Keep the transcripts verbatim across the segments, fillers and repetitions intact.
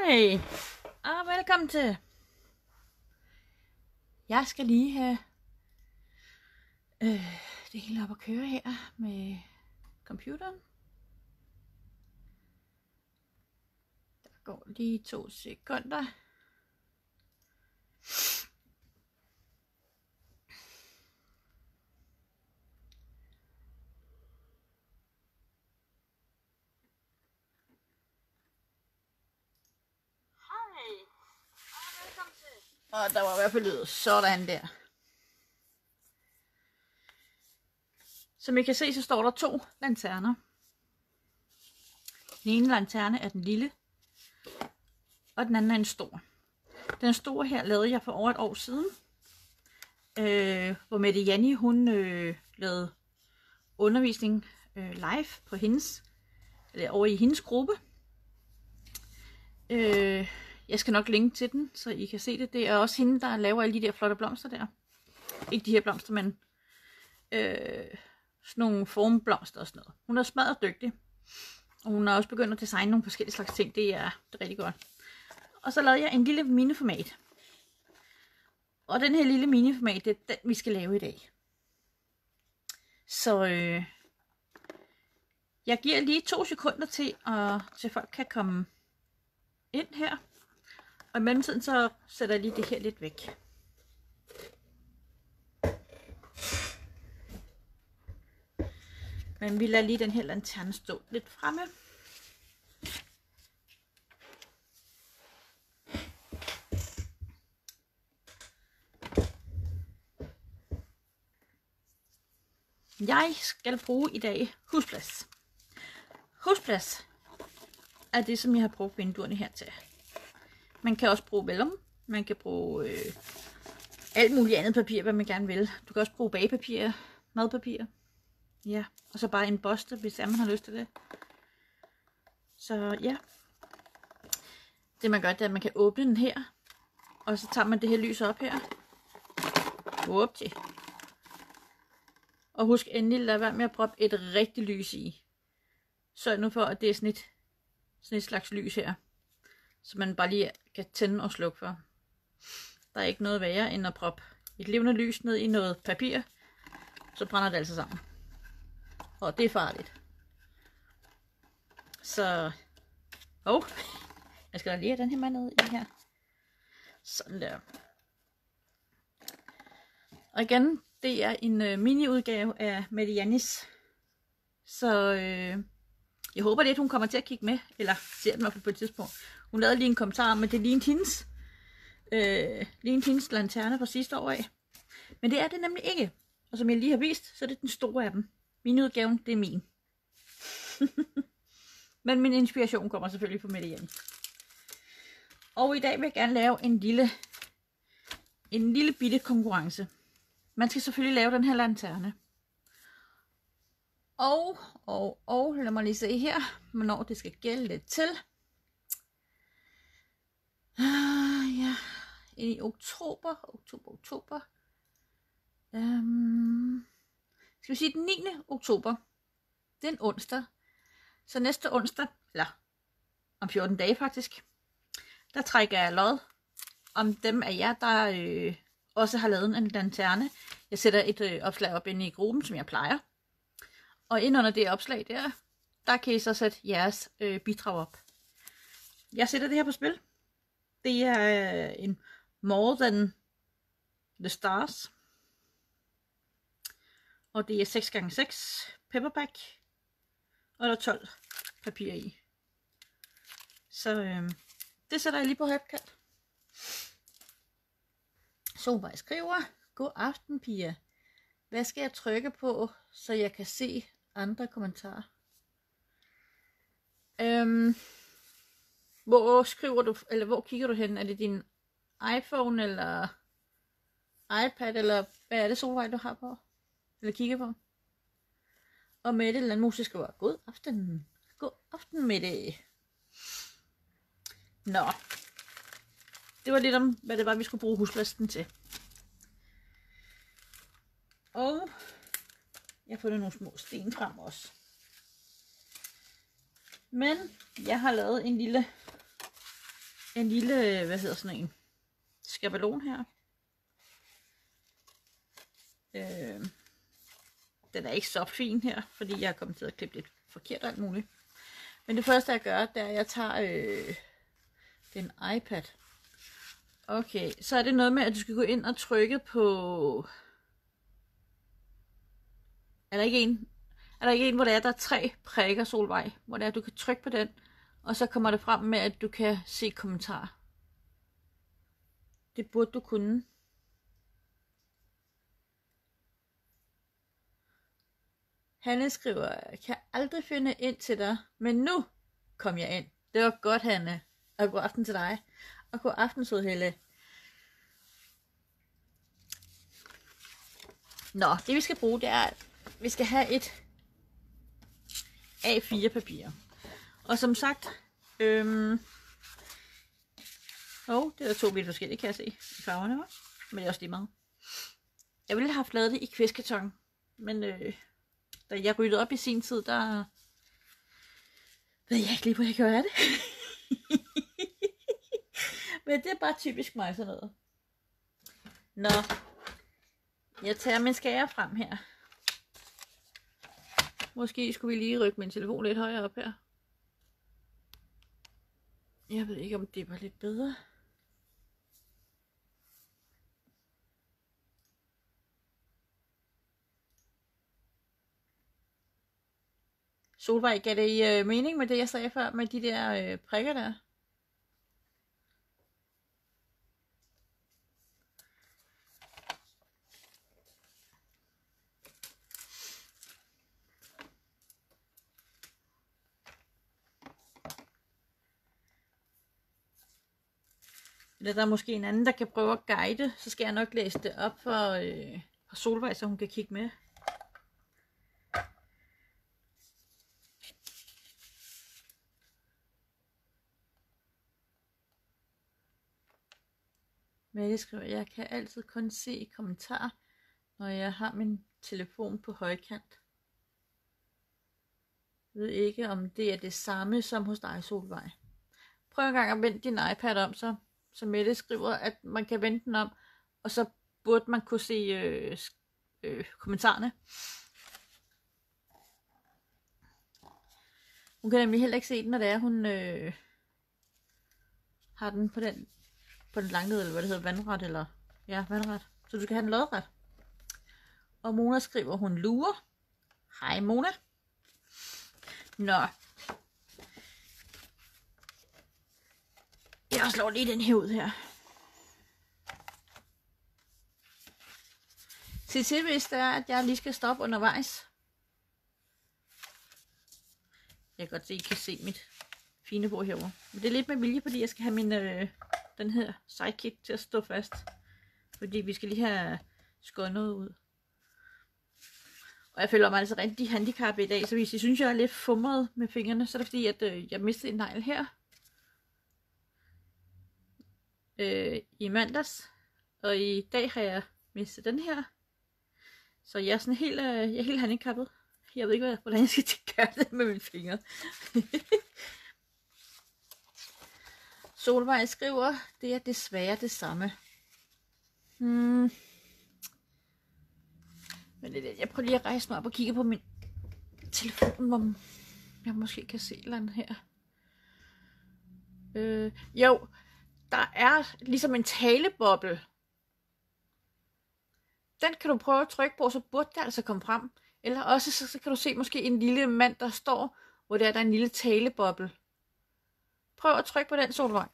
Hej og velkommen til. Jeg skal lige have øh, det hele op at køre her med computeren. Der går lige to sekunder. Og der var i hvert fald lyd sådan der. Som I kan se, så står der to lanterner. Den ene lanterne er den lille, og den anden er en stor. Den store her lavede jeg for over et år siden, øh, hvor Mette Janni, hun øh, lavede undervisning øh, live på hendes, eller over i hendes gruppe. Øh, Jeg skal nok linke til den, så I kan se det. Det er også hende, der laver alle de der flotte blomster der. Ikke de her blomster, men øh, sådan nogle formblomster og sådan noget. Hun er smadret dygtig. Og hun har også begyndt at designe nogle forskellige slags ting. Det er, det er rigtig godt. Og så lavede jeg en lille miniformat. Og den her lille miniformat, det er den, vi skal lave i dag. Så øh, jeg giver lige to sekunder til, at, til folk kan komme ind her. Og i mellemtiden så sætter jeg lige det her lidt væk. Men vi lader lige den her lanterne stå lidt fremme. Jeg skal bruge i dag husplads. Husplads er det, som jeg har brugt vinduerne her til. Man kan også bruge vellum. Man kan bruge øh, alt muligt andet papir, hvad man gerne vil. Du kan også bruge bagepapir, madpapir. Ja, og så bare en boste, hvis man har lyst til det. Så ja. Det man gør, det er, at man kan åbne den her. Og så tager man det her lys op her. Åbne til. Og husk endelig, lad være med at proppe et rigtigt lys i. Sørg nu for, at det er sådan et, sådan et slags lys her. Så man bare lige kan tænde og slukke for. Der er ikke noget værre end at proppe et levende lys ned i noget papir. Så brænder det altså sammen. Og det er farligt. Så... Åh, oh, jeg skal da lige have den her med ned i her. Sådan der. Og igen, det er en uh, mini-udgave af Mette Jannis. Så øh, jeg håber lidt, hun kommer til at kigge med. Eller ser den i hvert fald på et tidspunkt. Hun lavede lige en kommentar om, at det lignede hendes, øh, lignede hendes lanterne fra sidste år af. Men det er det nemlig ikke. Og som jeg lige har vist, så er det den store af dem. Min udgave, det er min. Men min inspiration kommer selvfølgelig fra Mette Janni. Og i dag vil jeg gerne lave en lille, en lille bitte konkurrence. Man skal selvfølgelig lave den her lanterne. Og, og, og, lad mig lige se her, hvornår det skal gælde lidt til. Ah, ja, i oktober, oktober, oktober. Um, skal vi sige den niende oktober. Det er en onsdag. Så næste onsdag, eller om fjorten dage faktisk, der trækker jeg lod om dem af jer, der øh, også har lavet en lanterne. Jeg sætter et øh, opslag op inde i gruppen, som jeg plejer. Og ind under det opslag der, der kan I så sætte jeres øh, bidrag op. Jeg sætter det her på spil. Det er en More Than The Stars. Og det er seks gange seks paperback. Og der er tolv papir i. Så øh, det sætter jeg lige på HelpCat. Solvej skriver: God aften, Pia. Hvad skal jeg trykke på, så jeg kan se andre kommentarer? Øhm, hvor skriver du, eller hvor kigger du hen? Er det din iPhone eller iPad, eller hvad er det, Solvej, du har på? Eller kigger på? Og Mette Landmose skriver: God aften. God aften, Mette. Nå. Det var lidt om, hvad det var, vi skulle bruge husplasten til. Og jeg har fundet nogle små sten frem også. Men jeg har lavet en lille en lille, hvad hedder sådan en, skabelon her. Øh, den er ikke så fin her, fordi jeg har kommet til at klippe lidt forkert og alt muligt. Men det første jeg gør, det er, at jeg tager øh, den iPad. Okay, så er det noget med, at du skal gå ind og trykke på... Er der ikke en, er der ikke en hvor der er, der er tre prikker, Solvej? Hvor der er, du kan trykke på den, og så kommer det frem med, at du kan se kommentarer. Det burde du kunne. Hanne skriver, jeg kan aldrig finde ind til dig, men nu kom jeg ind. Det var godt, Hanne. Og god aften til dig. Og god aften, sød Helle. Nå, det vi skal bruge, det er, at vi skal have et A fire papir. Og som sagt, øhm, oh, det er to vidt forskellige, kan jeg se, i farverne, var. Men det er også lige meget. Jeg ville have haft lavet det i kvæskarton, men øh, da jeg ryddede op i sin tid, der ved jeg ikke lige, hvor jeg kan gøre det. Men det er bare typisk mig sådan noget. Nå, jeg tager min skærer frem her. Måske skulle vi lige rykke min telefon lidt højere op her. Jeg ved ikke, om det var lidt bedre. Solvej, gav det øh, mening med det, jeg sagde før, med de der øh, prikker der? Eller der er måske en anden, der kan prøve at guide, så skal jeg nok læse det op for, øh, for Solvej, så hun kan kigge med. Mette skriver, jeg kan altid kun se kommentarer, når jeg har min telefon på højkant. Jeg ved ikke, om det er det samme som hos dig, Solvej. Prøv en gang at vende din iPad om, så, så Mette skriver, at man kan vende den om, og så burde man kunne se øh, øh, kommentarerne. Hun kan nemlig heller ikke se den, når det er, hun øh, har den på den på den langled, eller hvad det hedder, vandret, eller ja, vandret. Så du skal have den lodret. Og Mona skriver, hun lurer. Hej Mona. Nå. Jeg slår lige den her ud her. Sig til, hvis det er, at jeg lige skal stoppe undervejs. Jeg kan godt se, at I kan se mit fine bord herovre. Men det er lidt med vilje, fordi jeg skal have min, øh, den her sidekick til at stå fast. Fordi vi skal lige have skåret noget ud. Og jeg føler mig altså rigtig handicappet i dag, så hvis I synes, jeg er lidt fumret med fingrene, så er det fordi, at øh, jeg mistede en negl her. Øh, I mandags. Og i dag har jeg mistet den her. Så jeg er sådan helt, øh, jeg er helt handicappet. Jeg ved ikke, hvordan jeg skal gøre det med mine fingre. Solvej skriver, det er desværre det samme. Hmm. Men det, jeg prøver lige at rejse mig op og kigge på min telefon, hvor jeg måske kan se et eller andet her. Øh, jo, der er ligesom en taleboble. Den kan du prøve at trykke på, så burde det altså komme frem. Eller også så, så kan du se måske en lille mand, der står, hvor der er der en lille taleboble. Prøv at trykke på den, Solvej.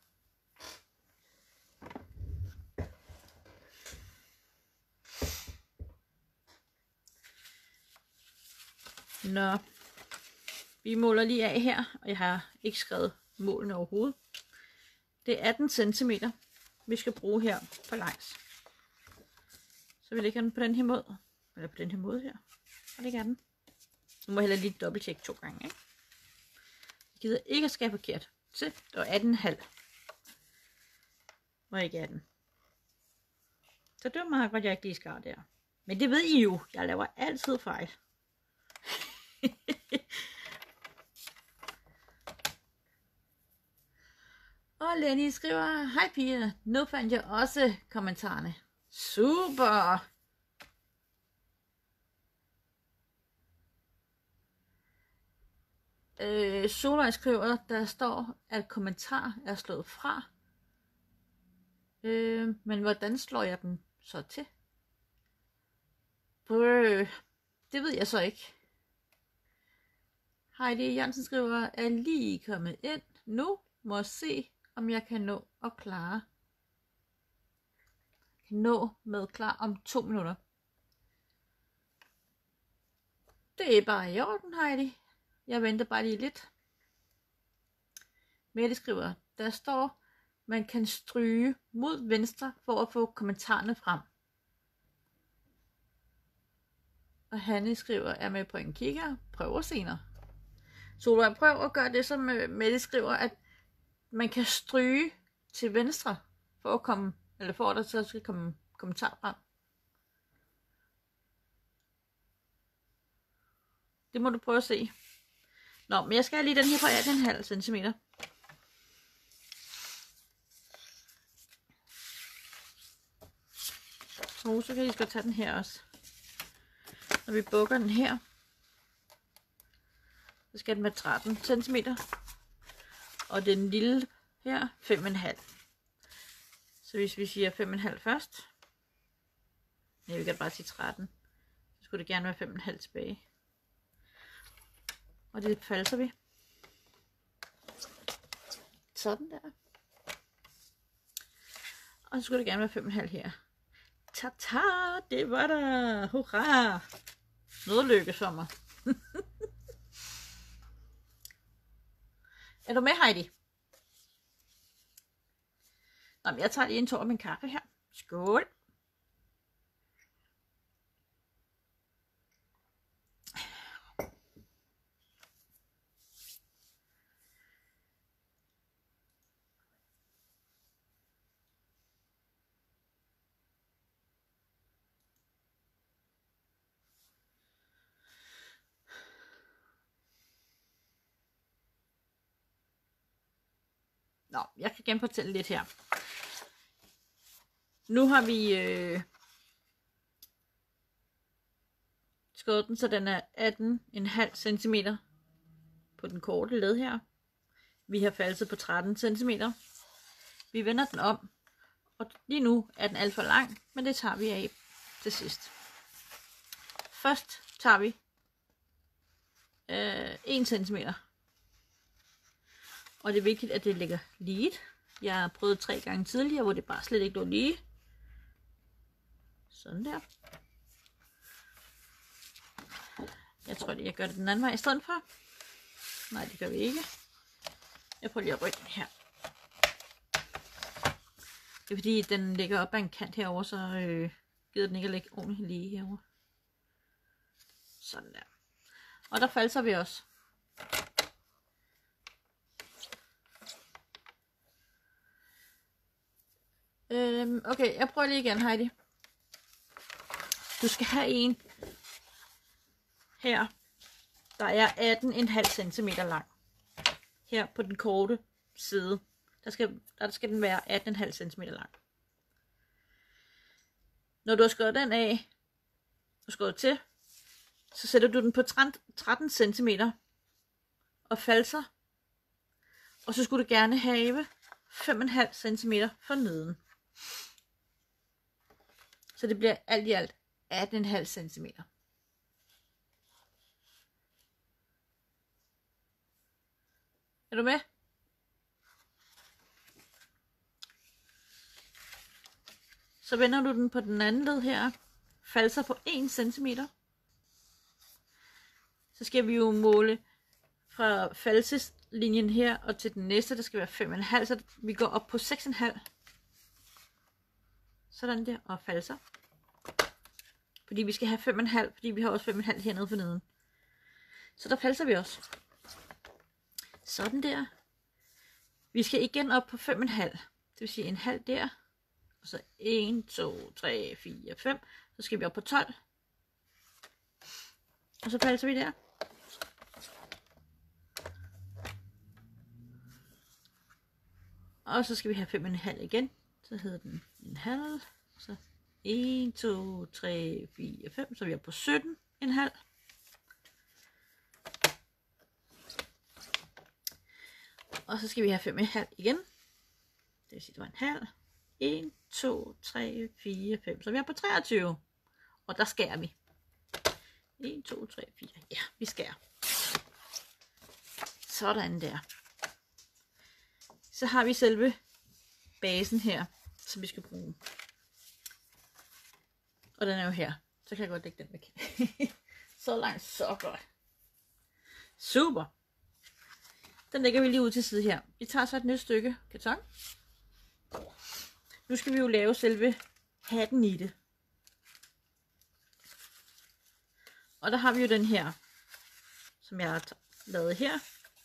Nå, vi måler lige af her, og jeg har ikke skrevet målene overhovedet. Det er atten centimeter, vi skal bruge her på langs. Så vi lægger den på den her måde, eller på den her måde her, og lægger den. Nu må jeg heller lige dobbelttjekke to gange, ikke? Jeg gider ikke at skære forkert. Se, det var atten komma fem. Og ikke atten. Så det var meget godt, jeg ikke lige skar der. Men det ved I jo, jeg laver altid fejl. Og Lenny skriver, hej piger, nu fandt jeg også kommentarerne. Super! Øh, Solvej skriver, der står, at kommentar er slået fra. Øh, men hvordan slår jeg dem så til? Øh, det ved jeg så ikke. Heidi Jansen skriver, er lige kommet ind nu. Må se, om jeg kan nå at klare. Kan nå med klar om to minutter. Det er bare i orden, Heidi. Jeg venter bare lige lidt. Mette skriver, der står, man kan stryge mod venstre for at få kommentarerne frem. Og Hanne skriver, er med på en kigger, prøver senere. Solvej, prøv at gøre det, som Mette skriver, at man kan stryge til venstre for at komme, eller for at der så skal komme kommentar frem. Det må du prøve at se. Nå, men jeg skal have lige den her på atten komma fem centimeter. Så, så kan I skal tage den her også. Når vi bukker den her, så skal den være tretten centimeter. Og den lille her, fem komma fem. Så hvis vi siger fem komma fem først. Nej, vi kan bare sige tretten. Så skulle det gerne være fem komma fem tilbage. Og det falser vi. Sådan der. Og så skulle det gerne være fem komma fem her. Ta-ta, det var der. Hurra. Noget lykkes for mig. Er du med, Heidi? Nå, men jeg tager lige en tår af min kaffe her. Skål. Nå, jeg kan genfortælle lidt her. Nu har vi øh, skåret den, så den er atten komma fem centimeter på den korte led her. Vi har falset på tretten centimeter. Vi vender den om, og lige nu er den alt for lang, men det tager vi af til sidst. Først tager vi øh, en centimeter. Og det er vigtigt, at det ligger lige. Jeg har prøvet tre gange tidligere, hvor det bare slet ikke lå lige. Sådan der. Jeg tror lige, jeg gør det den anden vej i stedet for. Nej, det gør vi ikke. Jeg prøver lige at rykke den her. Det er fordi, den ligger op ad en kant herover, så øh, gider den ikke at lægge ordentligt lige herover. Sådan der. Og der falser vi også. Øhm, okay, jeg prøver lige igen, Heidi. Du skal have en her, der er atten komma fem centimeter lang. Her på den korte side, der skal, der skal den være atten komma fem centimeter lang. Når du har skåret den af og skåret til, så sætter du den på tretten centimeter og falser. Og så skulle du gerne have fem komma fem centimeter for neden. Så det bliver alt i alt atten komma fem centimeter. Er du med? Så vender du den på den anden led her. Falser på en centimeter. Så skal vi jo måle fra falseslinjen her og til den næste, der skal være fem komma fem. Så vi går op på seks komma fem. Sådan der, og falser. Fordi vi skal have fem komma fem, fordi vi har også fem komma fem hernede for neden. Så der falser vi også. Sådan der. Vi skal igen op på fem komma fem. Det vil sige en halv der. Og så en, to, tre, fire, fem. Så skal vi op på tolv. Og så falser vi der. Og så skal vi have fem komma fem igen. Så hedder den en halv. Så en, to, tre, fire, fem. Så er vi oppe på sytten komma fem. Og så skal vi have fem komma fem igen. Det vil sige, det var en halv. en, to, tre, fire, fem. Så er vi oppe på treogtyve. Og der skærer vi. en, to, tre, fire. Ja, vi skærer. Sådan der. Så har vi selve basen her, som vi skal bruge. Og den er jo her. Så kan jeg godt lægge den væk. Så langt, så godt. Super. Den lægger vi lige ud til side her. Vi tager så et nyt stykke karton. Nu skal vi jo lave selve hatten i det. Og der har vi jo den her, som jeg har lavet her.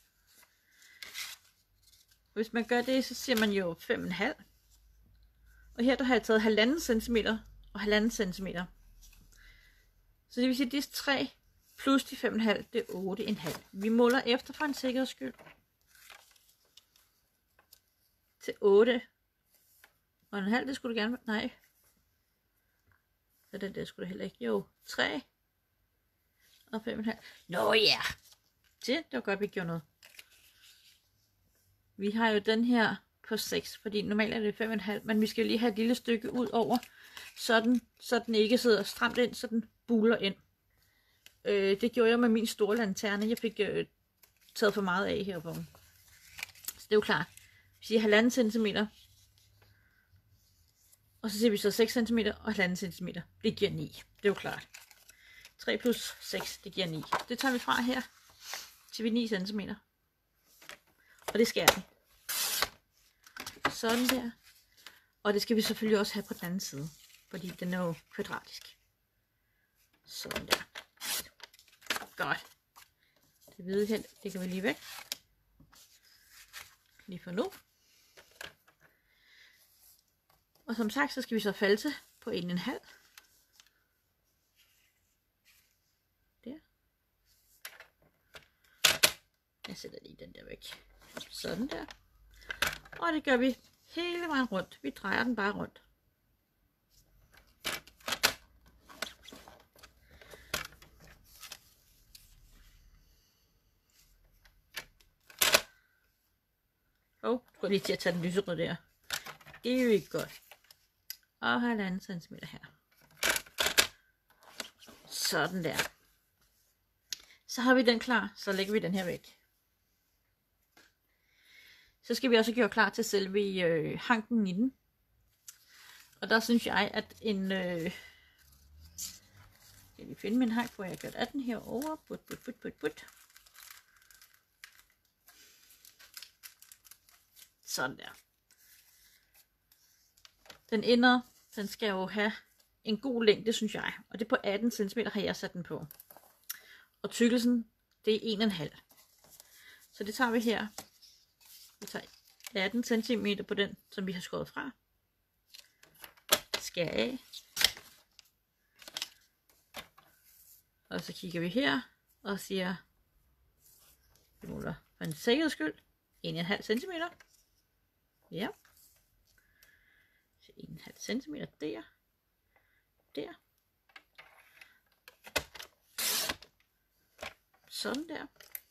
Hvis man gør det, så siger man jo fem komma fem. Og her der har jeg taget halvanden centimeter og halvanden centimeter. Så det vil sige, at disse tre plus de fem komma fem, det er otte komma fem. Vi måler efter for en sikkerheds skyld. Til otte og en halv, det skulle du gerne. Nej. Så den der skulle det heller ikke. Jo, tre og fem komma fem. Nå ja. Det, det var godt, vi gjorde noget. Vi har jo den her på seks, fordi normalt er det fem komma fem, men vi skal lige have et lille stykke ud over, så den, så den ikke sidder stramt ind, så den buler ind. Øh, det gjorde jeg med min store lanterne. Jeg fik øh, taget for meget af heroppe. Så det er jo klart. Vi siger halvanden centimeter. Og så siger vi så seks centimeter og halvanden centimeter. Det giver ni. Det er jo klart. tre plus seks, det giver ni. Det tager vi fra her til vi ni centimeter. Og det skærer vi. Sådan der. Og det skal vi selvfølgelig også have på den anden side. Fordi den er jo kvadratisk. Sådan der. Godt. Det hvide her, det kan vi lige væk. Lige for nu. Og som sagt, så skal vi så false på en komma fem. Der. Jeg sætter lige den der væk. Sådan der. Og det gør vi hele vejen rundt. Vi drejer den bare rundt. Åh, oh, prøv lige til at tage den lyserøde der. Det er jo ikke godt. Og halvanden centimeter her. Sådan der. Så har vi den klar, så lægger vi den her væk. Så skal vi også gøre klar til selve øh, hanken i den. Og der synes jeg, at en... Øh, jeg vil finde min hank, hvor jeg gør den her over. Put, put, put, put, put. Sådan der. Den ender, den skal jo have en god længde, synes jeg. Og det er på atten centimeter har jeg sat den på. Og tykkelsen, det er en komma fem. Så det tager vi her. Vi tager atten centimeter på den, som vi har skåret fra. Skær af. Og så kigger vi her og siger, vi måler for en sikkerheds skyld en komma fem centimeter. Ja. Så en komma fem centimeter der. Der. Sådan der.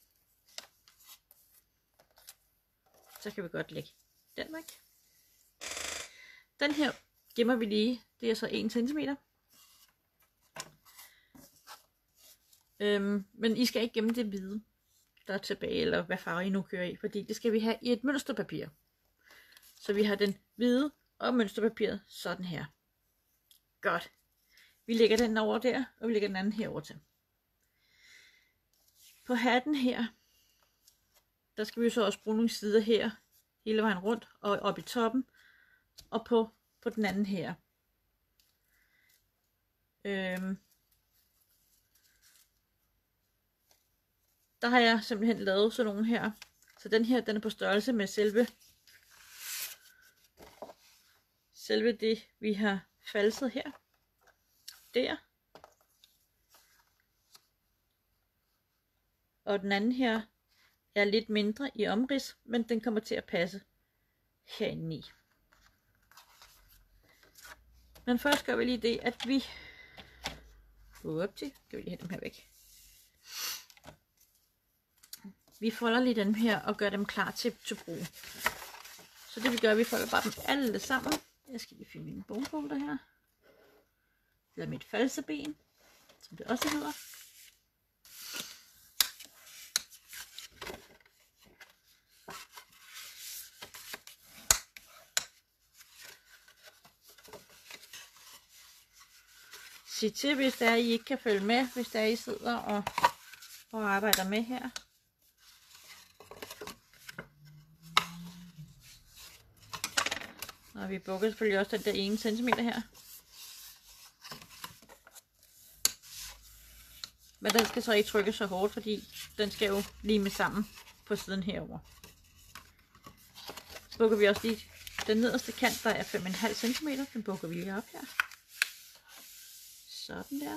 Så kan vi godt lægge den væk. Den her gemmer vi lige. Det er så en centimeter. Øhm, men I skal ikke gemme det hvide, der er tilbage, eller hvad farve I nu kører i, fordi det skal vi have i et mønsterpapir. Så vi har den hvide og mønsterpapiret sådan her. Godt. Vi lægger den over der, og vi lægger den anden herover til. På hatten her, der skal vi så også bruge nogle sider her, hele vejen rundt og op i toppen, og på, på den anden her. Øhm. Der har jeg simpelthen lavet sådan nogle her. Så den her, den er på størrelse med selve, selve det, vi har falset her. Der. Og den anden her er lidt mindre i omrids, men den kommer til at passe herinde i. Men først gør vi lige det, at vi... Upti, skal vi lige have dem her væk. Vi folder lige dem her og gør dem klar til, til brug. Så det vi gør, vi folder bare dem alle sammen. Jeg skal lige finde mine bogfolder her. Eller mit falseben, som det også hedder. Sig til, hvis der er, I ikke kan følge med, hvis der er, I sidder og, og arbejder med her. Og vi bukker selvfølgelig også den der ene centimeter her. Men den skal så ikke trykke så hårdt, fordi den skal jo lime sammen på siden herover. Så bukker vi også lige den nederste kant, der er fem komma fem centimeter. Den bukker vi lige op her. Sådan der.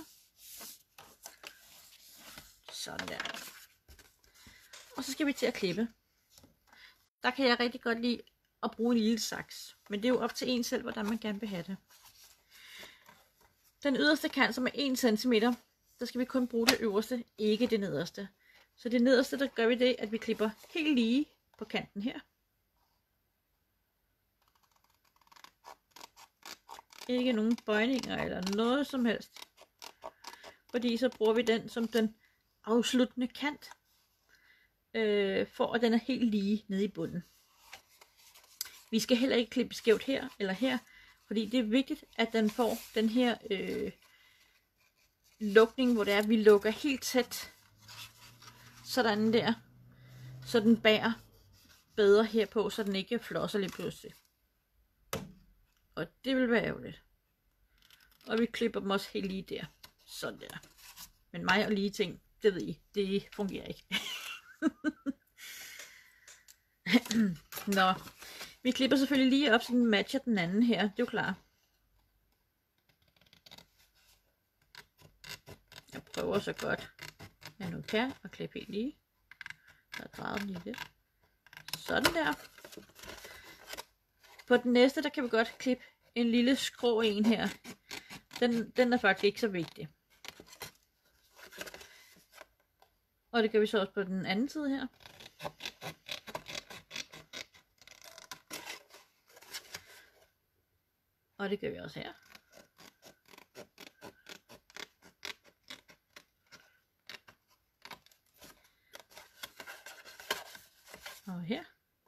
Sådan der. Og så skal vi til at klippe. Der kan jeg rigtig godt lide at bruge en lille saks. Men det er jo op til en selv, hvordan man gerne vil have det. Den yderste kant, som er en centimeter, der skal vi kun bruge det øverste, ikke det nederste. Så det nederste, der gør vi det, at vi klipper helt lige på kanten her. Ikke nogen bøjninger eller noget som helst. Fordi så bruger vi den som den afsluttende kant. Øh, for at den er helt lige nede i bunden. Vi skal heller ikke klippe skævt her eller her. Fordi det er vigtigt, at den får den her øh, lukning, hvor det er, at vi lukker helt tæt. Sådan der. Så den bærer bedre herpå, så den ikke flosser lige pludselig. Og det vil være ærgerligt. Og vi klipper dem også helt lige der. Sådan der. Men mig og lige ting, det ved I, det fungerer ikke. Nå. Vi klipper selvfølgelig lige op, så den matcher den anden her. Det er jo klart. Jeg prøver så godt jeg nu kan at klippe helt lige. Så drejer den lige lidt. Sådan der. På den næste, der kan vi godt klippe en lille skrå en her. Den, den er faktisk ikke så vigtig. Og det gør vi så også på den anden side her. Og det gør vi også her. Og her.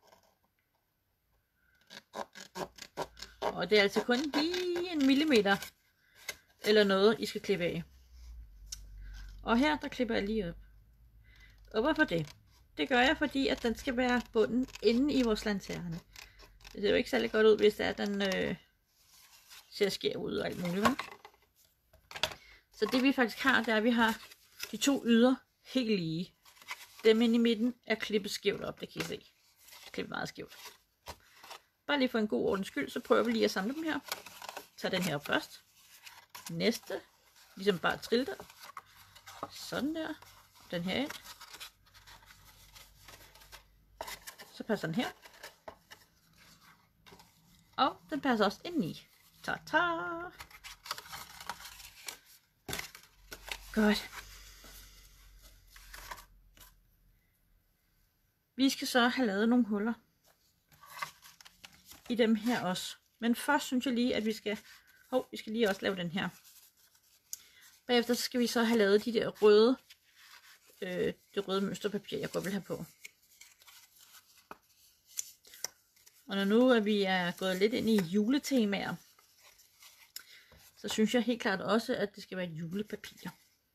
Og det er altså kun lige en millimeter eller noget, I skal klippe af. Og her, der klipper jeg lige op. Og hvorfor det? Det gør jeg, fordi at den skal være bunden inde i vores lanterne. Det ser jo ikke særlig godt ud, hvis det er, at den øh, ser skæv ud og alt muligt. Så det vi faktisk har, det er, at vi har de to yder helt lige. Dem inde i midten er klippet skævt op, det kan I se. Klippet meget skævt. Bare lige for en god ordens skyld, så prøver vi lige at samle dem her. Tag den her op først. Næste. Ligesom bare trille der. Sådan der. Den her ind. Så passer den her. Og den passer også ind i. Ta-ta! Godt. Vi skal så have lavet nogle huller i dem her også. Men først synes jeg lige, at vi skal... Hov, vi skal lige også lave den her. Bagefter skal vi så have lavet de der røde... Øh, det røde mønsterpapir, jeg godt vil have på. Og når nu at vi er gået lidt ind i juletemaer, så synes jeg helt klart også, at det skal være julepapir.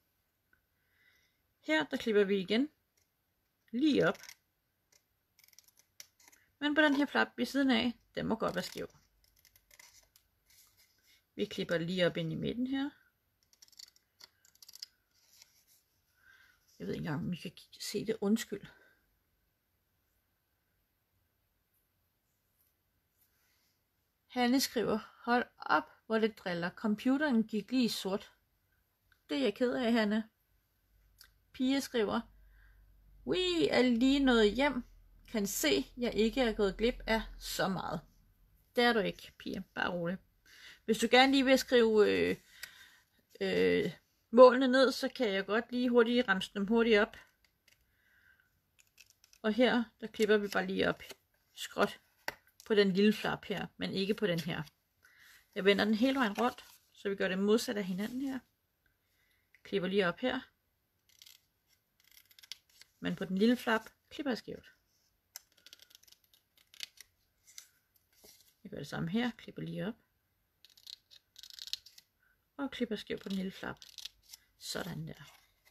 Her, der klipper vi igen lige op. Men på den her flap ved siden af, den må godt være skæv. Vi klipper lige op ind i midten her. Jeg ved ikke engang, om I kan se det. Undskyld. Hanne skriver, hold op, hvor det driller. Computeren gik lige sort. Det er jeg ked af, Hanne. Pia skriver, vi er lige nået hjem. kan se, at jeg ikke er gået glip af så meget. Det er du ikke, piger. Bare rolig. Hvis du gerne lige vil skrive øh, øh, målene ned, så kan jeg godt lige hurtigt ramse dem hurtigt op. Og her, der klipper vi bare lige op skråt på den lille flap her, men ikke på den her. Jeg vender den hele vejen rundt, så vi gør det modsat af hinanden her. Klipper lige op her. Men på den lille flap klipper jeg skævt. Jeg gør det samme her, klipper lige op. Og klipper skævt på den lille flap. Sådan der.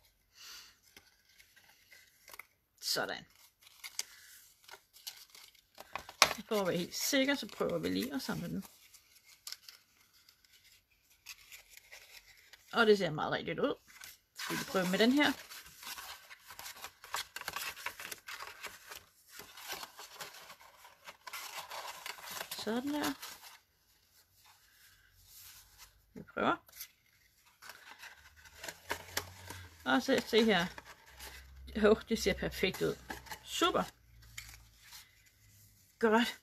Sådan. For at være helt sikker, så prøver vi lige at samle den. Og det ser meget rigtigt ud. Så skal vi prøve med den her. Sådan der. Vi prøver. Og så se her. Jo, det ser perfekt ud. Super. Godt.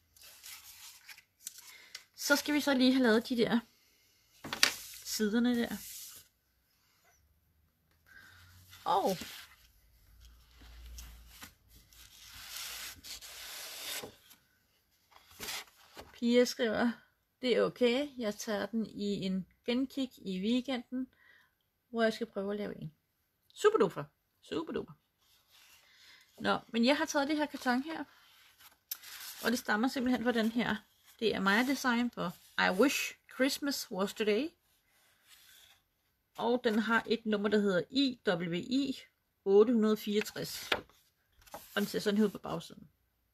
Så skal vi så lige have lavet de der siderne der. Og Pia skriver, det er okay, jeg tager den i en genkig i weekenden, hvor jeg skal prøve at lave en. Super duper. Super duper. Nå, men jeg har taget det her karton her, og det stammer simpelthen fra den her. Det er Maja Design for I Wish Christmas Was Today. Og den har et nummer, der hedder I W I otte fireogtres. Og den ser sådan her ud på bagsiden.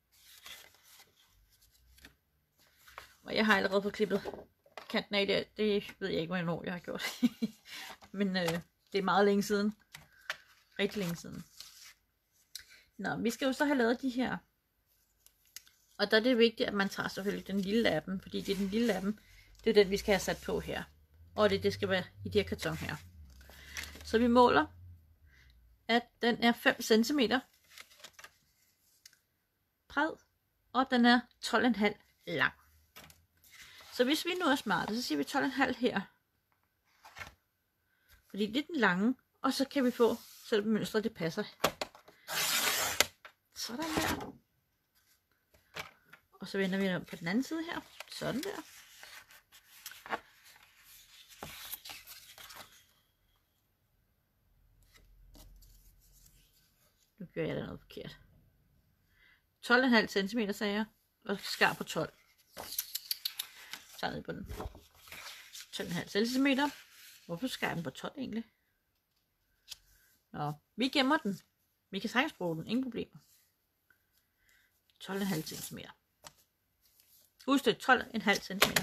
Og jeg har allerede fået klippet kanten af det. Det ved jeg ikke, hvornår jeg har gjort. Men øh, det er meget længe siden. Rigtig længe siden. Nå, vi skal jo så have lavet de her. Og der er det vigtigt, at man tager selvfølgelig den lille af dem. Fordi det er den lille af dem. Det er den, vi skal have sat på her. Og det, det skal være i de her karton her. Så vi måler, at den er fem centimeter bred. Og den er tolv komma fem lang. Så hvis vi nu er smarte, så siger vi tolv komma fem her. Fordi det er den lange. Og så kan vi få, så det mønstret det passer. Sådan der. Og så vender vi den om på den anden side her. Sådan der. Nu gør jeg da noget forkert. tolv komma fem centimeter sagde jeg. Og skar på tolv. Så ned på den. tolv komma fem centimeter. Hvorfor skar jeg den på tolv egentlig? Nå, vi gemmer den. Vi kan sagtens bruge den. Ingen problemer. tolv komma fem centimeter. Husk det, tolv komma fem centimeter.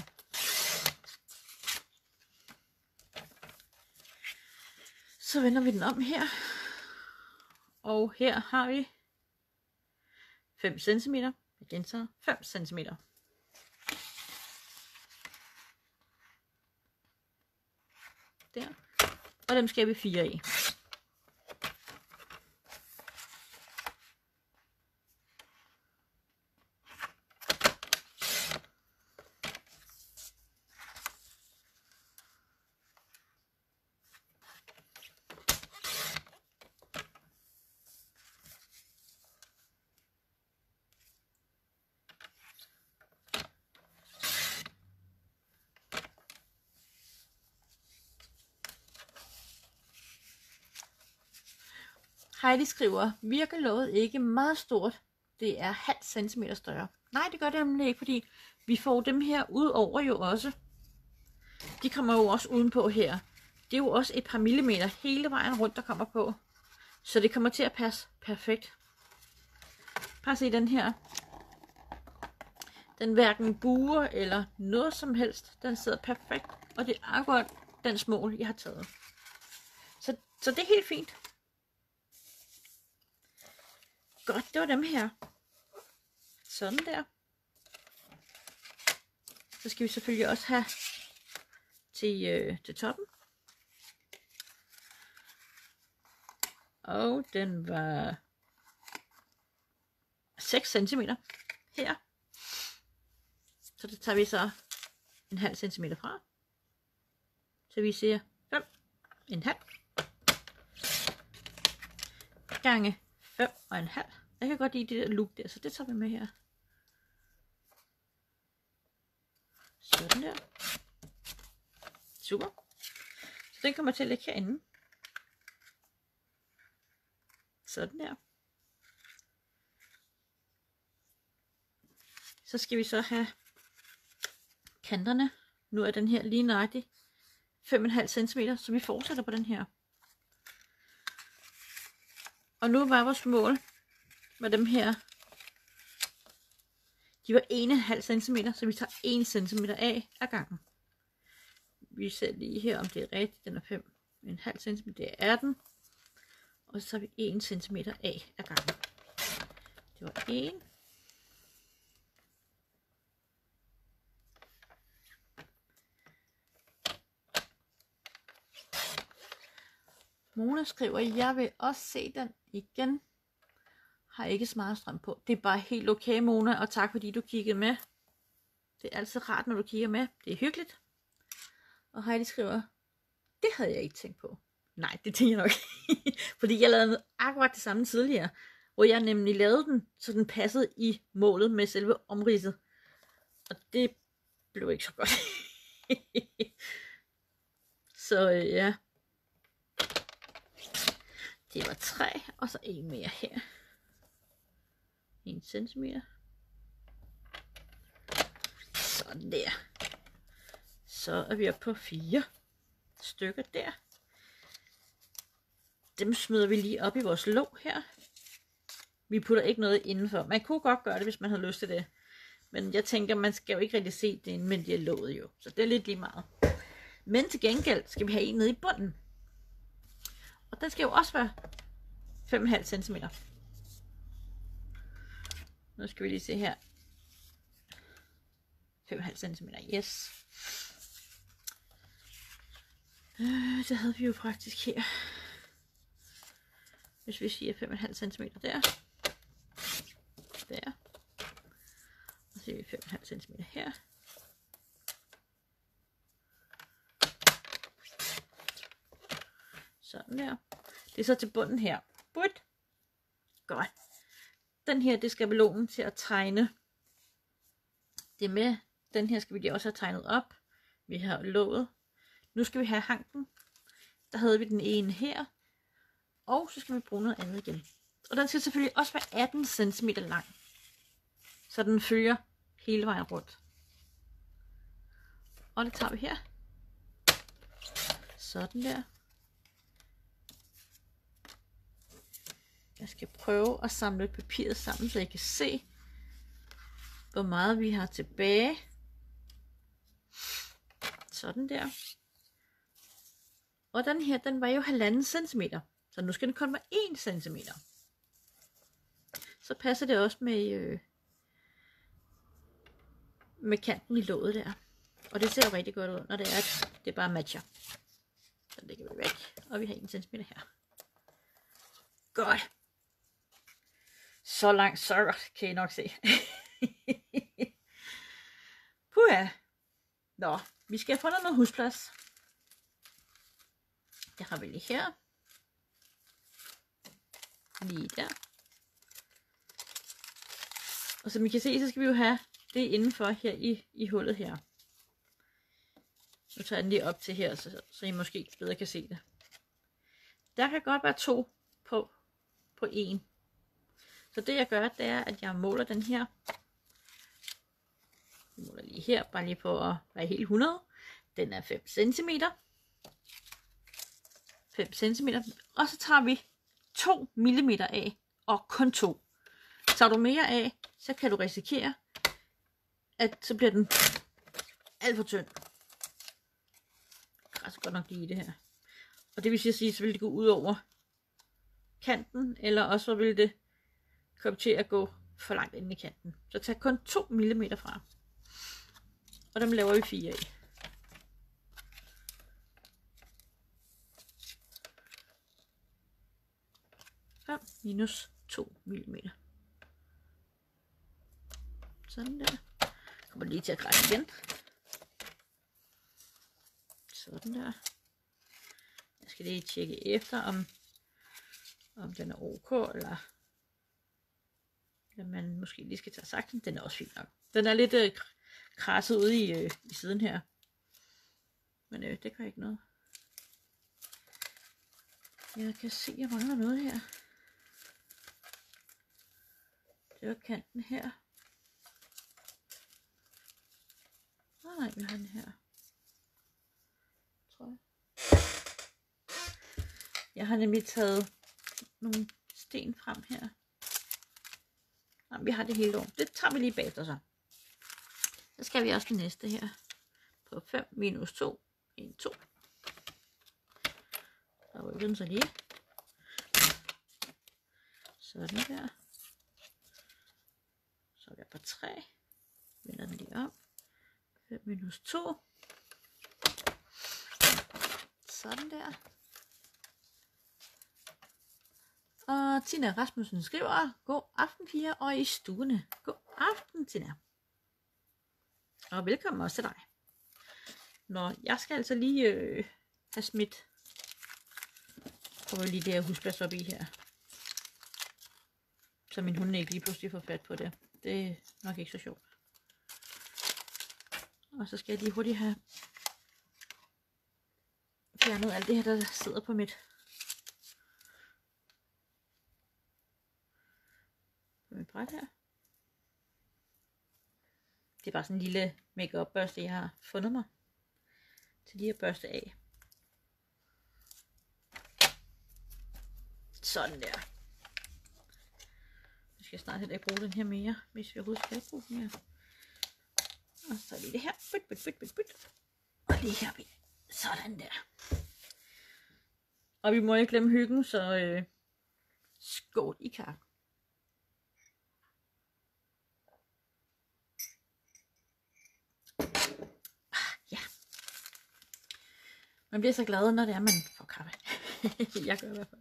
Så vender vi den om her. Og her har vi fem centimeter. Jeg gentager fem centimeter. Der. Og dem skal vi fire i. Heidi skriver, virker låget ikke meget stort? Det er halv centimeter større. Nej, det gør det nemlig ikke, fordi vi får dem her ud over jo også. De kommer jo også udenpå her. Det er jo også et par millimeter hele vejen rundt, der kommer på. Så det kommer til at passe perfekt. Prøv at se den her. Den hverken buer eller noget som helst. Den sidder perfekt. Og det er akkurat den smål, jeg har taget. Så, så det er helt fint. Godt, det var dem her. Sådan der. Så skal vi selvfølgelig også have til, øh, til toppen. Og den var seks centimeter her. Så det tager vi så en halv centimeter fra. Så vi siger fem, en halv gange fem og en halv. Jeg kan godt lide det der look der, så det tager vi med her. Sådan der. Super. Så den kommer til at ligge herinde. Sådan der. Så skal vi så have kanterne. Nu er den her lige nøjagtig fem komma fem centimeter, så vi fortsætter på den her. Og nu var vores mål med dem her, de var en komma fem centimeter, så vi tager en centimeter af af gangen. Vi ser lige her, om det er rigtigt. Den er fem komma fem centimeter, det er den. Og så tager vi en centimeter af af gangen. Det var en. Mona skriver, jeg vil også se den igen. Har ikke smart strøm på. Det er bare helt okay, Mona, og tak fordi du kiggede med. Det er altid rart, når du kigger med. Det er hyggeligt. Og Heidi skriver, det havde jeg ikke tænkt på. Nej, det tænker jeg nok. Fordi jeg lavede akkurat det samme tidligere, hvor jeg nemlig lavede den, så den passede i målet med selve omridset. Og det blev ikke så godt. Så øh, ja. Det var tre, og så en mere her. en centimeter. Sådan der. Så er vi oppe på fire stykker der. Dem smider vi lige op i vores låg her. Vi putter ikke noget indenfor. Man kunne godt gøre det, hvis man har lyst til det. Men jeg tænker, man skal jo ikke rigtig se det inden, men de er låget jo. Så det er lidt lige meget. Men til gengæld skal vi have en nede i bunden. Og den skal jo også være fem komma fem centimeter. Nu skal vi lige se her. fem komma fem centimeter, yes. Øh, det havde vi jo faktisk her. Hvis vi siger fem komma fem centimeter der. Der. Og så siger vi fem komma fem centimeter her. Sådan der. Det er så til bunden her. But. Godt. Den her, det skal skabelonen til at tegne det med. Den her skal vi lige også have tegnet op. Vi har låget. Nu skal vi have hanken. Der havde vi den ene her. Og så skal vi bruge noget andet igen. Og den skal selvfølgelig også være atten centimeter lang. Så den følger hele vejen rundt. Og det tager vi her. Sådan der. Jeg skal prøve at samle papiret sammen, så I kan se, hvor meget vi har tilbage. Sådan der. Og den her, den var jo halvanden centimeter. Så nu skal den kun være en centimeter. Så passer det også med, øh, med kanten i låget der. Og det ser jo rigtig godt ud, når det er, at det bare matcher. Så lægger vi væk. Og vi har en centimeter her. Godt. Så langt, så godt, kan I nok se. Puha. Nå, vi skal have fundet noget husplads. Det har vi lige her. Lige der. Og som I kan se, så skal vi jo have det indenfor her i, i hullet her. Nu tager jeg den lige op til her, så, så I måske bedre kan se det. Der kan godt være to på, på en. Så det jeg gør, det er, at jeg måler den her. Jeg måler lige her, bare lige på at være helt hundrede. Den er fem centimeter. fem centimeter. Og så tager vi to millimeter af, og kun to. Tager du mere af, så kan du risikere, at så bliver den alt for tynd. Jeg kan godt nok lide det her. Og det vil sige, så vil det gå ud over kanten, eller også så vil det komme til at gå for langt ind i kanten. Så tag kun to millimeter fra. Og dem laver vi fire i. fem minus to millimeter. Sådan der. Kommer lige til at krække igen. Sådan der. Jeg skal lige tjekke efter, om, om den er ok, eller, eller man måske lige skal tage saksen. Den er også fint nok. Den er lidt øh, krasset ude i, øh, i siden her. Men øh, det gør ikke noget. Jeg kan se, at jeg mangler noget her. Det var kanten her. Nej, nej, vi har den her. Tror jeg. Jeg har nemlig taget nogle sten frem her. Nej, vi har det hele over. Det tager vi lige bagefter så. Så skal vi også den næste her. På fem minus to. en, to. Der var den så lige. Sådan der. Så er jeg på tre. Vender den lige om. fem minus to. Sådan der. Og Tina Rasmussen skriver, god aften piger og i stuerne. God aften Tina. Og velkommen også til dig. Nå, jeg skal altså lige øh, have smidt. Prøv lige det her husplads op i her. Så min hund ikke lige pludselig får fat på det. Det er nok ikke så sjovt. Og så skal jeg lige hurtigt have fjernet alt det her, der sidder på mit, på mit bræt her. Det er bare sådan en lille make-up børste, jeg har fundet mig til lige at børste af. Sådan der. Vi skal snart heller ikke bruge den her mere, hvis vi overhovedet skal bruge den her. Og så lige det her. Byt, byt, byt, byt, byt. Og lige her. Sådan der. Og vi må ikke glemme hyggen, så øh, skål i kaffe. Ja. Man bliver så glad, når det er, man får kaffe. Jeg gør i hvert fald.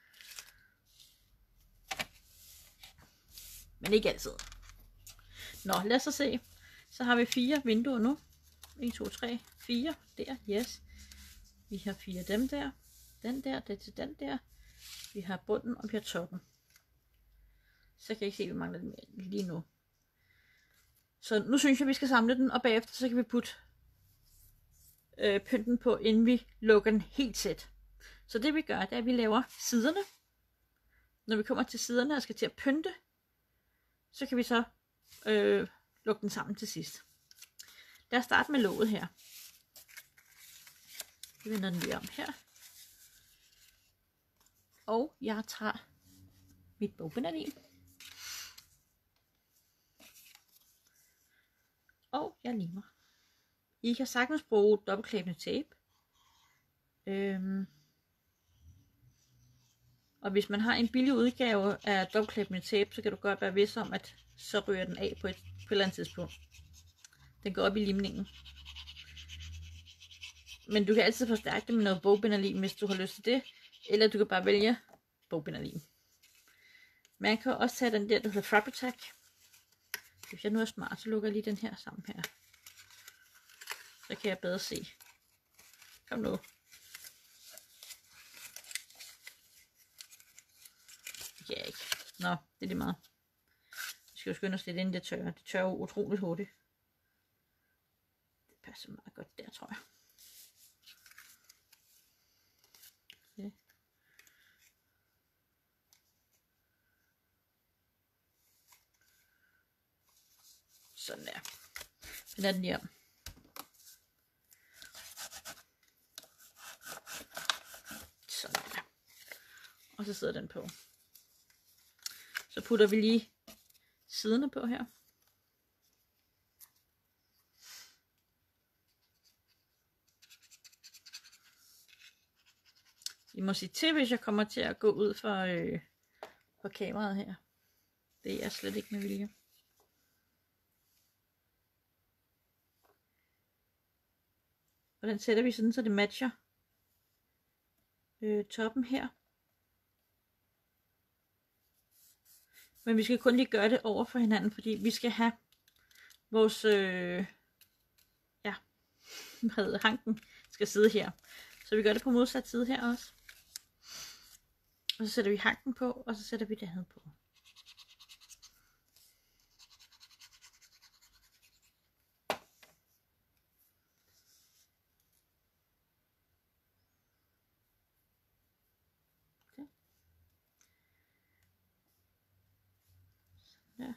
Men ikke altid. Nå, lad os så se. Så har vi fire vinduer nu. en, to, tre, fire. Der, yes. Vi har fire dem der. Den der, det til den der. Vi har bunden, og vi har toppen. Så kan jeg ikke se, at vi mangler den lige nu. Så nu synes jeg, vi skal samle den, og bagefter så kan vi putte øh, pynten på, inden vi lukker den helt sæt. Så det vi gør, det er, at vi laver siderne. Når vi kommer til siderne og skal til at pynte, så kan vi så øh, lukke den sammen til sidst. Lad os starte med låget her. Vi vender den lige om her. Og jeg tager mit bogbanalin. Og jeg limer. I kan sagtens bruge dobbeltklæbende tape. Øhm. Og hvis man har en billig udgave af dobbeltklæbende tape, så kan du godt være vis om, at så ryger den af på et, på et eller andet tidspunkt. Den går op i limningen. Men du kan altid forstærke det med noget bogbinderlim, hvis du har lyst til det. Eller du kan bare vælge bogbinderlim. Man kan også tage den der, der hedder Fabri-Tac. Hvis jeg nu er smart, så lukker jeg lige den her sammen her. Så kan jeg bedre se. Kom nu. Det kan jeg ikke. Nå, det er lige meget. Vi skal jo skynde os lidt inden det tørrer. Det tørrer utroligt hurtigt. Det passer meget godt der, tror jeg. Okay. Sådan der. Den er den lige om. Sådan der. Og så sidder den på. Så putter vi lige siderne på her. I må sige til, hvis jeg kommer til at gå ud for, øh, for kameraet her. Det er slet ikke med vilje. Og den sætter vi sådan, så det matcher øh, toppen her. Men vi skal kun lige gøre det over for hinanden, fordi vi skal have vores øh, ja, hvad hedder hanken skal sidde her. Så vi gør det på modsat side her også. Og så sætter vi hanken på, og så sætter vi det andet på. Okay. Ja.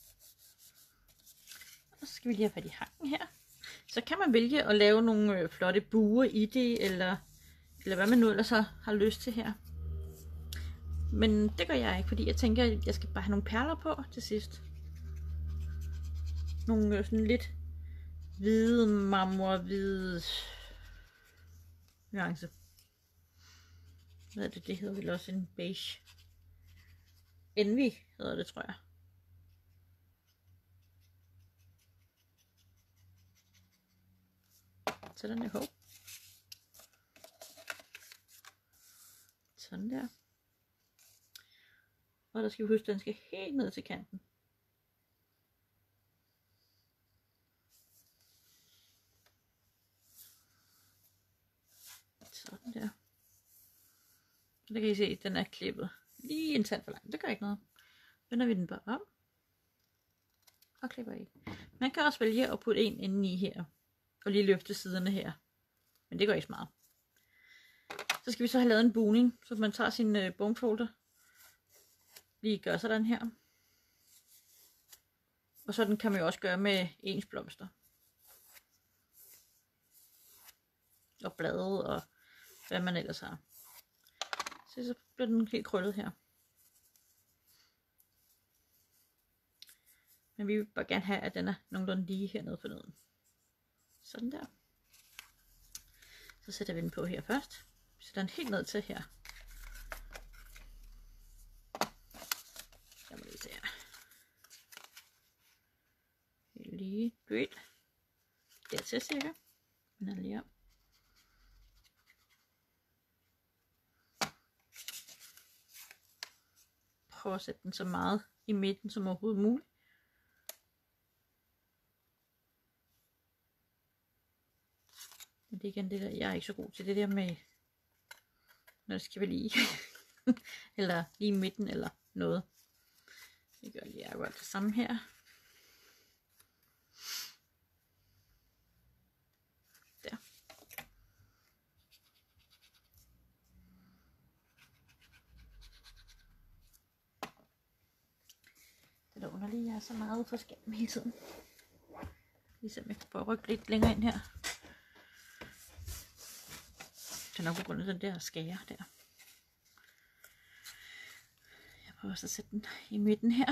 Og så skal vi lige have fat i hanken her. Så kan man vælge at lave nogle øh, flotte buer i det, eller, eller hvad man nu ellers har, har lyst til her. Men det gør jeg ikke, fordi jeg tænker, at jeg skal bare have nogle perler på til sidst. Nogle øh, sådan lidt hvide marmor, hvide nuance. Hvad er det? Det hedder vel også en beige. Envy hedder det, tror jeg. Sådan der. Sådan der. Og der skal vi huske, at den skal helt ned til kanten. Sådan der. Og der kan I se, at den er klippet lige en tand for langt. Det gør ikke noget. Vender vi den bare om. Og klipper i. Man kan også vælge at putte en inde i her. Og lige løfte siderne her. Men det gør ikke så meget. Så skal vi så have lavet en bugning. Så man tager sin øh, bogfolder. Lige gør sådan her. Og sådan kan man jo også gøre med ens blomster. Og blade og hvad man ellers har. Så, så bliver den helt krøllet her. Men vi vil bare gerne have, at den er nogenlunde lige hernede for neden. Sådan der. Så sætter vi den på her først. Vi sætter den helt ned til her. Jeg må lige se her. Lige bødt. Dertil cirka. Den er lige om. Prøv at sætte den så meget i midten som overhovedet muligt. Men det er igen det der, jeg er ikke så god til det der med, når det skal være lige, eller lige i midten eller noget. Vi gør lige akkurat det samme her. Der. Det er da underligt, jeg er så meget for skærmen hele tiden. Ligesom jeg kan prøve at rykke lidt længere ind her. Det er nok på grund af den der skære der. Jeg prøver også at sætte den i midten her.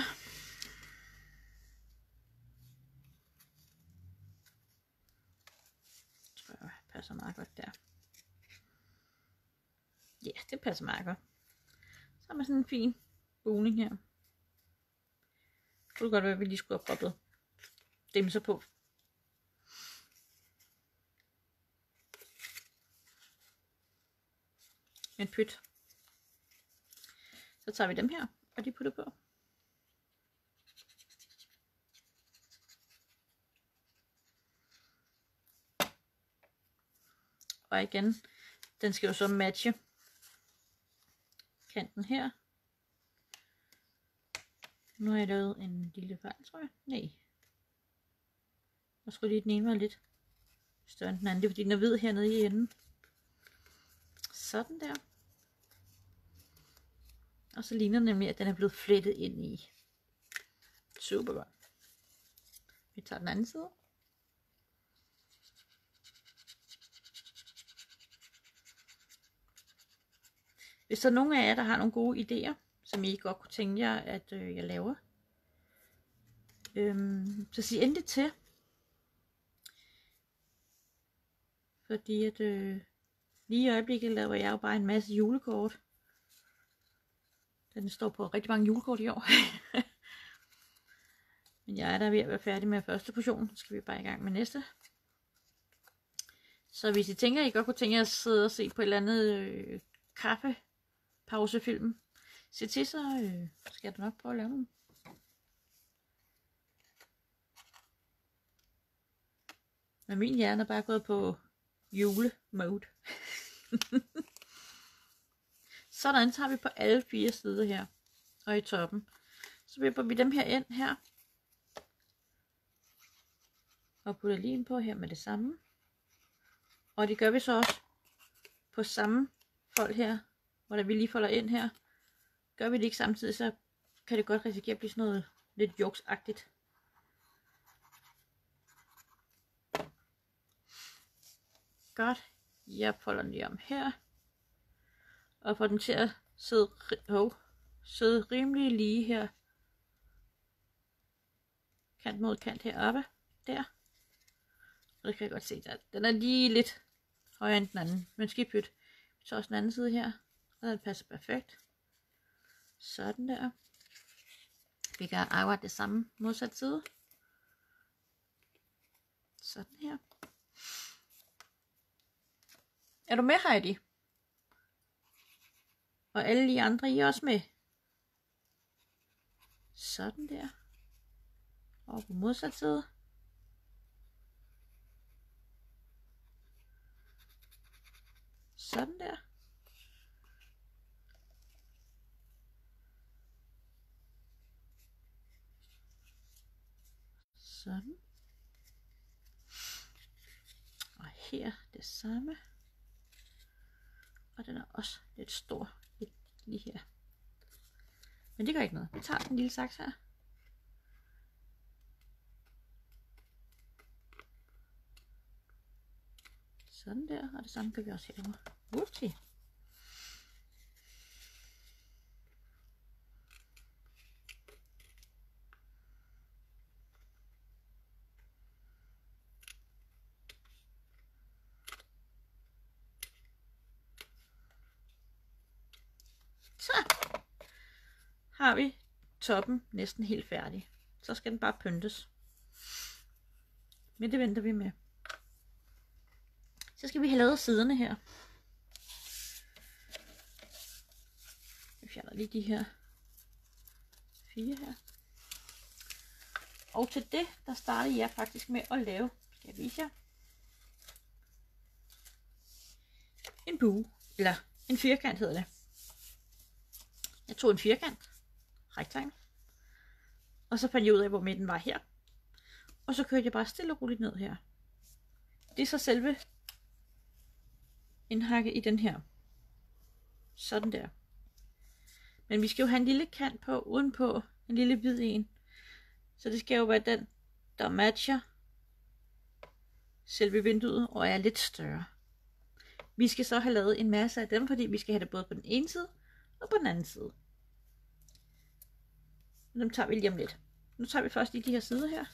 Jeg tror jeg passer meget godt der. Ja, det passer meget godt. Så har man sådan en fin bugning her. Det kunne godt være, at vi lige skulle have proppet dimser på. En pyt. Så tager vi dem her, og de putter på. Og igen, den skal jo så matche kanten her. Nu har jeg lavet en lille fejl, tror jeg. Nej. Jeg tror lige, den ene var lidt større end den anden. Det er fordi, den er hvid hernede i enden. Sådan der. Og så ligner det nemlig, at den er blevet flettet ind i. Super godt. Vi tager den anden side. Hvis der er nogen af jer, der har nogle gode idéer, som I godt kunne tænke jer, at øh, jeg laver, øhm, så sig endelig til. Fordi at øh, lige i øjeblikket laver jeg jo bare en masse julekort. Den står på rigtig mange julekort i år. Men jeg er der ved at være færdig med første portion. Så skal vi bare i gang med næste. Så hvis I tænker, at I godt kunne tænke jer at sidde og se på et eller andet øh, kaffepausefilm, se til, så øh, skal jeg da nok prøve at lave dem. Men min hjerne er bare gået på julemode. Sådan tager vi på alle fire sider her. Og i toppen. Så vipper vi dem her ind her. Og putter lim på her med det samme. Og det gør vi så også på samme fold her. Hvor der vi lige folder ind her. Gør vi det ikke samtidig, så kan det godt risikere at blive sådan noget lidt juksagtigt. Godt. Jeg folder den lige om her. Og får den til at sidde, oh, sidde rimelig lige her. Kant mod kant heroppe. Der. Og det kan jeg godt se. Der. Den er lige lidt højere end den anden. Men skipyt. Vi tager også den anden side her. Og den passer perfekt. Sådan der. Vi gør akkurat det samme modsat side. Sådan her. Er du med, Heidi? Og alle de andre, I er også med. Sådan der. Og på modsat side. Sådan der. Sådan. Og her det samme. Og den er også lidt stor lidt lige her. Men det gør ikke noget. Vi tager den lille saks her. Sådan der. Og det samme gør vi også herovre. Whoopsie. Så har vi toppen næsten helt færdig. Så skal den bare pyntes. Men det venter vi med. Så skal vi have lavet siderne her. Jeg fjerner lige de her fire her. Og til det, der startede jeg faktisk med at lave, skal jeg vise jer, en bue, eller en firkant hedder det. Jeg tog en firkant, rektangel, og så fandt jeg ud af, hvor midten var her. Og så kørte jeg bare stille og roligt ned her. Det er så selve indhakket i den her. Sådan der. Men vi skal jo have en lille kant på, udenpå, en lille hvid en. Så det skal jo være den, der matcher selve vinduet og er lidt større. Vi skal så have lavet en masse af dem, fordi vi skal have det både på den ene side og på den anden side. Dem tager vi lige om lidt. Nu tager vi først lige de her sider her.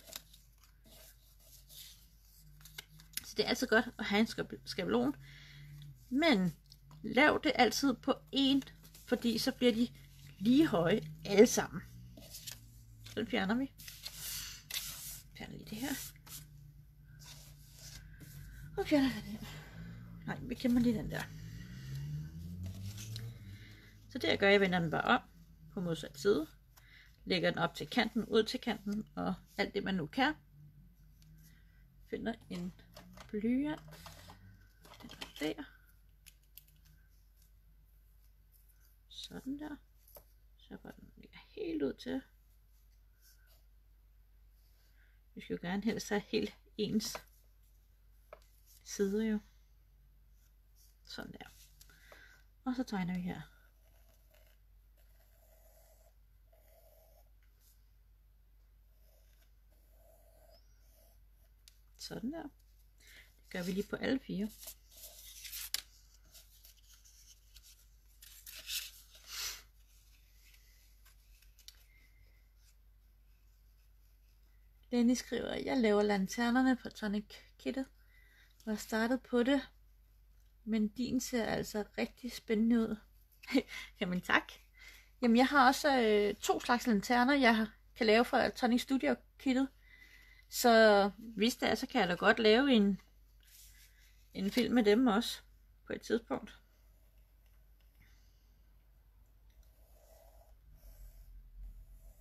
Så det er altid godt at have en skabelon. Men lav det altid på en, fordi så bliver de lige høje alle sammen. Så den fjerner vi. Fjerner lige det her. Og fjerner den her. Nej, vi klemmer lige den der. Så det jeg gør, jeg vender den bare om på modsat side. Lægger den op til kanten, ud til kanten og alt det man nu kan. Finder en blyant. Den er der. Sådan der. Så går den ligger helt ud til. Vi skal jo gerne helst have helt ens sider jo. Sådan der. Og så tegner vi her. Sådan der. Det gør vi lige på alle fire. Lenny skriver, at jeg laver lanternerne på Tonic Kittet. Og har startet på det. Men din ser altså rigtig spændende ud. Jamen tak. Jamen jeg har også øh, to slags lanterner, jeg kan lave fra Tonic Studio Kittet. Så hvis det er, så kan jeg da godt lave en, en film med dem også på et tidspunkt.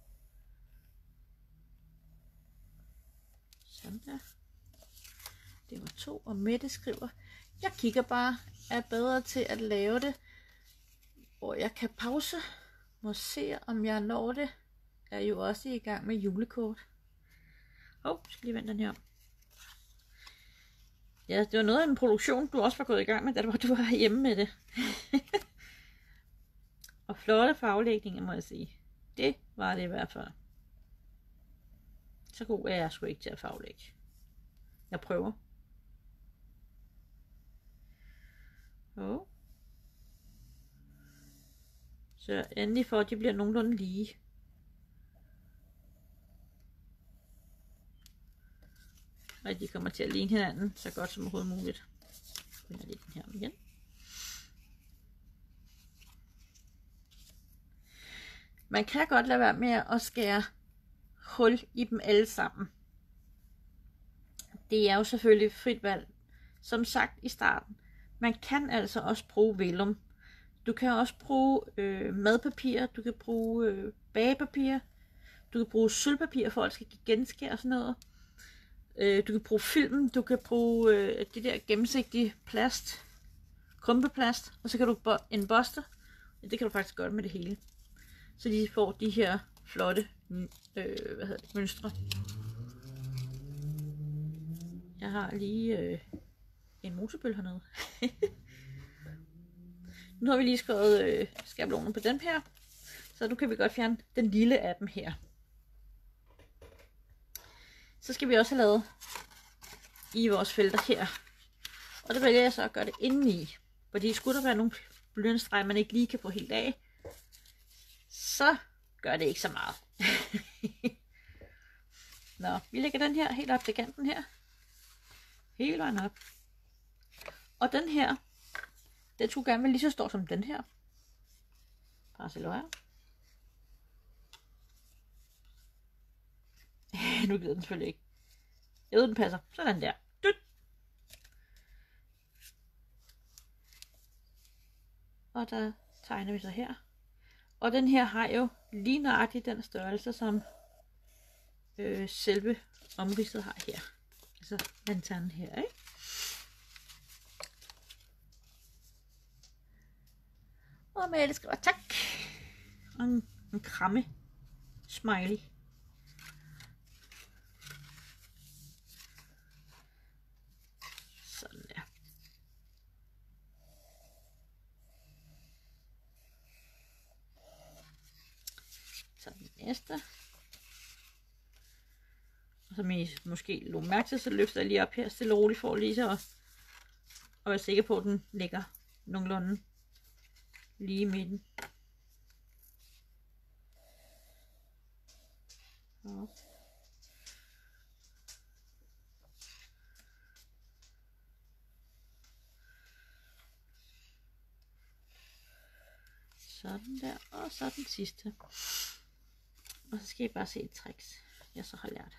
Sådan der. Det var to, og Mette skriver, jeg kigger bare, er bedre til at lave det, hvor jeg kan pause. Må se, om jeg når det. Jeg er jo også i gang med julekort. Åh, oh, skal lige vente den her. Ja, det var noget af en produktion, du også var gået i gang med, da du var hjemme med det. Og flotte farvelægninger, må jeg sige. Det var det i hvert fald. Så god er jeg sgu ikke til at farvelægge. Jeg prøver. Oh. Så endelig for, at de bliver nogenlunde lige. Og de kommer til at ligne hinanden så godt som overhovedet muligt. Jeg finder lige den her igen. Man kan godt lade være med at skære hul i dem alle sammen. Det er jo selvfølgelig frit valg. Som sagt i starten, man kan altså også bruge vellum. Du kan også bruge øh, madpapir, du kan bruge øh, bagepapir, du kan bruge sølvpapir, for at det skal give genskær og sådan noget. Øh, du kan bruge film, du kan bruge øh, det der gennemsigtige plast, krumpeplast, og så kan du en boster. Ja, det kan du faktisk godt med det hele. Så de får de her flotte øh, hvad hedder det, mønstre. Jeg har lige øh, en motorbøl hernede. Nu har vi lige skrevet øh, skabeloner på den her, så nu kan vi godt fjerne den lille af dem her. Så skal vi også have lavet i vores felter her. Og det vælger jeg så at gøre det indeni. Fordi skulle der være nogle blyantstreger, man ikke lige kan få helt af, så gør det ikke så meget. Nå, vi lægger den her helt op til kanten her. Hele vejen op. Og den her, den skulle gerne være lige så stor som den her. Bare se løjer. Nu gider den selvfølgelig ikke. Jeg ved, den passer. Sådan der. Dut. Og der tegner vi så her. Og den her har jo lige nøjagtigt den størrelse, som øh, selve omridset har her. Altså lanternen her, ikke? Og Mette skriver tak. Og en, en kramme smiley. Sådan der. Så den næste. Og som I måske lå mærke til, så løfter jeg lige op her stille og roligt for lige så og være sikker på, at den ligger nogenlunde lige i midten. Ja. Sådan der, og så den sidste. Og så skal I bare se et tricks, jeg så har lært.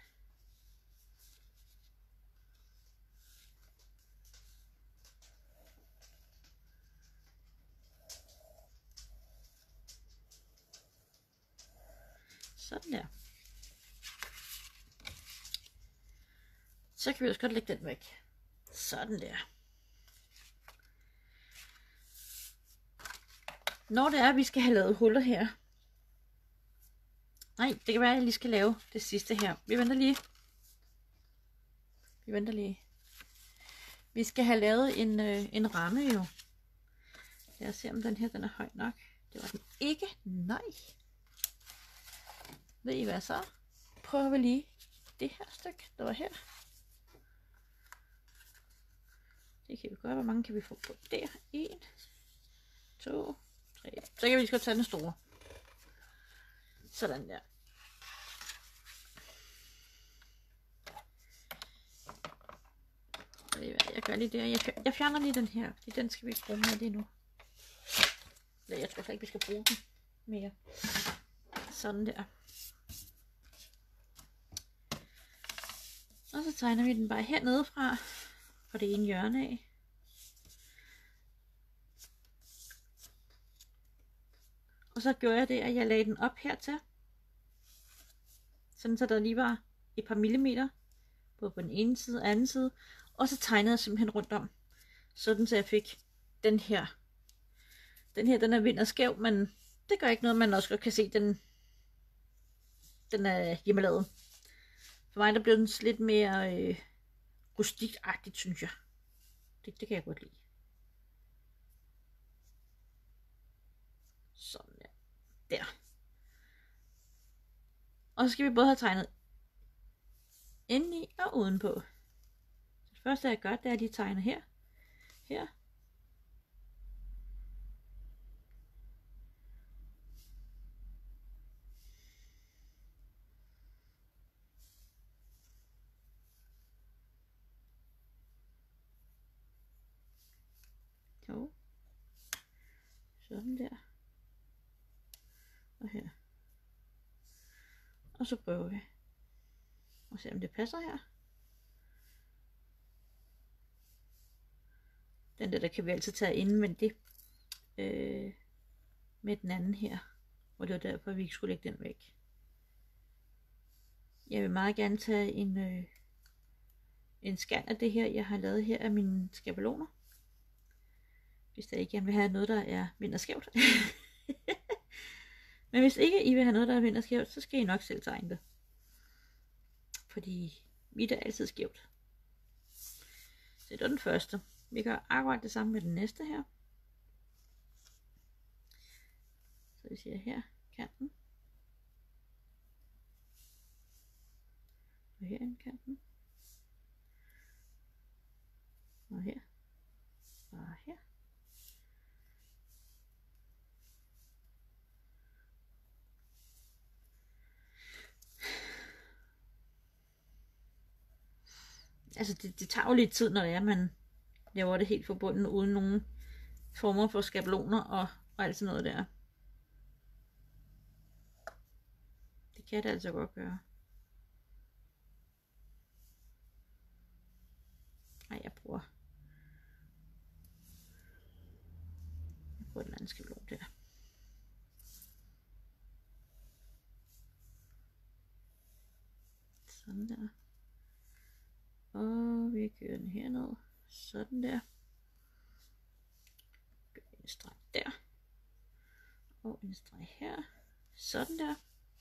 Sådan der. Så kan vi også godt lægge den væk. Sådan der. Når det er, at vi skal have lavet huller her. Nej, det kan være, at jeg lige skal lave det sidste her. Vi venter lige. Vi venter lige. Vi skal have lavet en, øh, en ramme jo. Lad os se, om den her den er høj nok. Det var den ikke. Nej. Ved I hvad så? Prøver vi lige det her stykke, der var her. Det kan vi gøre. Hvor mange kan vi få på der? en, to, tre. Så kan vi lige godt tage den store. Sådan der. Jeg gør lige det. Jeg fjerner lige den her, fordi den skal vi ikke bruge mere lige nu. Jeg tror ikke, vi skal bruge den mere. Sådan der. Og så tegner vi den bare hernede fra, på det ene hjørne af. Og så gjorde jeg det, at jeg lagde den op hertil. Sådan så der lige var et par millimeter, både på den ene side og anden side. Og så tegnede jeg simpelthen rundt om, sådan så jeg fik den her. Den her, den er vind og skæv, men det gør ikke noget, man også godt kan se, den, den er hjemmelavet. For mig, der blev den lidt mere øh, rustikt-agtigt, synes jeg. Det, det kan jeg godt lide. Sådan der. Der. Og så skal vi både have tegnet indeni og udenpå. Det første, jeg gør, det er, at de tegner her. Her. Jo. Sådan der. Og her. Og så prøver vi og se, om det passer her. Den der, der kan vi altid tage indvendigt øh, med den anden her. Og det var derfor, vi ikke skulle lægge den væk. Jeg vil meget gerne tage en, øh, en scan af det her, jeg har lavet her af mine skabeloner. Hvis der ikke gerne vil have noget, der er vind og skævt. Men hvis ikke I vil have noget, der er vind og skævt, så skal I nok selv tegne det. Fordi mit er altid skævt. Så det er den første. Vi gør akkurat det samme med den næste her. Så vi siger her, kanten. Og her en kanten. Og her. Og her. Altså det, det tager jo lidt tid, når det er, man laver det helt forbundet uden nogen former for skabeloner og, og alt sådan noget der. Det kan det altså godt gøre. Ej, jeg bruger jeg bruger den anden skabelon der. Sådan der. Og vi kører den herned. Sådan der. Gør en streg der. Og en streg her. Sådan der.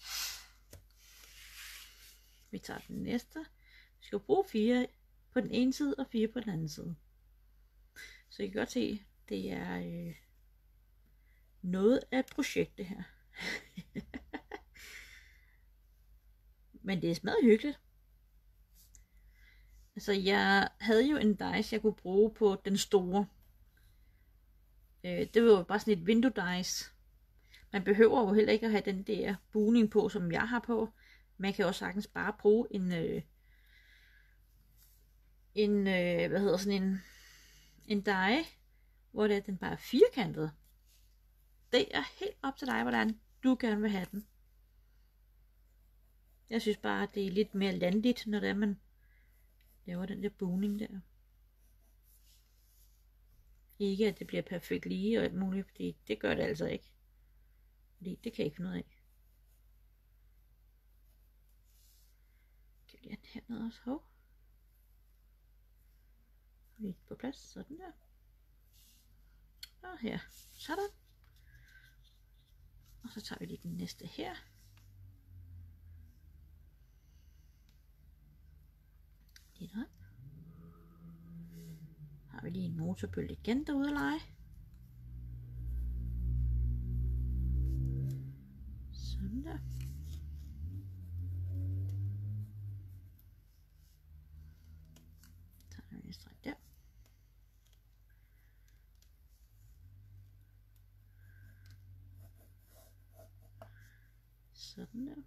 Vi tager den næste. Vi skal bruge fire på den ene side og fire på den anden side. Så I kan godt se, det er øh, noget af et projekt det her. Men det er smadret hyggeligt. Altså jeg havde jo en dice, jeg kunne bruge på den store. Øh, det var jo bare sådan et vindue dice. Man behøver jo heller ikke at have den der bugning på, som jeg har på. Man kan også sagtens bare bruge en, øh, en øh, hvad hedder sådan en, en die, hvor det er, den bare er firkantet. Det er helt op til dig, hvordan du gerne vil have den. Jeg synes bare, det er lidt mere landligt, når det er, man laver den der bugning der. Ikke at det bliver perfekt lige og alt muligt, fordi det gør det altså ikke. Fordi det kan jeg ikke finde ud af. Kan vi lige have den hernede også? Hov. Lige på plads, sådan der. Og her, sådan. Og så tager vi lige den næste her. Lige der. Har vi lige en motorbøl igen derude at lege. Sådan der. Så tager vi en streg der. Sådan der.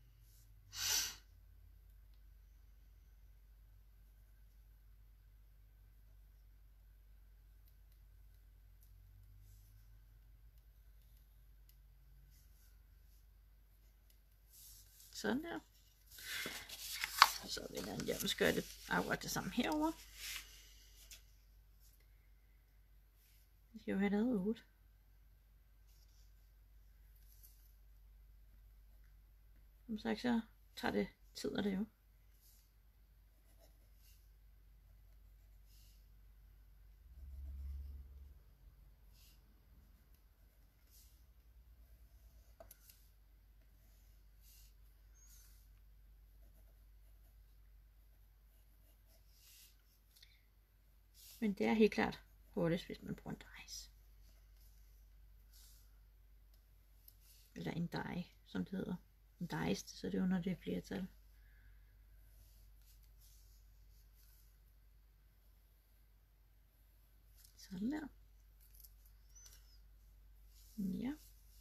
Sådan der. Så vil jeg gerne gøre det akkurat det samme herover. Vi skal jo have lavet otte. Som sagt, så tager det tid at lave. Men det er helt klart hurtigt, hvis man bruger en dice. Eller en die, som det hedder. En dice, så det er jo, når det er flertal. Sådan der. Ja.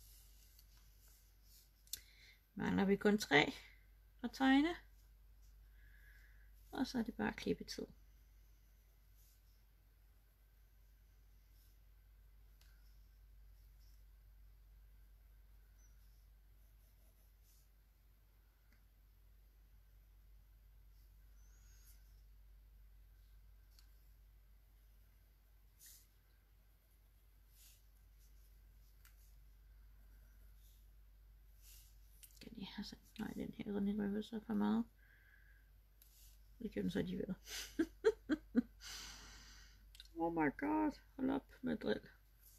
Mangler vi kun tre at tegne. Og så er det bare klippetid. Altså, nej, den her den røver så for meget. Det gjorde den så alligevel. Oh my god, hold op med drill.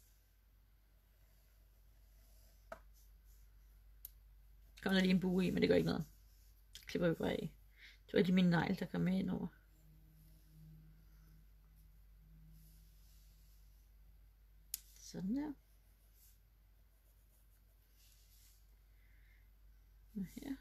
Kom der lige en bue i, men det gør ikke noget. Det klipper vi bare af. Det var lige min negl, der kom med ind over. Sådan der. Og her.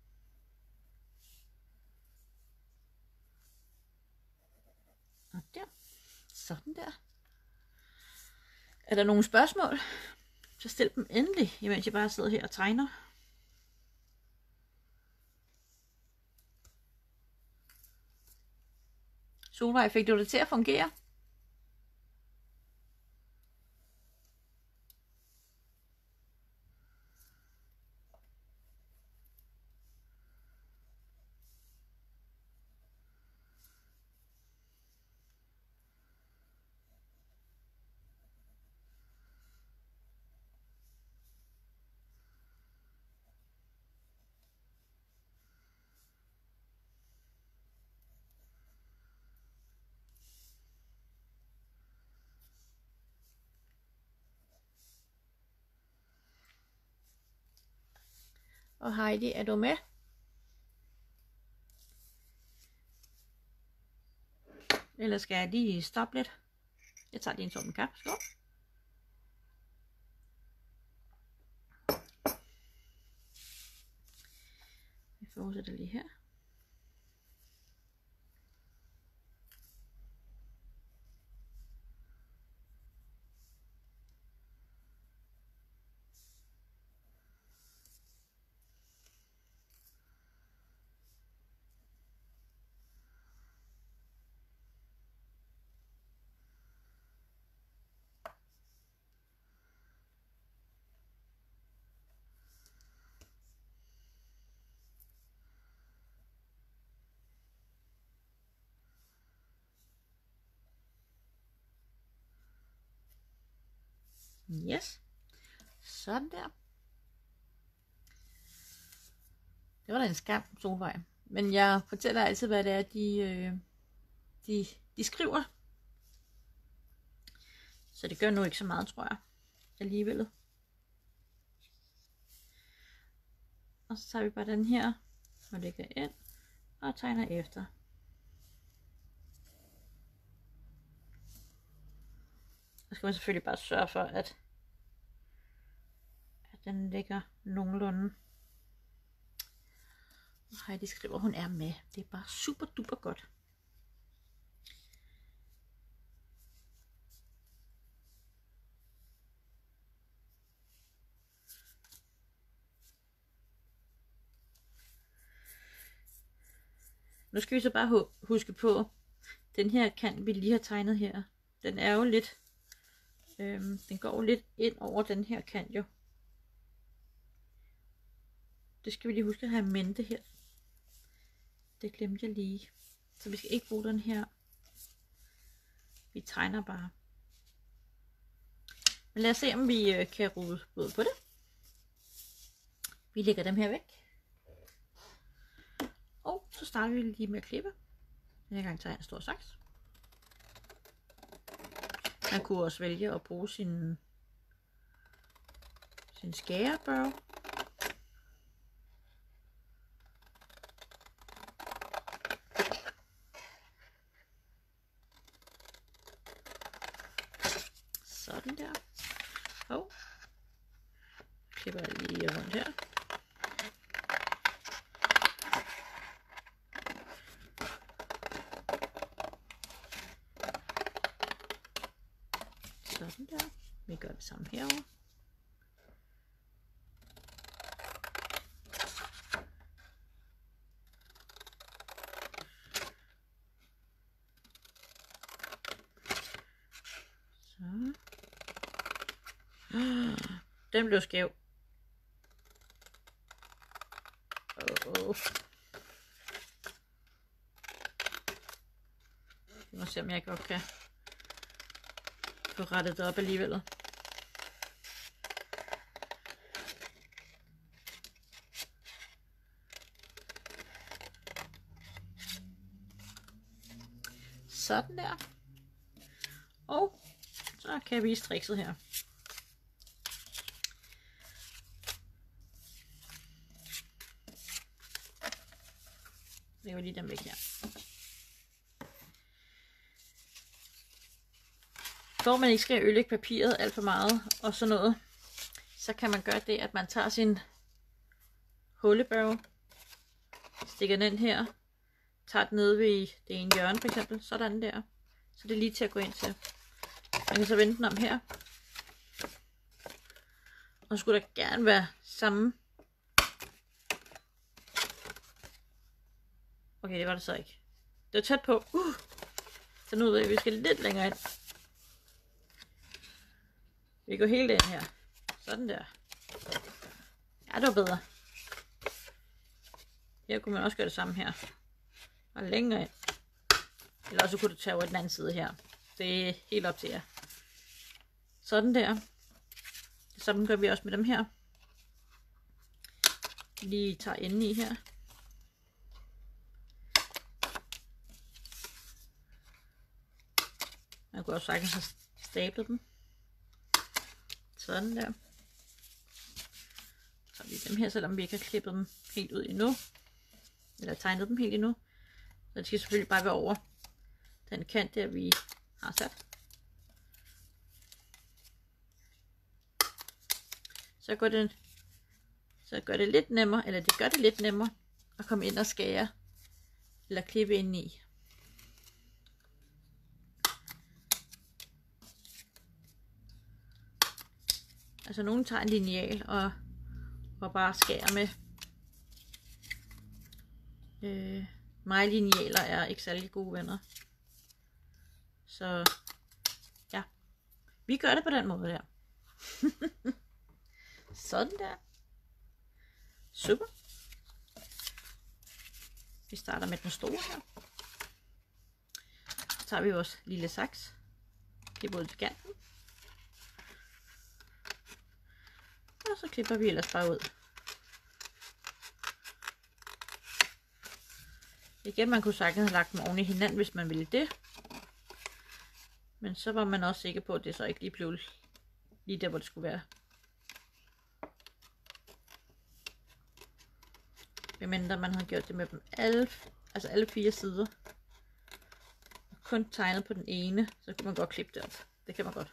Og der. Sådan der. Er der nogle spørgsmål? Så stil dem endelig, imens jeg bare sidder her og tegner. Solvej, fik du det til at fungere? Og Heidi, er du med? Eller skal jeg lige stoppe lidt? Jeg tager lige en tom kaffe. Skål. Vi fortsætter lige her. Yes. Sådan der. Det var da en skam, Solvej. Men jeg fortæller altid, hvad det er, de, øh, de, de skriver. Så det gør nu ikke så meget, tror jeg. Alligevel. Og så tager vi bare den her og lægger ind og tegner efter. Så skal man selvfølgelig bare sørge for, at, at den ligger nogenlunde. Og Heidi skriver, hun er med. Det er bare super duper godt. Nu skal vi så bare huske på, den her kant, vi lige har tegnet her, den er jo lidt, øhm, den går lidt ind over den her kant jo. Det skal vi lige huske at have i mente her. Det glemte jeg lige. Så vi skal ikke bruge den her. Vi tegner bare. Men lad os se, om vi øh, kan rode både på det. Vi lægger dem her væk. Og så starter vi lige med at klippe. Denne gang tager jeg en stor saks. Man kunne også vælge at bruge sin, sin skærebørge. Sådan der. Og klipper jeg lige rundt her. Sådan der. Vi gør det samme herovre. Så. Den blev skæv. Oh. Vi må se, om jeg godt kan få rettet det op alligevel. Sådan der. Og så kan jeg vise trikset her. Jeg vil lige dem væk her. For man ikke skal ødelægge papiret alt for meget og sådan noget, så kan man gøre det, at man tager sin hullebørge, stikker den her, tager den ned ved det ene hjørne for eksempel, sådan der. Så det er lige til at gå ind til. Man kan så vende den om her. Og så skulle der gerne være samme. Okay, det var det så ikke. Det var tæt på. Uh. Så nu ved jeg, at vi skal lidt længere ind. Vi går helt ind her. Sådan der. Ja, det var bedre. Her kunne man også gøre det samme her. Og længere ind. Eller også kunne du tage over den anden side her. Det er helt op til jer. Sådan der. Sådan gør vi også med dem her. Lige tager enden i her. Man kunne også sagtens have stablet dem. Sådan der. Så tager vi dem her, selvom vi ikke har klippet dem helt ud endnu. Eller tegnet dem helt endnu. Så det skal selvfølgelig bare være over den kant der, vi har sat. Så gør det, så gør det lidt nemmere, eller det gør det lidt nemmere at komme ind og skære eller klippe ind i. Altså nogen tager en lineal og, og bare skærer med. Øh, mig linealer er ikke særlig gode venner. Så ja, vi gør det på den måde der. Sådan der. Super. Vi starter med den store her. Så tager vi vores lille saks. Klipper ud til kanten. Og så klipper vi ellers bare ud. Igen, man kunne sagtens have lagt dem oven i hinanden, hvis man ville det. Men så var man også sikker på, at det så ikke lige blev lige der, hvor det skulle være. Medmindre man havde gjort det med dem alle, altså alle fire sider. Kun tegnet på den ene, så kan man godt klippe det op. Det kan man godt.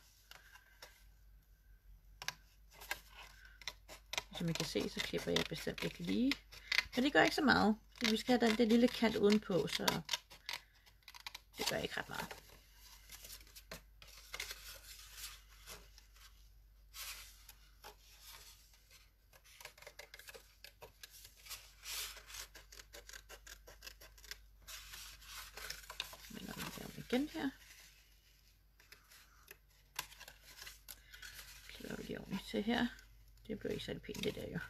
Som I kan se, så klipper jeg bestemt ikke lige. Men det gør ikke så meget. Vi skal have den der lille kant udenpå, så det gør ikke ret meget. Igen her. Klipper vi lige ordentligt til her. Det bliver ikke særlig pænt det der jo.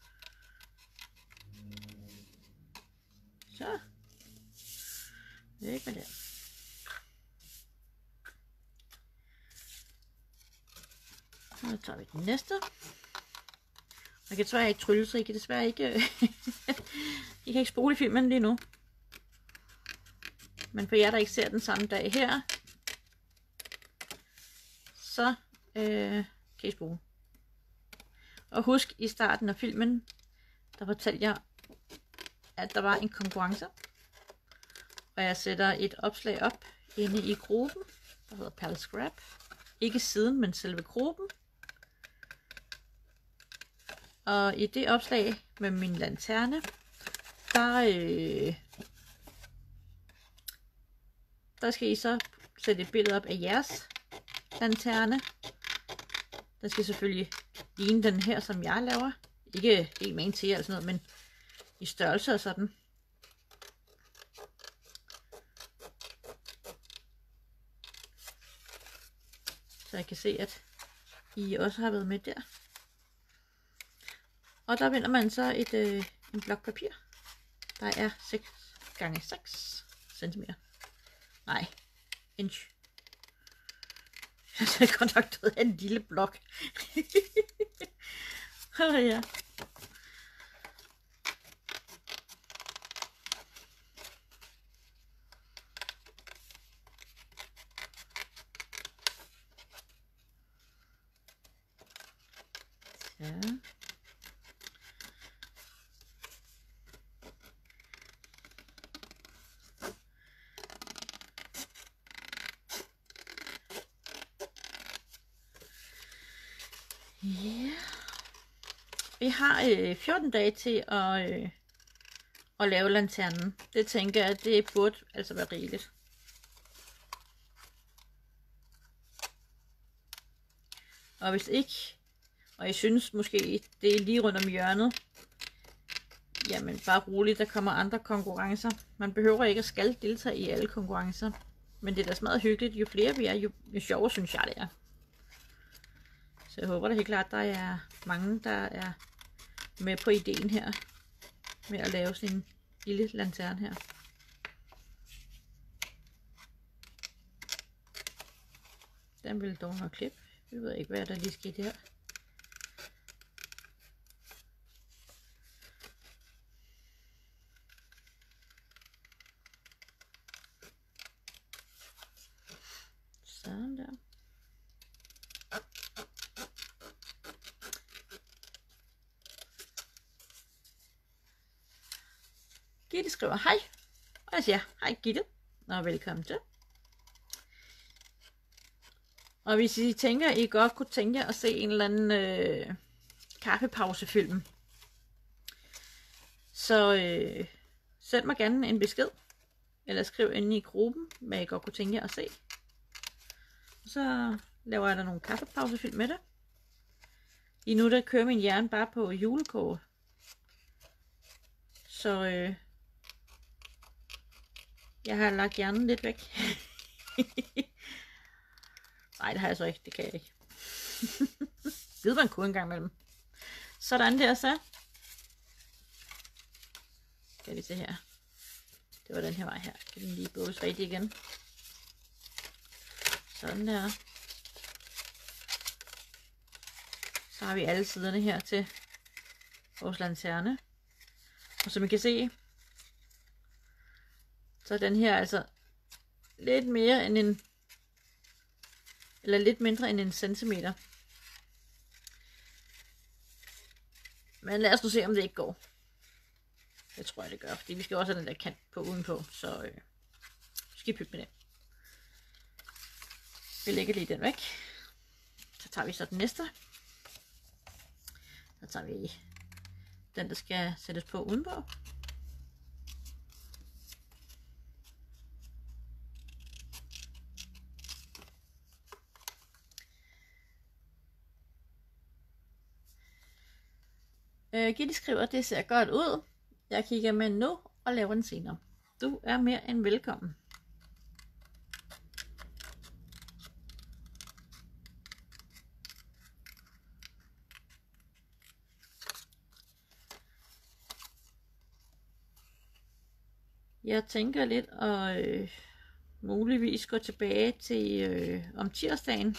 Så. Væk med det. Nu tager vi den næste. Jeg kan desværre ikke trylle, så I kan desværre ikke I kan ikke spole filmen lige nu. Men for jer, der ikke ser den samme dag her, så øh, kan I spole. Og husk, i starten af filmen, der fortalte jeg, at der var en konkurrence. Og jeg sætter et opslag op inde i gruppen, der hedder Pal Scrap. Ikke siden, men selve gruppen. Og i det opslag med min lanterne, der, øh, der skal I så sætte et billede op af jeres lanterne. Den skal selvfølgelig ligne den her, som jeg laver. Ikke helt med en til eller sådan noget, men i størrelse og sådan. Så jeg kan se, at I også har været med der. Og der vinder man så et øh, en blok papir, der er seks gange seks centimeter. Nej, inch. Jeg har godt nok taget en lille blok. Oh, ja. Ja. Ja. Vi har øh, fjorten dage til at, øh, at lave lanternen. Det tænker jeg, det burde altså være rigeligt. Og hvis ikke, og I synes måske, det er lige rundt om hjørnet, jamen bare roligt, der kommer andre konkurrencer. Man behøver ikke at skal deltage i alle konkurrencer. Men det er da smadret hyggeligt. Jo flere vi er, jo, jo sjovere synes jeg det er. Så jeg håber da helt klart, der er mange, der er med på ideen her. Med at lave sin lille lanterne her. Den vil dog nok klippe. Jeg ved ikke, hvad der lige skete her. Sådan der. Gitte skriver hej, og jeg siger hej Gitte, og velkommen til. Og hvis I tænker, I godt kunne tænke jer at se en eller anden øh, kaffepausefilm, så øh, send mig gerne en besked, eller skriv inde i gruppen, hvad I godt kunne tænke jer at se. Så laver jeg der nogle kaffepausefilm med det. Lige nu der kører min hjerne bare på julekåre. Så øh, jeg har lagt hjernen lidt væk. Nej, det har jeg så ikke. Det kan jeg ikke. Ved man kunne en gang imellem. Sådan der så. Skal vi se her. Det var den her vej her. Kan den lige bås rigtig igen. Sådan der. Så har vi alle siderne her til vores lanterne. Og som I kan se, så er den her altså lidt mere end en, eller lidt mindre end en centimeter. Men lad os nu se, om det ikke går. Det tror jeg, det gør, fordi vi skal også have den der kant på udenpå, så øh, skal vi pytte med det. Vi lægger lige den væk. Så tager vi så den næste. Så tager vi den, der skal sættes på udenpå. Øh, Gitte skriver, det ser godt ud. Jeg kigger med nu og laver den senere. Du er mere end velkommen. Jeg tænker lidt at øh, muligvis gå tilbage til øh, om tirsdagen.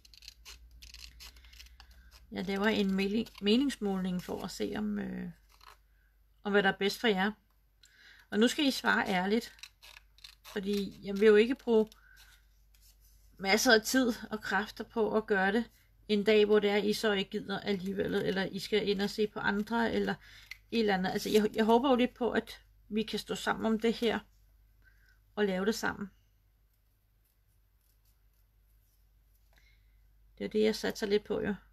Jeg laver en meningsmåling for at se om, øh, om hvad der er bedst for jer. Og nu skal I svare ærligt. Fordi jeg vil jo ikke bruge masser af tid og kræfter på at gøre det en dag, hvor det er, I så ikke gider alligevel. Eller I skal ind og se på andre, eller et eller andet. Altså jeg, jeg håber jo lidt på, at vi kan stå sammen om det her. Og lave det sammen. Det er det, jeg satser lidt på, jo.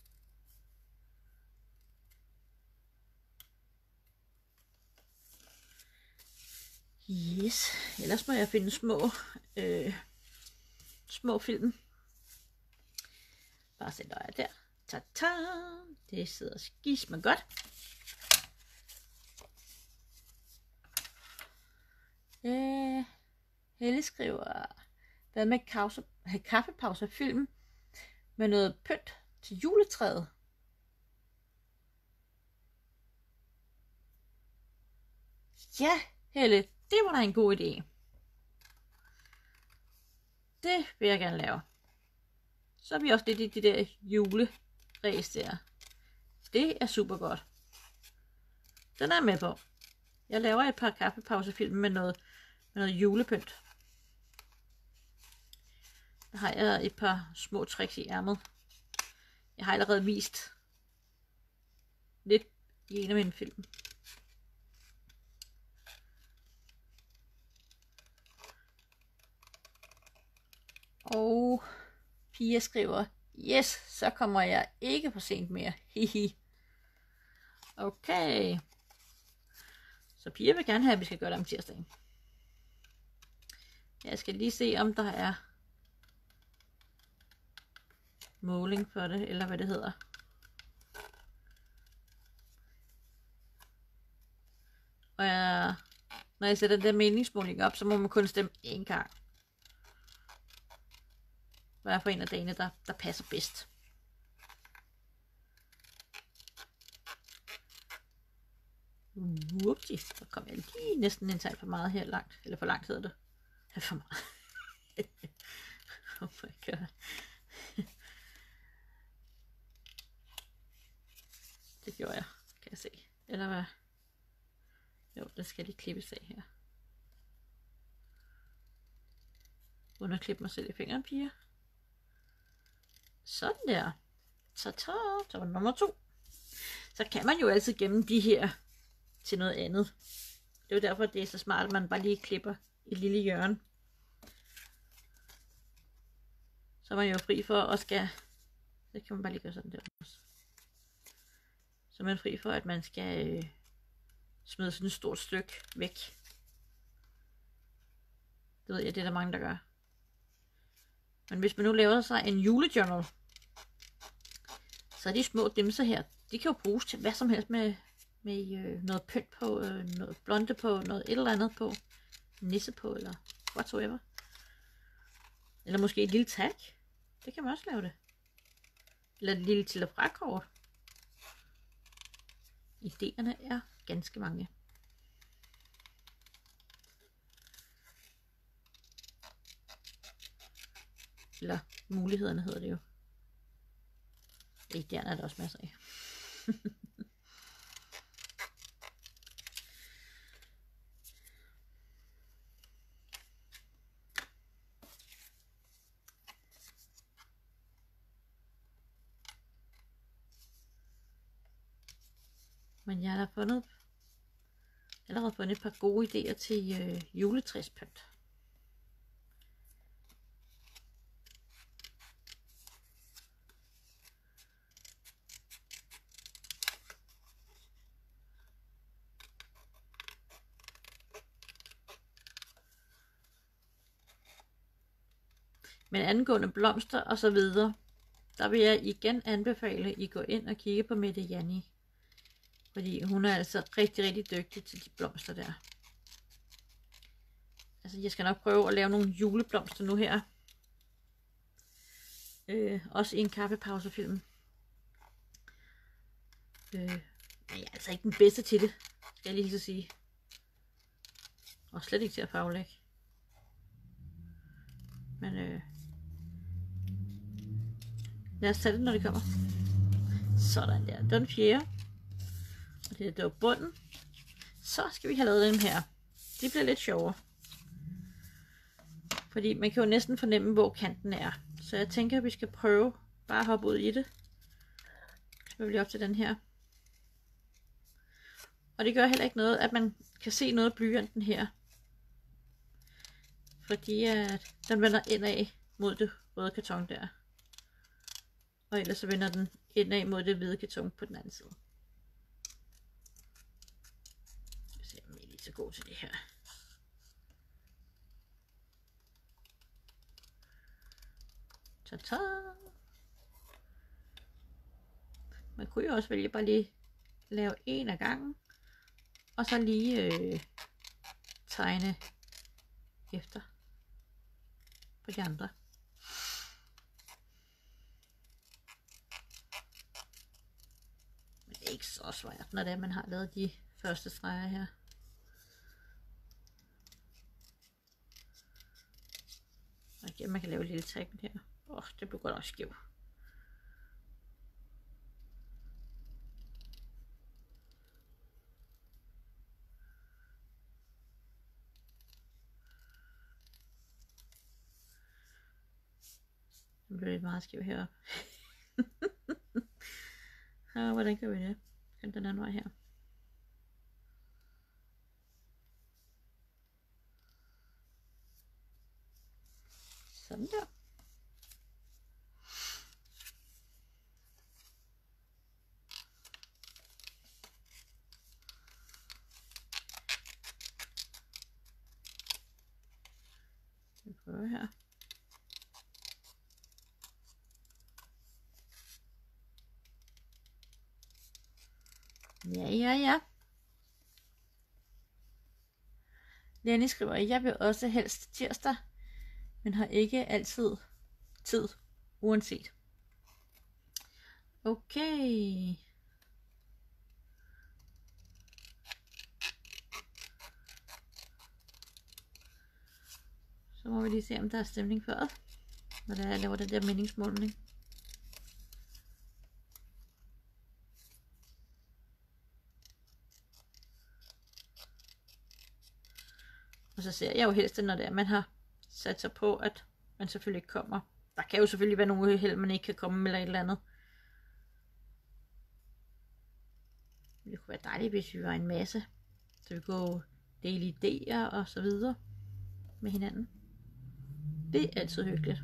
Yes, ellers må jeg finde små, øh, små film. Bare sætter jeg der. Ta-ta! Det sidder skisme godt. Øh, Helle skriver, hvad med kause, kaffepause film med noget pynt til juletræet? Ja, Helle, det var da en god idé. Det vil jeg gerne lave. Så er vi også lidt i de der juleræs der. Det er super godt. Den er jeg med på. Jeg laver et par kaffepausefilm med noget, med noget julepynt. Der har jeg et par små tricks i ærmet. Jeg har allerede vist lidt i en af mine film. Og Pia skriver, yes, så kommer jeg ikke for sent mere. Hihi. Okay. Så Pia vil gerne have, at vi skal gøre det om tirsdagen. Jeg skal lige se, om der er måling for det, eller hvad det hedder. Og jeg, når jeg sætter den der meningsmåling op, så må man kun stemme én gang. Hvad er for en af dagene, der, der passer bedst. Whoopsie, så kom jeg lige næsten en tag for meget her langt. Eller for langt hedder det. Ja, for meget. Oh my god. Det gjorde jeg, kan jeg se. Eller hvad? Jo, det skal lige klippes af her. Uden at klippe mig selv i fingeren, piger. Sådan der. Ta-ta, så var nummer to. Så kan man jo altid gemme de her til noget andet. Det er jo derfor, det er så smart, at man bare lige klipper et lille hjørne. Så er man jo fri for at skal... Det kan man bare lige gøre sådan der også. Så er man fri for, at man skal øh, smide sådan et stort stykke væk. Det ved jeg, det er der mange, der gør. Men hvis man nu laver sig en julejournal, så er de små dimser her, de kan jo bruges til hvad som helst med, med øh, noget pynt på, øh, noget blonde på, noget et eller andet på, nisse på, eller whatsoever. Eller måske et lille tag. Det kan man også lave det. Eller et lille til- og frakort. Ideerne er ganske mange. Eller mulighederne hedder det jo. Ideerne er der også masser af. Men jeg har da fundet, allerede fundet et par gode idéer til øh, juletræspynt. Men angående blomster og så videre, der vil jeg igen anbefale, at I går ind og kigger på Mette Janni. Fordi hun er altså rigtig, rigtig dygtig til de blomster der. Altså, jeg skal nok prøve at lave nogle juleblomster nu her. Øh, også i en kaffepausefilm. Øh, men jeg er altså ikke den bedste til det, skal jeg lige så sige. Og slet ikke til at farvelægge. Men øh, lad os tage det, når det kommer. Sådan der. Det var den fjerde. Og det, det var bunden. Så skal vi have lavet dem her. De bliver lidt sjovere. Fordi man kan jo næsten fornemme, hvor kanten er. Så jeg tænker, at vi skal prøve bare at hoppe ud i det. Så vil vi op til den her. Og det gør heller ikke noget, at man kan se noget af blyanten her. Fordi at den vender indad mod det røde karton der. Og ellers så vender den indad mod det hvide karton på den anden side. Jeg ser, om jeg lige så god til det her. Ta-ta! Man kunne jo også vælge bare lige lave en af gangen, og så lige øh, tegne efter på de andre. Men det er ikke så svært, når det er, man har lavet de første streger her. Og igen, man kan lave et lille tag her. Åh, oh, det blev godt også skævt. Den blev lidt meget skæv heroppe. Ja, hvordan gør vi det? Skal den anden vej her? Sådan der. Vi prøver her. Ja, ja, ja. Lenny skriver, jeg vil også helst tirsdag, men har ikke altid tid, uanset. Okay. Så må vi lige se, om der er stemning for det, når jeg laver den der meningsmåling. Og så ser jeg jo helst, når det er, man har sat sig på, at man selvfølgelig ikke kommer. Der kan jo selvfølgelig være nogle uheld, man ikke kan komme eller et eller andet. Det kunne være dejligt, hvis vi var en masse. Så vi kunne dele idéer og så videre med hinanden. Det er altid hyggeligt.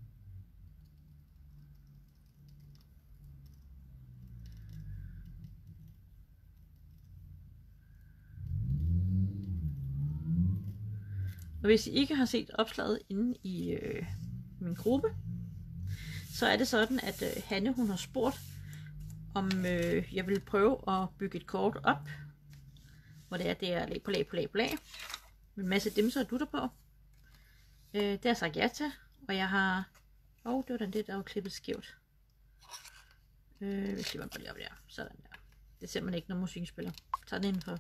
Og hvis I ikke har set opslaget inde i øh, min gruppe, så er det sådan, at øh, Hanne hun har spurgt, om øh, jeg vil prøve at bygge et kort op, hvor det er, det er lag på lag på lag på lag, med en masse dimser og dutter på. Øh, det har jeg sagt ja til, og jeg har... Åh, oh, det var den der, der var klippet skævt. Øh, hvis jeg bare lige op der. Sådan der. Det ser man ikke, når musikken spiller. Tag den indenfor.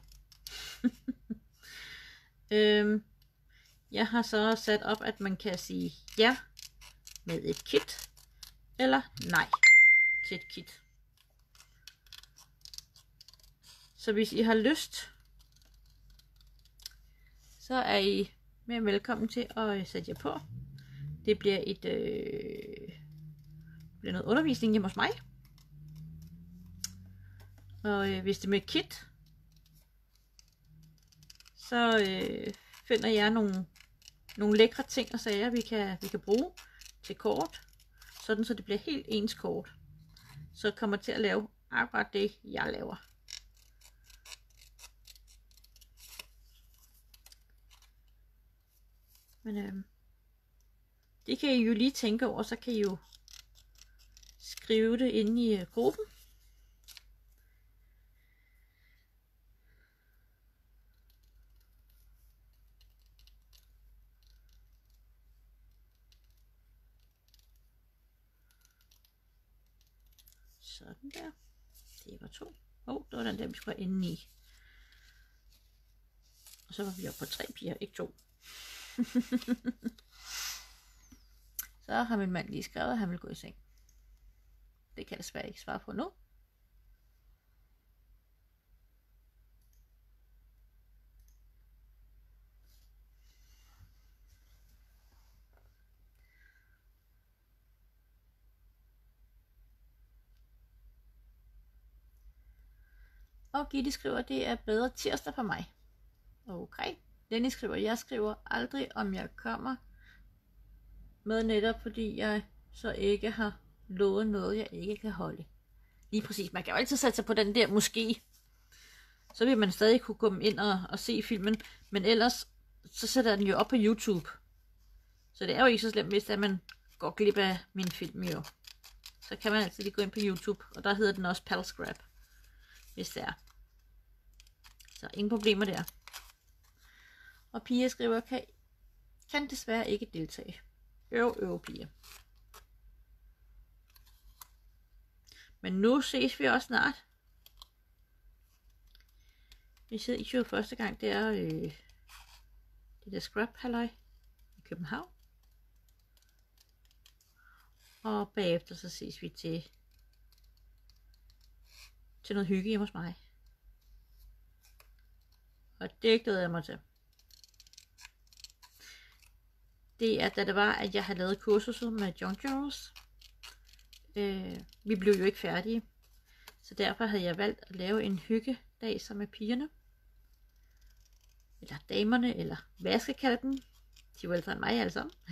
øh, Jeg har så sat op, at man kan sige ja med et kit, eller nej til et kit. Så hvis I har lyst, så er I mere velkommen til at sætte jer på. Det bliver et øh, det bliver noget undervisning hjemme hos mig. Og øh, hvis det er med et kit, så øh, finder jeg nogle nogle lækre ting og sager, vi kan, vi kan bruge til kort, sådan så det bliver helt ens kort. Så jeg kommer til at lave akkurat det, jeg laver. Men øh, det kan I jo lige tænke over, så kan I jo skrive det inde i uh, gruppen. Sådan der. Det var to. Åh, oh, det var den der, vi skulle have inde i. Og så var vi oppe på tre piger, ikke to. Så har min mand lige skrevet, at han vil gå i seng. Det kan jeg desværre ikke svare på nu. Og Gitte skriver, at det er bedre tirsdag for mig. Okay. Lenny skriver, jeg skriver aldrig, om jeg kommer med netop, fordi jeg så ikke har love noget, jeg ikke kan holde. Lige præcis. Man kan jo altid sætte sig på den der måske. Så vil man stadig kunne komme ind og, og se filmen. Men ellers, så sætter den jo op på YouTube. Så det er jo ikke så slemt, hvis at man går glip af min film jo. Så kan man altid lige gå ind på YouTube. Og der hedder den også Palscrap. Hvis det er. Så ingen problemer der. Og Pia skriver, kan, kan desværre ikke deltage. Øv, øv, Pia. Men nu ses vi også snart. Vi sidder i jo første gang, det er øh, det der scrap halløj i København. Og bagefter så ses vi til, til noget hygge hjemme hos mig. Og det glæder jeg mig til. Det er da det var, at jeg havde lavet kursuset med Junk Journals. Øh, vi blev jo ikke færdige. Så derfor havde jeg valgt at lave en hyggedag sammen med pigerne. Eller damerne, eller hvad jeg skal kalde dem. De er jo ældre end mig alle sammen.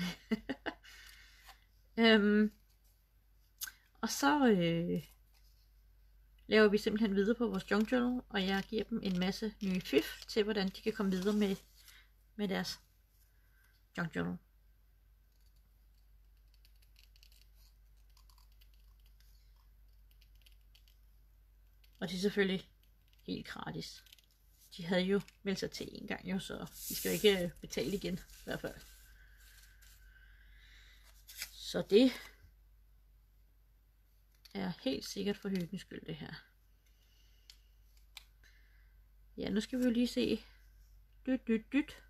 øhm, og så øh, laver vi simpelthen videre på vores Junk Journal. Og jeg giver dem en masse nye fif til, hvordan de kan komme videre med, med deres Junk Journal. Og det er selvfølgelig helt gratis. De havde jo meldt sig til en gang jo, så de skal jo ikke betale igen i hvert fald. Så det er helt sikkert for hyggens skyld det her. Ja, nu skal vi jo lige se. Dyt, dyt, dyt.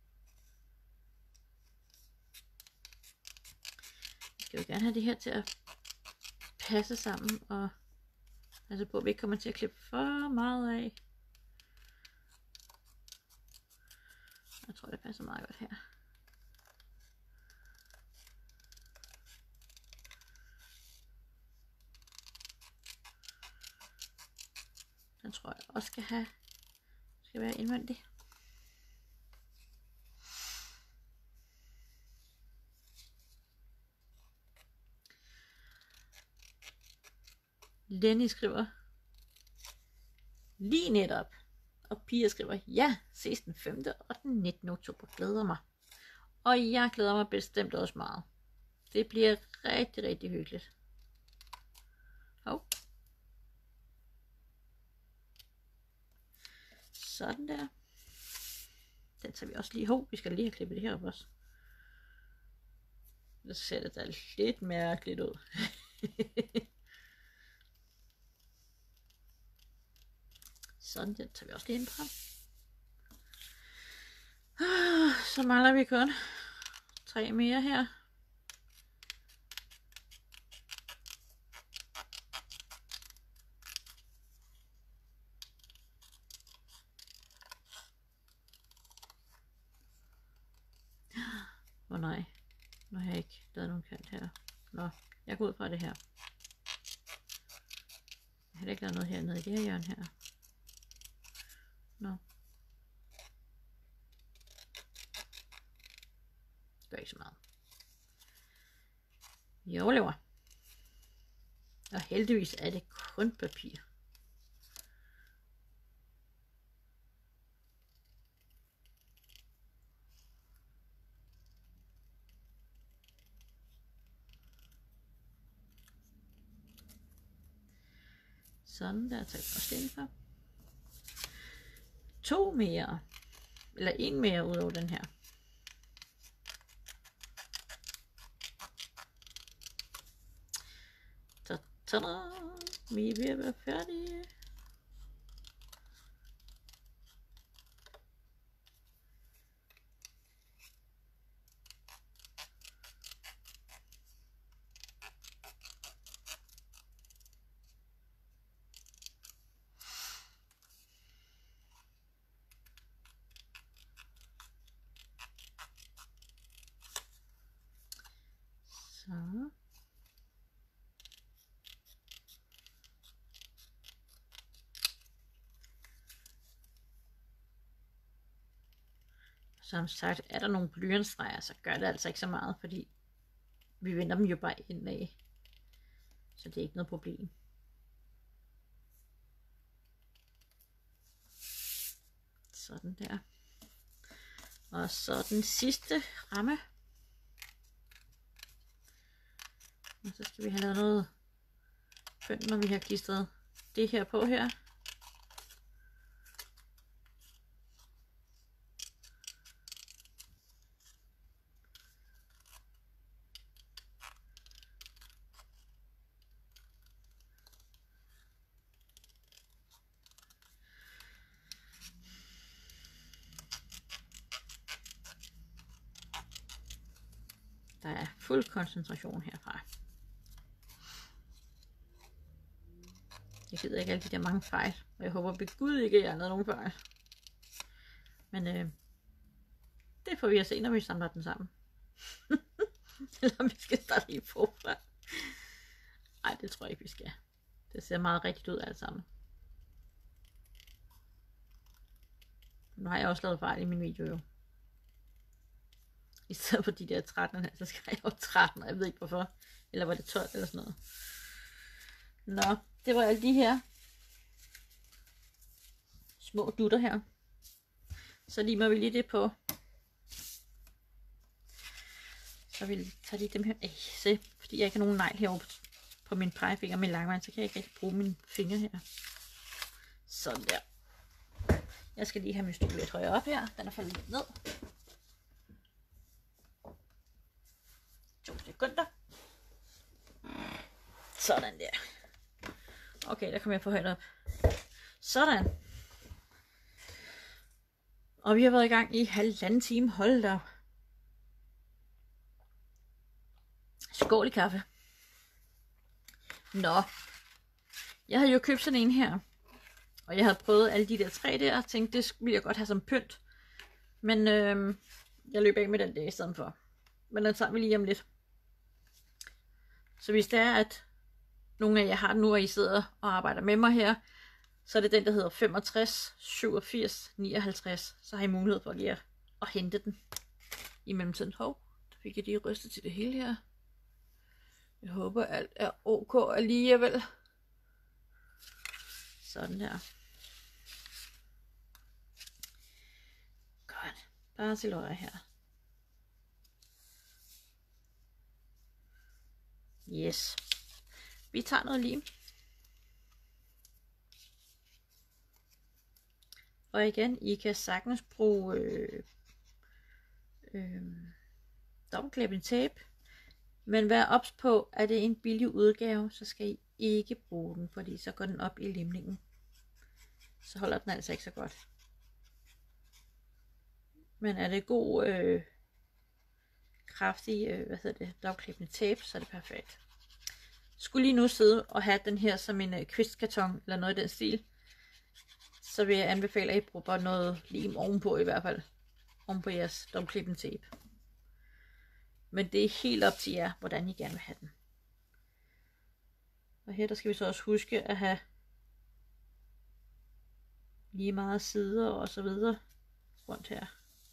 Vi skal jo gerne have det her til at passe sammen og altså på, at vi ikke kommer til at klippe for meget af. Jeg tror, det passer meget godt her. Den tror jeg også skal have, skal være indvendig. Lenny skriver lige netop. Og Pia skriver, ja, ses den femte og den nittende oktober. Glæder mig. Og jeg glæder mig bestemt også meget. Det bliver rigtig, rigtig hyggeligt. Hov. Sådan der. Den tager vi også lige. Hov, vi skal lige have klippet det her op også. Så ser det da lidt mærkeligt ud. Sådan, den tager vi også lige ind på. Så mangler vi kun tre mere her. Åh oh, nej, nu har jeg ikke lavet nogen kant her. Nå, jeg går ud fra det her. Jeg har ikke lavet noget hernede i det her hjørne her. Nå. Det gør ikke så meget. Vi overlever. Og heldigvis er det kun papir. Sådan, der tager vi også den for. To mere. Eller en mere ud over den her. Ta-da! Vi er ved at være færdige. Så. Som sagt, er der nogle blyantstreger, så gør det altså ikke så meget, fordi vi vender dem jo bare indad. Så det er ikke noget problem. Sådan der. Og så den sidste ramme. Og så skal vi have lavet noget pynt, når vi har klistret det her på her. Der er fuld koncentration herfra. Jeg gider ikke alle de der mange fejl, og jeg håber ved Gud ikke, at jeg har lavet nogen fejl. Men øh, det får vi at se, når vi samler den sammen. Eller om vi skal starte helt forfra. Ej, det tror jeg ikke, vi skal. Det ser meget rigtigt ud alt sammen. Nu har jeg også lavet fejl i min video jo. I stedet for de der tretten, så skal jeg jo tretten, og jeg ved ikke hvorfor. Eller var det tolv eller sådan noget. Nå, det var alle de her små dutter her. Så limer vi lige det på. Så vil jeg tage lige dem her. Ej, se, fordi jeg ikke har nogen negl herovre på, på min pegefinger med langvand, så kan jeg ikke rigtig bruge mine fingre her. Sådan der. Jeg skal lige have min stol lidt højere op her. Den er faldet lidt ned. To sekunder. Sådan der. Okay, der kommer jeg for højt op. Sådan. Og vi har været i gang i halvanden time. Hold da op. Skål i kaffe. Nå. Jeg havde jo købt sådan en her. Og jeg havde prøvet alle de der tre der. Og tænkte, det ville jeg godt have som pynt. Men øh, jeg løb af med den der i stedet for. Men den tager vi lige om lidt. Så hvis det er, at nogle af jer har den nu, og I sidder og arbejder med mig her, så er det den, der hedder femogtres, syvogfirs, nioghalvtreds. Så har I mulighed for lige at, at hente den i mellemtiden. Hov, der fik jeg lige rystet til det hele her. Jeg håber, alt er ok alligevel. Sådan der. Godt. Bare til øje her. Yes. Vi tager noget lim. Og igen, I kan sagtens bruge øh, øh, dobbeltklippende tape. Men vær ops på, at det er en billig udgave, så skal I ikke bruge den, fordi så går den op i limningen. Så holder den altså ikke så godt. Men er det god, øh, kraftig, øh, hvad hedder det, dobbeltklippende tape, så er det perfekt. Skulle lige nu sidde og have den her som en øh, kvistkarton, eller noget i den stil, så vil jeg anbefale, at I bruger bare noget lim ovenpå i hvert fald. Ovenpå jeres dobbeltklippende tape. Men det er helt op til jer, hvordan I gerne vil have den. Og her der skal vi så også huske at have lige meget sider og så videre rundt her.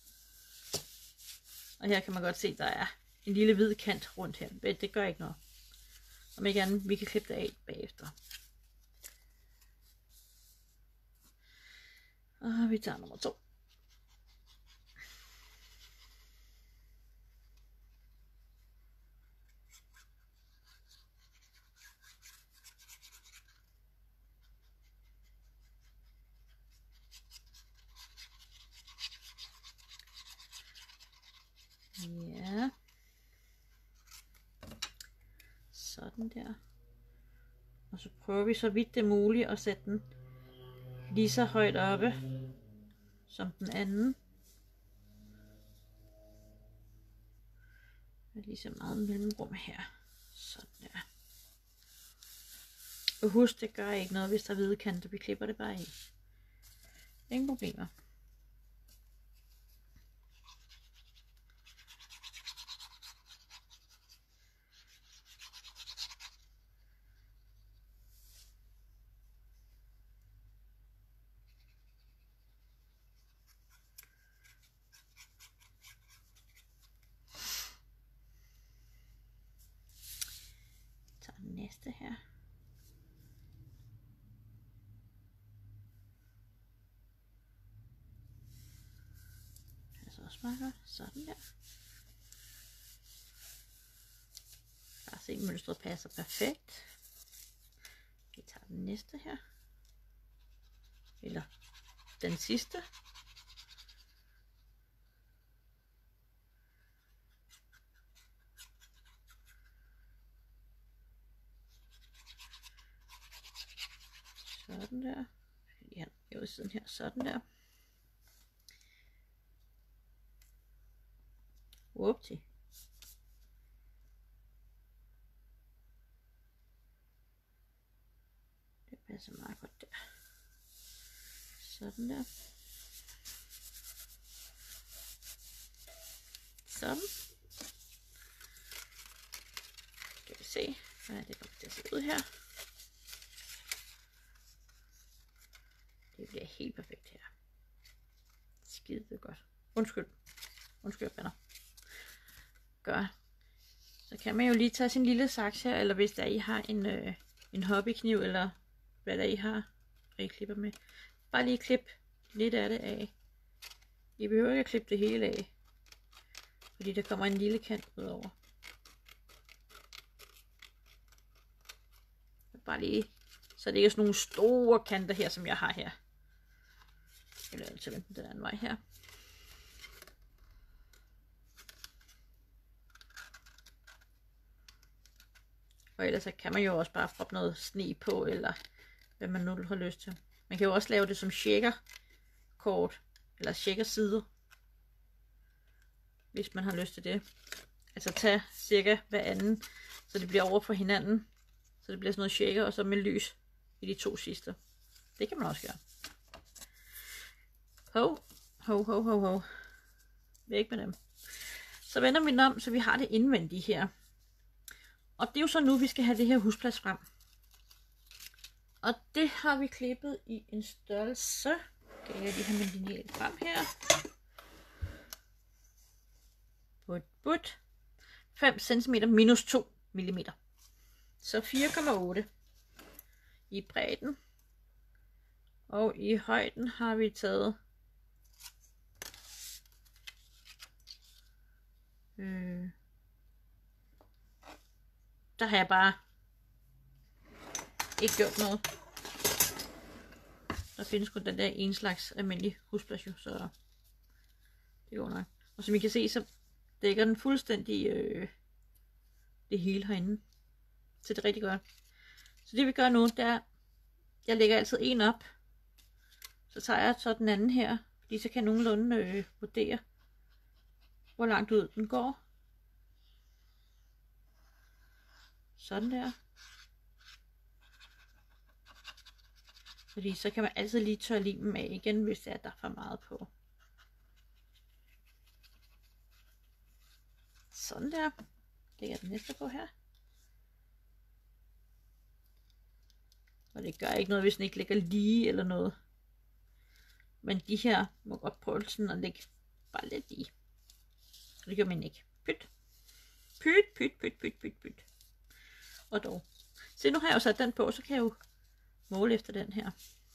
Og her kan man godt se, at der er en lille hvid kant rundt her. Men det gør ikke noget. Om ikke andet, vi kan klippe det af bagefter. Og vi tager nummer to. Ja. Sådan der. Og så prøver vi så vidt det er muligt at sætte den lige så højt oppe som den anden. Der er lige så meget mellemrum her. Sådan der. Og husk, det gør ikke noget, hvis der er hvide kanter. Vi klipper det bare i. Ingen problemer. næste her. Altså også meget godt. Sådan der. Bare se, mønstret passer perfekt. Vi tager den næste her. Eller den sidste. Sådan der. Ja, jeg vil siden her. Sådan der. Whoopsie. Det passer meget godt der. Sådan der. Sådan. Skal vi se, hvad det kommer til at se ud her. Det bliver helt perfekt her. Skide godt. Undskyld. Undskyld, venner. Godt. Så kan man jo lige tage sin lille saks her, eller hvis der I har en, øh, en hobbykniv, eller hvad der I har, og I klipper med. Bare lige klip lidt af det af. I behøver ikke at klippe det hele af, fordi der kommer en lille kant ud over. Bare lige, så det ikke er sådan nogle store kanter her, som jeg har her. Eller altså vente den anden vej her. Og ellers så kan man jo også bare proppe noget sne på, eller hvad man nu har lyst til. Man kan jo også lave det som shaker-kort, eller shaker-sider, hvis man har lyst til det. Altså tage cirka hver anden, så det bliver over for hinanden. Så det bliver sådan noget shaker, og så med lys i de to sidste. Det kan man også gøre. Hov, hov, hov, hov, hov. Væk med dem. Så vender vi den om, så vi har det indvendige her. Og det er jo så nu, vi skal have det her husplads frem. Og det har vi klippet i en størrelse. Kan jeg lige have min lineal frem her. But, but. fem centimeter minus to millimeter. Så fire komma otte i bredden. Og i højden har vi taget øh, der har jeg bare ikke gjort noget. Der findes kun den der en slags almindelig husplads jo, så det går nok. Og som I kan se, så dækker den fuldstændig øh, det hele herinde. Så det er rigtig godt. Så det vi gør nu, det er, jeg lægger altid en op. Så tager jeg så den anden her, fordi så kan jeg nogenlunde øh, vurdere, hvor langt ud den går. Sådan der. Fordi så kan man altid lige tørre limen af igen, hvis det er, der er for meget på. Sådan der. Lægger den næste på her. Og det gør ikke noget, hvis den ikke ligger lige eller noget. Men de her må godt prøve sådan at lægge bare lidt i. Og det gør man ikke. Pyt. Pyt, pyt, pyt, pyt, pyt, pyt. Og dog. Se, nu har jeg jo sat den på, så kan jeg jo måle efter den her.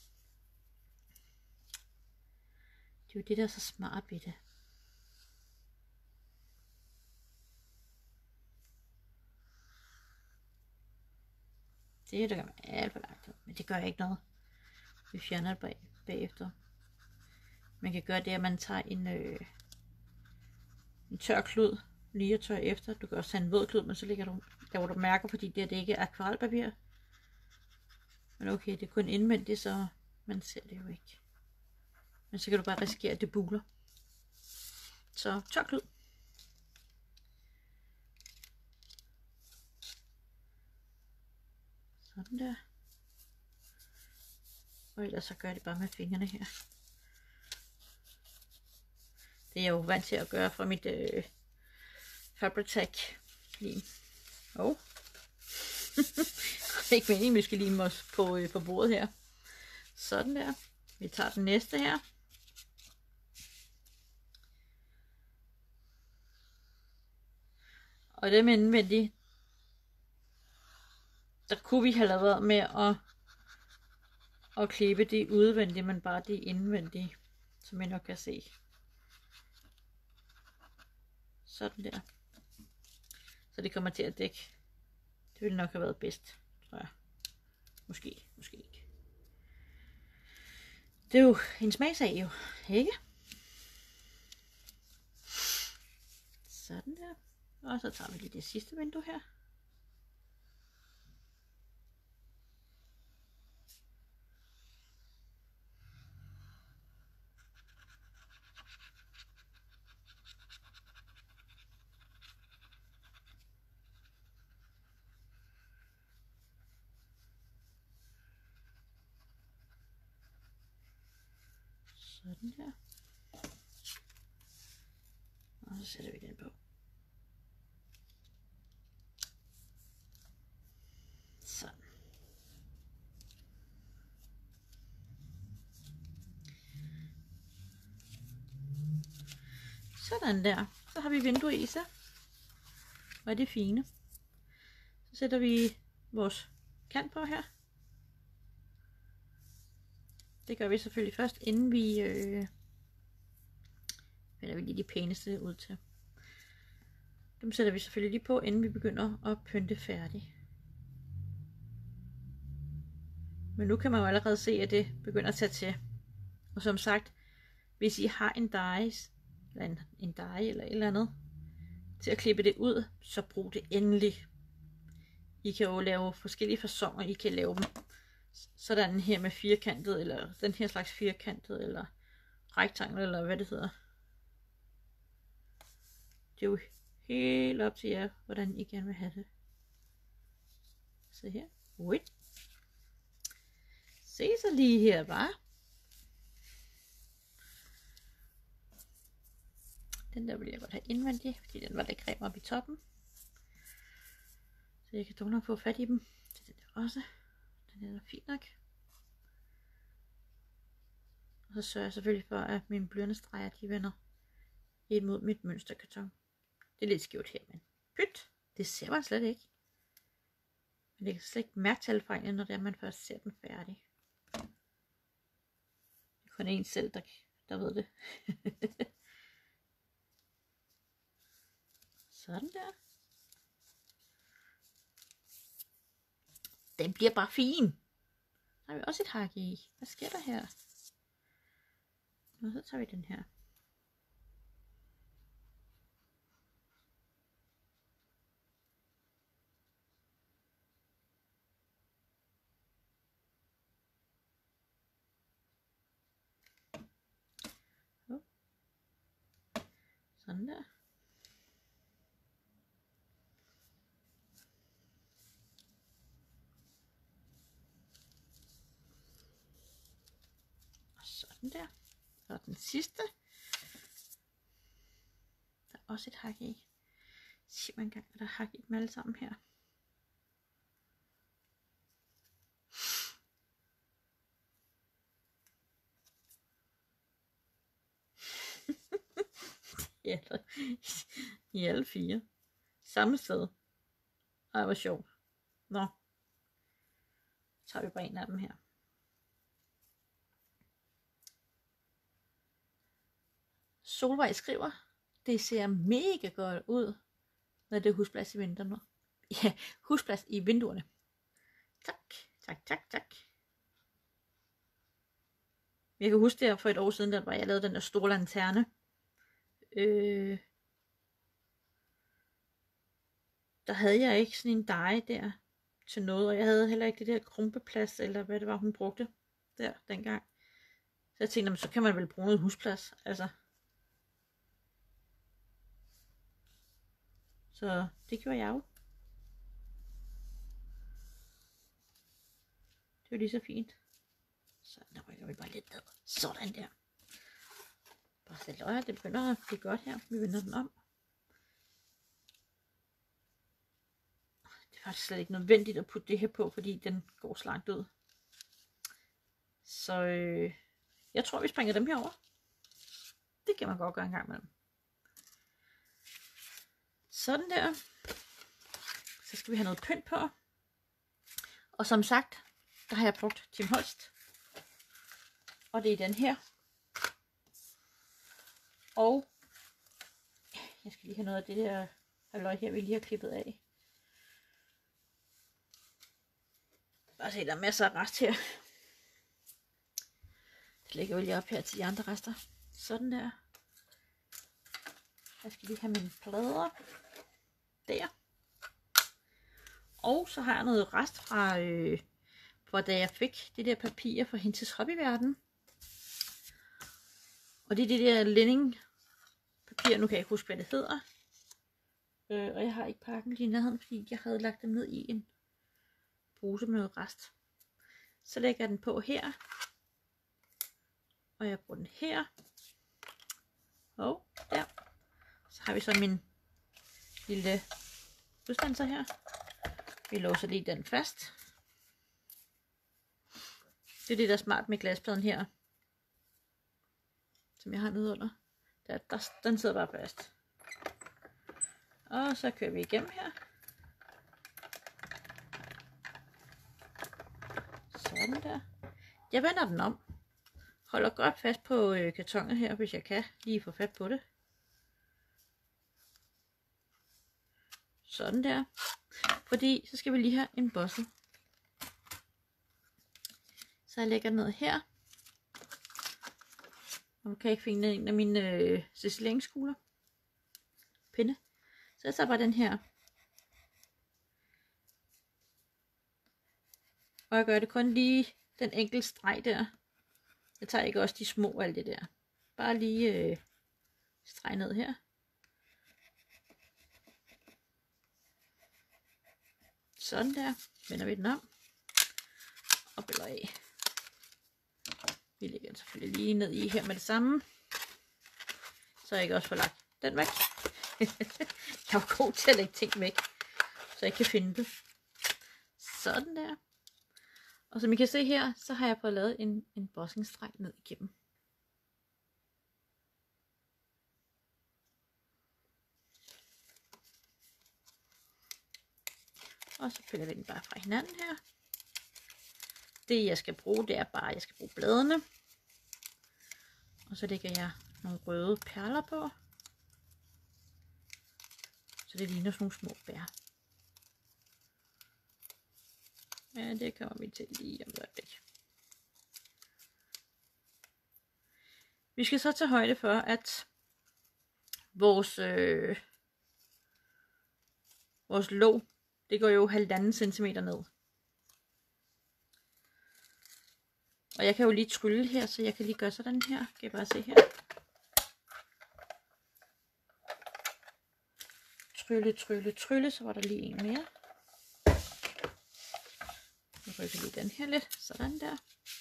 Det er jo det, der er så smart ved det. Det der gør man alt for langt, men det gør ikke noget. Vi fjerner det bag, bagefter. Man kan gøre det, at man tager en, øh, en tør klud lige at tørre efter. Du kan også tage en våd klud, men så ligger du, der hvor du mærker, fordi det, det ikke er akvarelpapir. Men okay, det er kun indvendigt, så man ser det jo ikke. Men så kan du bare risikere, at det buler. Så tør klud. Sådan der. Og ellers så gør jeg det bare med fingrene her. Det er jeg jo vant til at gøre fra mit øh, Fabri-Tac lim. Oh. Det er ikke meningen, vi skal lime os på, øh, på bordet her. Sådan der. Vi tager den næste her. Og dem indvendigt, der kunne vi have lavet være med at, at klippe det udvendige, men bare det indvendige, som I nok kan se. Sådan der. Så det kommer til at dække. Det ville nok have været bedst, tror jeg. Måske, måske ikke. Det er jo en smagsag jo, ikke? Sådan der. Og så tager vi lige det sidste vindue her. Sådan der. Og så sætter vi den på. Sådan. Sådan der. Så har vi vinduer i sig. Og det er fine. Så sætter vi vores kant på her. Det gør vi selvfølgelig først, inden vi øh, vælger vi lige de pæneste ud til. Dem sætter vi selvfølgelig lige på, inden vi begynder at pynte færdigt. Men nu kan man jo allerede se, at det begynder at tage til. Og som sagt, hvis I har en dice, eller en, en die eller et eller andet, til at klippe det ud, så brug det endelig. I kan jo lave forskellige faconer, I kan lave dem. Sådan her med firkantet, eller den her slags firkantet, eller rektangel, eller hvad det hedder. Det er jo helt op til jer, hvordan I gerne vil have det. Se her. Wait. Se så lige her, bare. Den der vil jeg godt have indvendigt, fordi den var lidt creme oppe i toppen. Så jeg kan dog nok få fat i dem. Det er den der også. Den er fint nok. Og så sørger jeg selvfølgelig for, at mine blyantstreger, de vender ind mod mit mønsterkarton. Det er lidt skævt her, men pyt, det ser man slet ikke. Men det kan slet ikke mærke talfejlen, når det er, man først ser den færdig. Det er kun en selv, der, der ved det. Sådan der. Den bliver bare fin. Der har vi også et hak i. Hvad sker der her? Og så tager vi den her. Sådan der. Og sådan der. Og den sidste. Der er også et hak i. Se mig engang, at der er hak i dem alle sammen her. Ja, i alle fire. Samme sted. Ej, hvor sjovt. Nå. Så tager vi bare en af dem her. Solvej skriver, det ser mega godt ud, når det er husplads i vinduerne. Ja, husplads i vinduerne. Tak, tak, tak, tak. Jeg kan huske det for et år siden, da jeg lavede den der store lanterne. Øh, der havde jeg ikke sådan en die der til noget, og jeg havde heller ikke det der krumpeplads, eller hvad det var, hun brugte der dengang. Så jeg tænkte, så kan man vel bruge noget husplads, altså. Så det gjorde jeg jo. Det var lige så fint. Så der rykker vi bare lidt ned. Sådan der. Bare sæt øje, det begynder at blive godt her. Vi vender den om. Det er faktisk slet ikke nødvendigt at putte det her på, fordi den går så langt ud. Så øh, jeg tror, vi springer dem her over. Det kan man godt gøre en gang imellem. Sådan der. Så skal vi have noget pynt på. Og som sagt, der har jeg brugt Tim Holst. Og det er den her. Og jeg skal lige have noget af det der halløj her, vi lige har klippet af. Bare se, der er masser af rest her. Det lægger jeg lige op her til de andre rester. Sådan der. Jeg skal lige have mine plader. Der. Og så har jeg noget rest fra, øh, fra da jeg fik det der papir fra Hendes Hobbyverden. Og det er det der Lenning papir, nu kan jeg ikke huske, hvad det hedder. Øh, og jeg har ikke pakken lige i nærheden, fordi jeg havde lagt dem ned i en pose med noget rest. Så lægger jeg den på her. Og jeg bruger den her. Og der. Så har vi så min lille udstanser her. Vi låser lige den fast. Det er det, der er smart med glaspladen her. Som jeg har nede under. Der, der, den sidder bare fast. Og så kører vi igennem her. Sådan der. Jeg vender den om. Holder godt fast på øh, kartonen her, hvis jeg kan lige få fat på det. Sådan der. Fordi så skal vi lige have en bossel. Så jeg lægger noget her. Nu kan jeg ikke finde en af mine øh, ciselleringskugler. Pinde. Så jeg tager bare den her. Og jeg gør det kun lige den enkelte streg der. Jeg tager ikke også de små og alt det der. Bare lige øh, streg ned her. Sådan der. Vender vi den om. Og bøller af. Vi lægger den selvfølgelig lige ned i her med det samme. Så jeg ikke også får lagt den væk. Jeg er god til at lægge ting væk, så jeg kan finde det. Sådan der. Og som I kan se her, så har jeg fået lavet en, en bossingstreg ned igennem. Og så piller vi den bare fra hinanden her. Det jeg skal bruge, det er bare, at jeg skal bruge bladene. Og så lægger jeg nogle røde perler på. Så det ligner sådan nogle små bær. Ja, det kommer vi til lige om et øjeblik. Vi skal så tage højde for, at vores, øh, vores låg, det går jo halvanden centimeter ned. Og jeg kan jo lige trylle her, så jeg kan lige gøre sådan her. Kan jeg bare se her. Trylle, trylle, trylle, så var der lige en mere. Jeg rykker lige den her lidt, sådan der.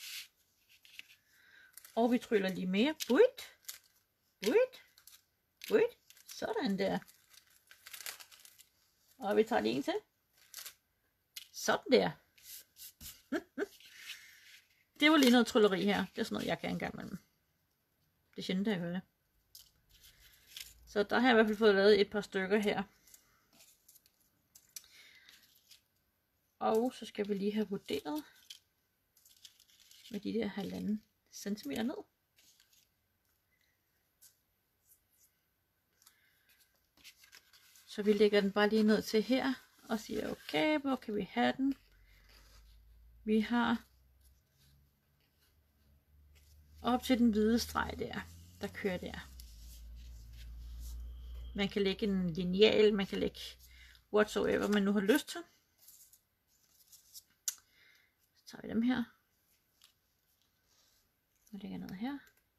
Og vi tryller lige mere. Buit, buit, buit, sådan der. Og vi tager lige en til. Sådan der. Det var lige noget trylleri her. Det er sådan noget, jeg kan engang imellem. Det er sjældent, at jeg gør det. Så der har jeg i hvert fald fået lavet et par stykker her. Og så skal vi lige have vurderet med de der halvanden centimeter ned. Så vi lægger den bare lige ned til her og siger, okay, hvor kan vi have den? Vi har op til den hvide streg der, der kører der. Man kan lægge en lineal, man kan lægge whatsoever man nu har lyst til. Så tager vi dem her. Og lægger noget her.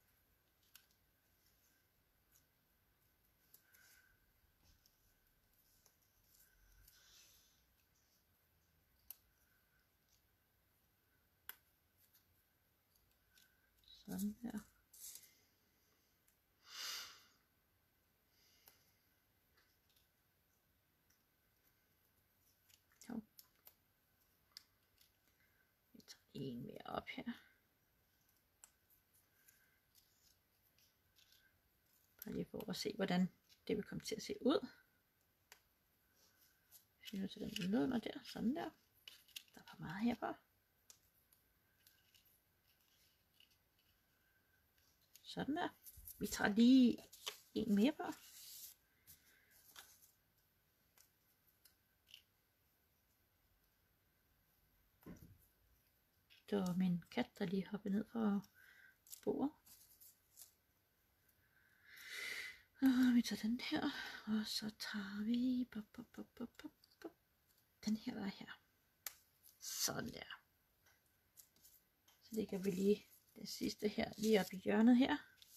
Sådan her. Jo. Vi tager en mere op her. Bare lige for at se, hvordan det vil komme til at se ud. Så nu til den nedenunder der, sådan der. Der er for meget her på. Sådan der. Vi tager lige en mere på. Det var min kat, der lige hoppede ned på bordet. Og vi tager den her, og så tager vi bop, bop, bop, bop, bop. Den her, der er her. Sådan der. Så lægger vi lige det sidste her lige op i hjørnet her.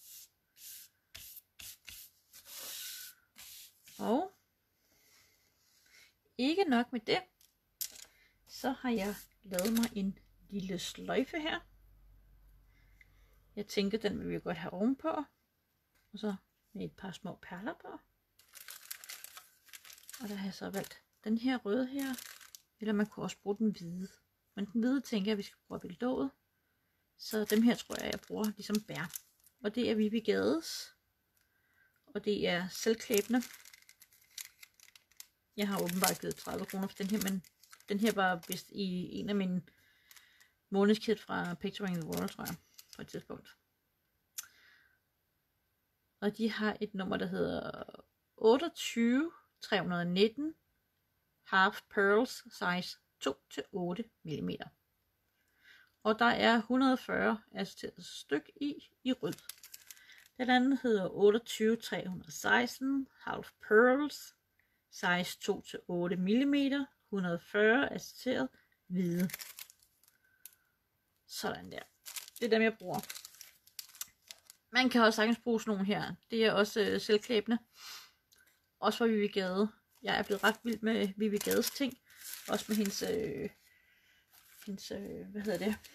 Og ikke nok med det, så har jeg lavet mig en lille sløjfe her. Jeg tænker, den vil vi godt have ovenpå. Og så med et par små perler på. Og der har jeg så valgt den her røde her. Eller man kunne også bruge den hvide. Men den hvide tænker jeg, at vi skal bruge ved låget. Så dem her tror jeg, jeg bruger ligesom bær. Og det er Vivi Gades. Og det er selvklæbende. Jeg har åbenbart givet tredive kroner for den her, men den her var vist i en af mine månedskit fra Picturing the World, tror jeg, på et tidspunkt. Og de har et nummer, der hedder otteogtyve tre nitten Half Pearls size to til otte millimeter. Og der er et hundrede og fyrre assisteret styk i, i rød. Den anden hedder otteogtyve tre seksten Half Pearls size to til otte millimeter. et hundrede og fyrre assisteret hvide. Sådan der. Det er dem, jeg bruger. Man kan også sagtens bruge sådan nogle her. Det er også øh, selvklæbende. Også fra Vivi Gade. Jeg er blevet ret vild med Vivi Gades ting. Også med hendes, øh, hendes øh, hvad hedder det?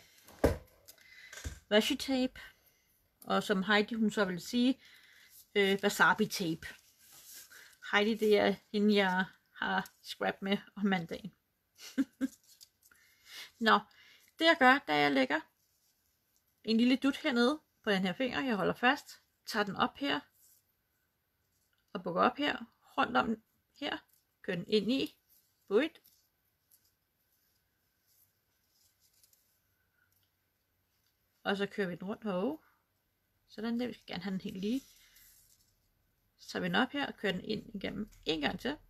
Washi tape. Og som Heidi hun så vil sige, øh, wasabi tape. Heidi, det er hende, jeg har scrap med om mandagen. Nå, det jeg gør, da jeg lægger en lille dut hernede på den her finger, jeg holder fast, tager den op her, og bukker op her, rundt om her, kører den ind i, buit, og så kører vi den rundt herovre, sådan der, vi skal gerne have den helt lige. Så tager vi den op her og kører den ind igennem en gang til.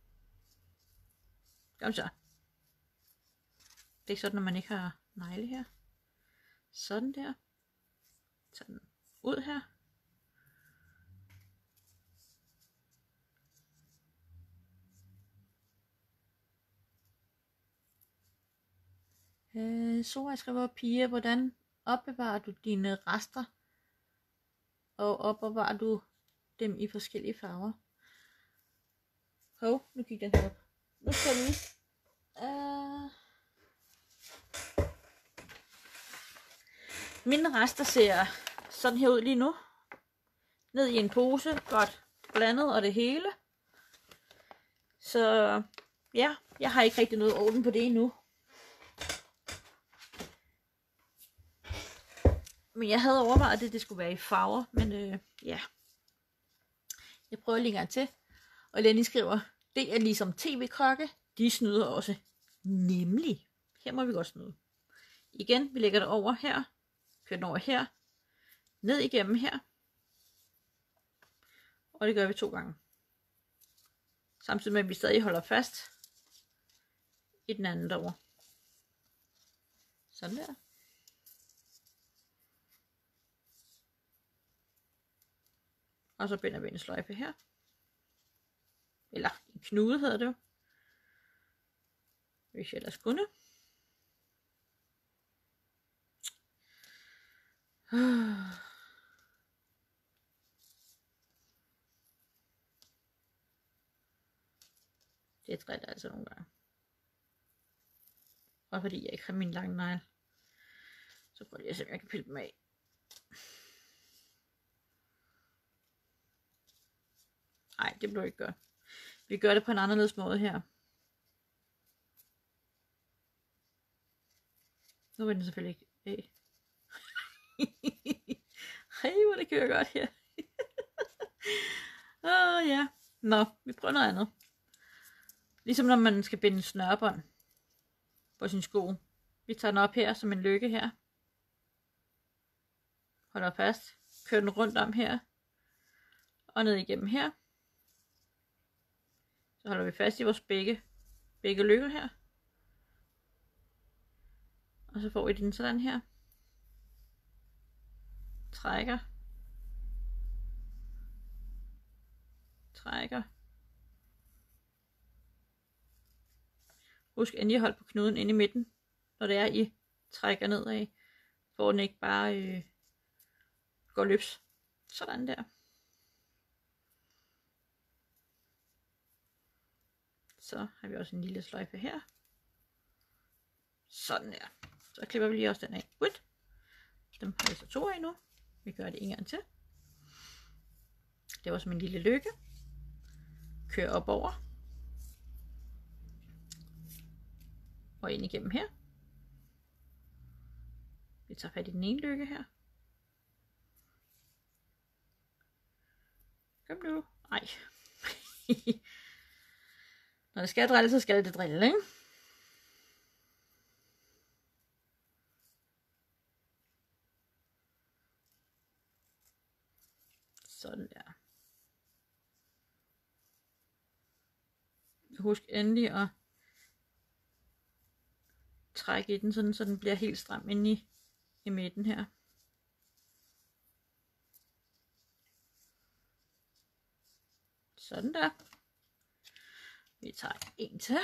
Kom så. Det er ikke sådan, når man ikke har negle her. Sådan der. Tag den ud her. Øh, så jeg skriver, Pia, hvordan opbevarer du dine rester? Og opbevarer du dem i forskellige farver? Hov, nu gik den her op. Nu skal vi. Uh... Mine rester ser sådan her ud lige nu. Ned i en pose, godt blandet og det hele. Så ja, jeg har ikke rigtig noget orden på det endnu. Men jeg havde overvejet, at det skulle være i farver, men øh, ja. Jeg prøver lige en gang til. Og Lenny skriver, det er ligesom tv-krokke. De snyder også. Nemlig. Her må vi godt snyde. Igen, vi lægger det over her. Kører den over her. Ned igennem her. Og det gør vi to gange. Samtidig med, at vi stadig holder fast i den anden derovre. Sådan der. Og så binder vi en sløjfe her. Eller en knude hedder det jo. Hvis jeg ellers kunne. Det drætter altså nogle gange. Og fordi jeg ikke har min lange negl, så prøver jeg at se, om jeg kan pille dem af. Nej, det blev ikke godt. Vi gør det på en anderledes måde her. Nu vil den selvfølgelig ikke af. Hej, hvor det kører godt her. Åh oh, ja. Nå, vi prøver noget andet. Ligesom når man skal binde snørebånd. på sin sko. Vi tager den op her som en lykke her. Holder fast. Kører den rundt om her. Og ned igennem her. Så holder vi fast i vores begge, begge lykker her. Og så får vi den sådan her. Trækker. Trækker. Husk endelig at holde på knuden inde i midten, når det er I trækker nedad, for den ikke bare øh, går løbs. Sådan der. Så har vi også en lille sløjfe her. Sådan der. Så klipper vi lige også den af. Ud. Dem har vi så to af nu. Vi gør det en gang til. Det var som en lille lykke. Kør op over. Og ind igennem her. Vi tager fat i den ene lykke her. Kom nu. Ej. Når det skal drille, så skal det drille, ikke? Sådan der. Husk endelig at trække i den, sådan, så den bliver helt stram inde i, i midten her. Sådan der. Vi tager en til.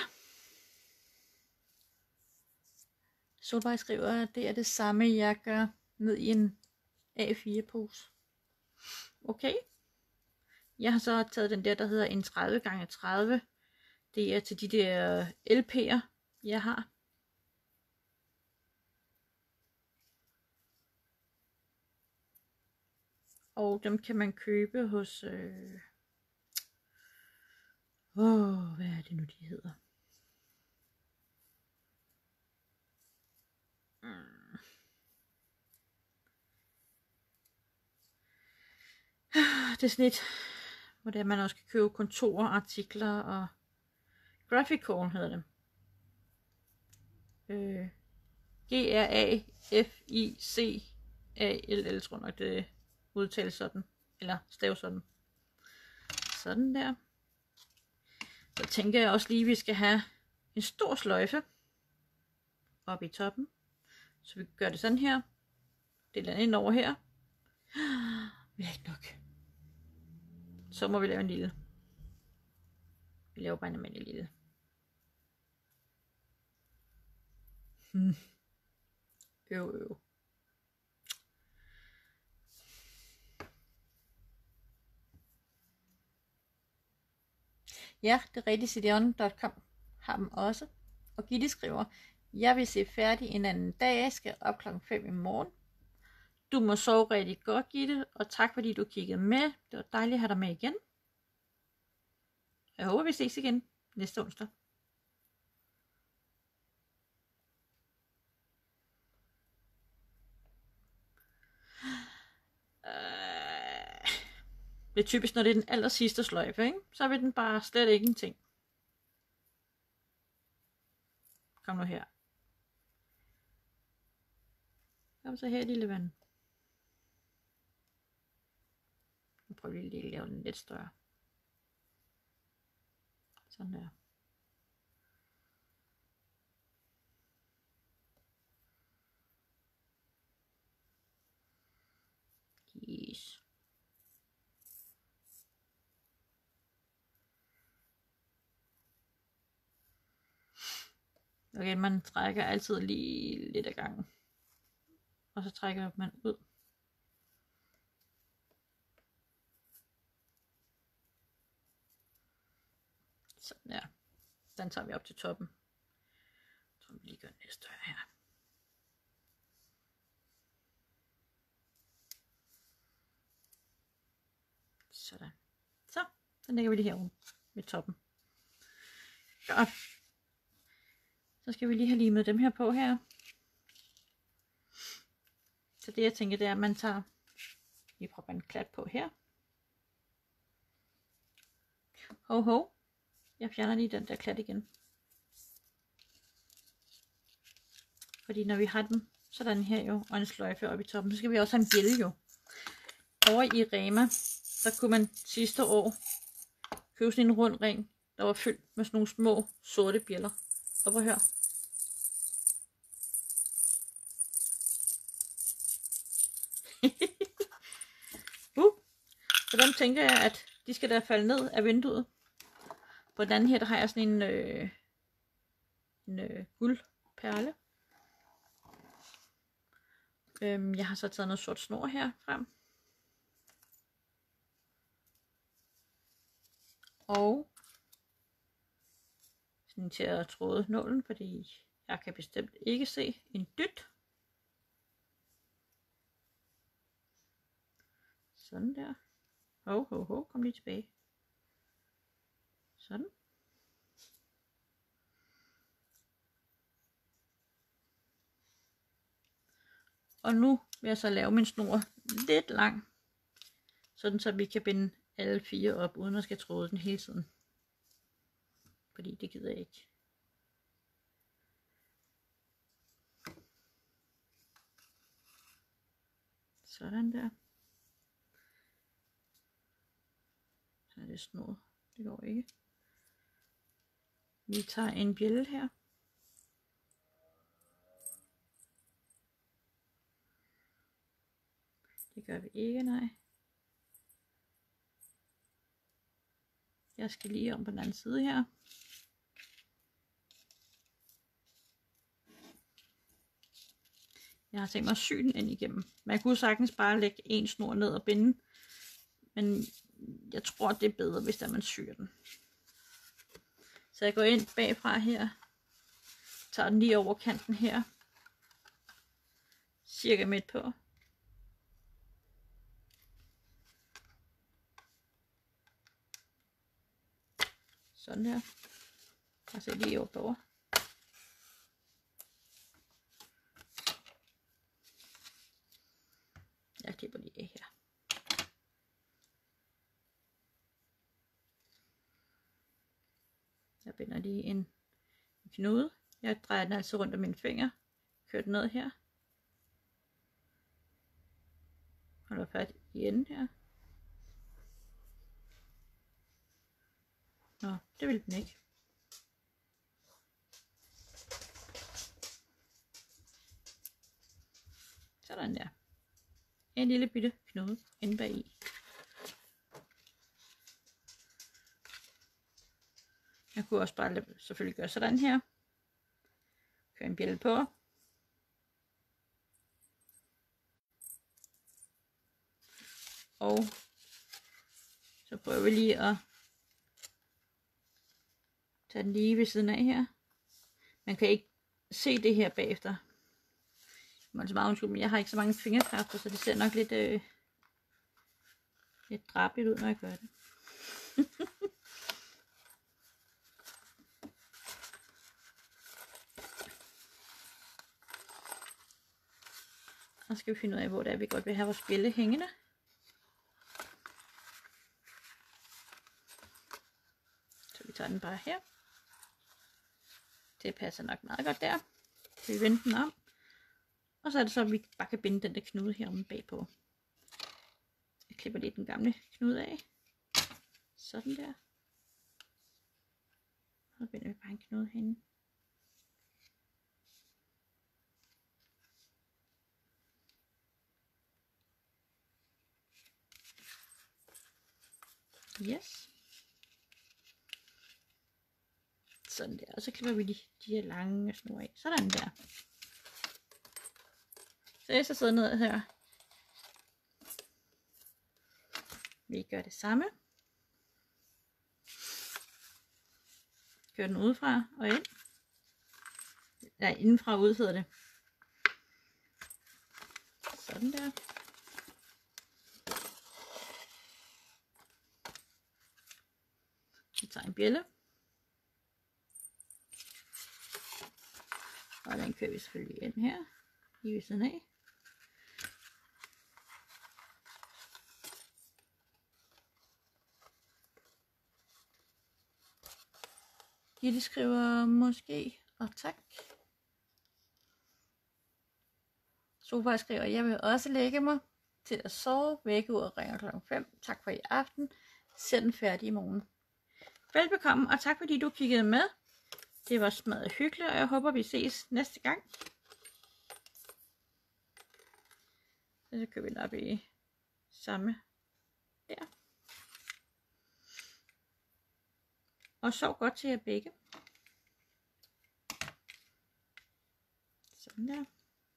Solvej skriver, at det er det samme, jeg gør ned i en A fire pose. Okay. Jeg har så taget den der, der hedder en tredive gange tredive. Det er til de der L P'er, jeg har. Og dem kan man købe hos... Øh... Åh, hvad er det nu, de hedder? Mm. Det er sådan et, hvor det er, man også kan købe kontorartikler og Graphical hedder det. Øh, G R A F I C A L L, tror jeg nok det udtales sådan, eller staves sådan. Sådan der. Så tænker jeg også lige, at vi skal have en stor sløjfe oppe i toppen. Så vi gør det sådan her. Det lander ind over her. Vi har ikke nok. Så må vi lave en lille. Vi laver bare en almindelig lille. Hmm. Øv, øv. Ja, det er rigtigt. C D on punktum com har dem også. Og Gitte skriver, jeg vil se færdig en anden dag, skal op klokken fem i morgen. Du må sove rigtig godt, Gitte, og tak fordi du kiggede med. Det var dejligt at have dig med igen. Jeg håber vi ses igen næste onsdag. Det er typisk, når det er den aller sidste sløjfe, ikke? Så vil den bare slet ikke en ting. Kom nu her. Kom så her, lille ven. Nu prøver vi lige at lave den lidt større. Sådan der. Yes. Okay, man trækker altid lige lidt ad gangen. Og så trækker man ud. Sådan der. Den tager vi op til toppen. Så vi lige gør den lidt større her. Sådan. Så, den lægger vi lige herovre ved toppen. Godt. Så skal vi lige have limet dem her på her. Så det jeg tænker, det er, at man tager, vi prøver en klat på her. Ho ho. Jeg fjerner lige den der klat igen. Fordi når vi har den sådan her jo, og en sløjfe oppe i toppen, så skal vi også have en bjælde jo. Over i Rema, der kunne man sidste år købe sådan en rund ring, der var fyldt med sådan nogle små sorte bjælder. Og prøv at høre. uh. Så dem tænker jeg, at de skal da falde ned af vinduet. På den anden her, der har jeg sådan en, øh, en øh, guldperle. Øhm, jeg har så taget noget sort snor her frem. Og sådan til at tråde nålen, fordi jeg kan bestemt ikke se en dyt. Sådan der. Hov, hov, hov, kom lige tilbage. Sådan. Og nu vil jeg så lave min snor lidt lang, sådan så vi kan binde alle fire op, uden at skal tråde den hele tiden. Fordi det gider jeg ikke. Sådan der. Så er det snor. Det går ikke. Vi tager en bjælde her. Det gør vi ikke, nej. Jeg skal lige om på den anden side her. Jeg har tænkt mig at sy den ind igennem. Man kunne sagtens bare lægge en snor ned og binde. Men jeg tror, det er bedre, hvis der man syr den. Så jeg går ind bagfra her. Tager den lige over kanten her. Cirka midt på. Sådan der. Og så lige over over. Jeg klipper lige af her. Jeg binder lige en knude. Jeg drejer den altså rundt om mine fingre. Kører den ned her. Holder fat i enden her. Nå, det vil den ikke. Sådan der. En lille bitte knude inde bag i. Jeg kunne også bare selvfølgelig gøre sådan her. Køre en bjælde på. Og så prøver vi lige at tage den lige ved siden af her. Man kan ikke se det her bagefter. Man så meget undskyld, men jeg har ikke så mange fingerkræfter, så det ser nok lidt, øh, lidt drabigt ud, når jeg gør det. Og så skal vi finde ud af, hvor det er, vi godt vil have vores bjælde hængende. Så vi tager den bare her. Det passer nok meget godt der. Så vi vender den om. Og så er det så, at vi bare kan binde den der knude her om bagpå. Jeg klipper lige den gamle knude af. Sådan der. Og så binder vi bare en knude herinde. Yes. Sådan der. Og så klipper vi de, de her lange snore af. Sådan der. Så jeg så sidder ned her. Vi gør det samme. Kør den udefra og ind. Nej, indenfra og ud hedder det. Sådan der. Vi tager en bjælde. Og den kører vi selvfølgelig ind her. Lige ved siden af. Gitte skriver måske og tak. Sofa skriver, jeg vil også lægge mig til at sove. Vækkeuret ringer klokken fem. Tak for i aften. Ser den færdig i morgen. Velbekomme, og tak fordi du kiggede med. Det var smadret hyggeligt, og jeg håber vi ses næste gang. Så kører vi den op i samme der. Og sov godt til jer begge. Sådan der.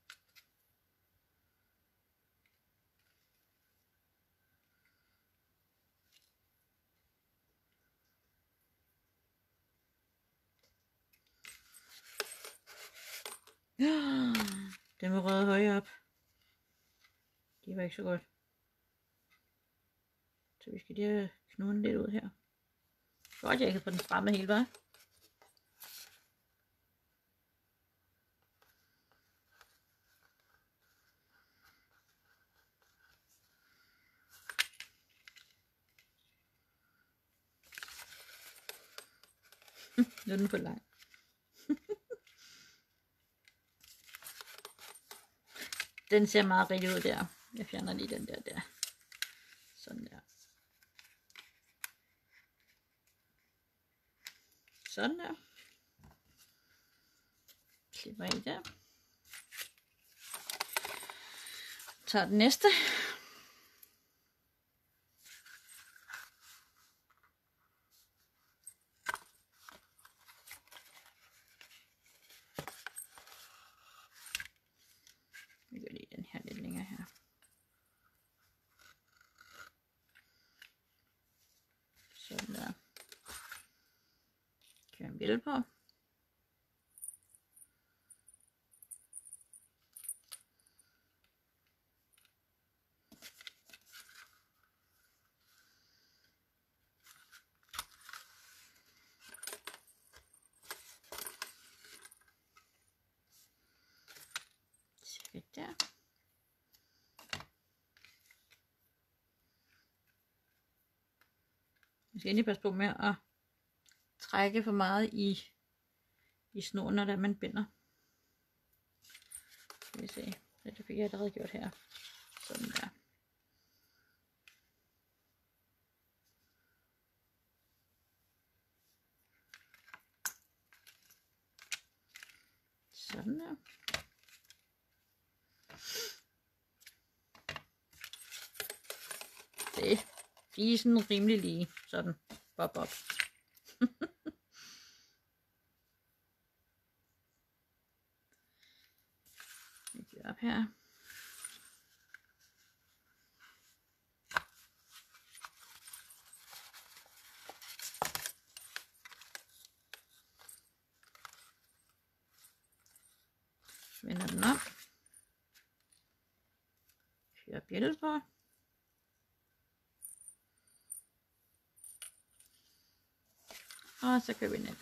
Den var røget højere op. Det var ikke så godt. Så vi skal lige have knuden lidt ud her. Godt, jeg kan få den strammet hele vejen. Nu er den for lang. Den ser meget rigtig ud der. Jeg fjerner lige den der der. Sådan der. Sådan der. Klipper i der. Tager den næste. Vi gør lige den her lidt længere her. Sådan der. Kører en bjælde på. Der. Vi skal lige passe på med at trække for meget i, i snoren, når man binder. Skal vi se. Det fik jeg allerede gjort her. Sådan der. Sådan der. Det, de er sådan rimelig lige. Sådan. Bop, bop. Vi gør op her. Vender den op. Kører bjælde på. Og så kører vi ned.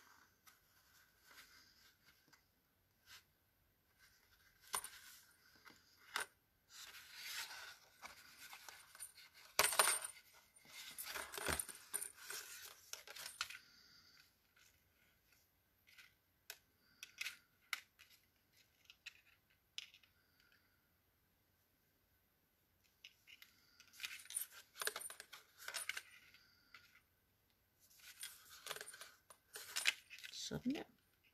Sådan der.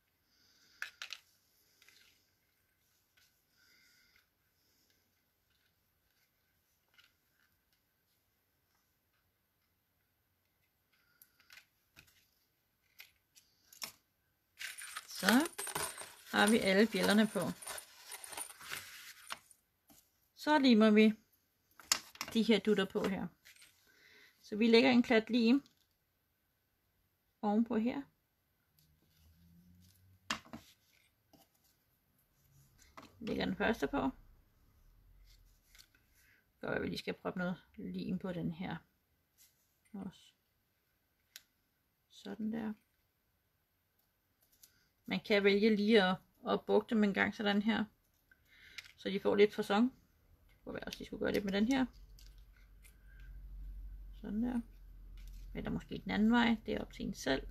Så har vi alle bjællerne på. Så limer vi de her dutter på her. Så vi lægger en klat lim ovenpå her. Lægger den første på. Så jeg vil lige skal proppe noget lim på den her også. Sådan der. Man kan vælge lige at, at bukke dem en gang sådan her, så de får lidt facon. Det kunne være også, de skulle gøre det med den her. Sådan der. Eller måske den anden vej. Det er op til en selv.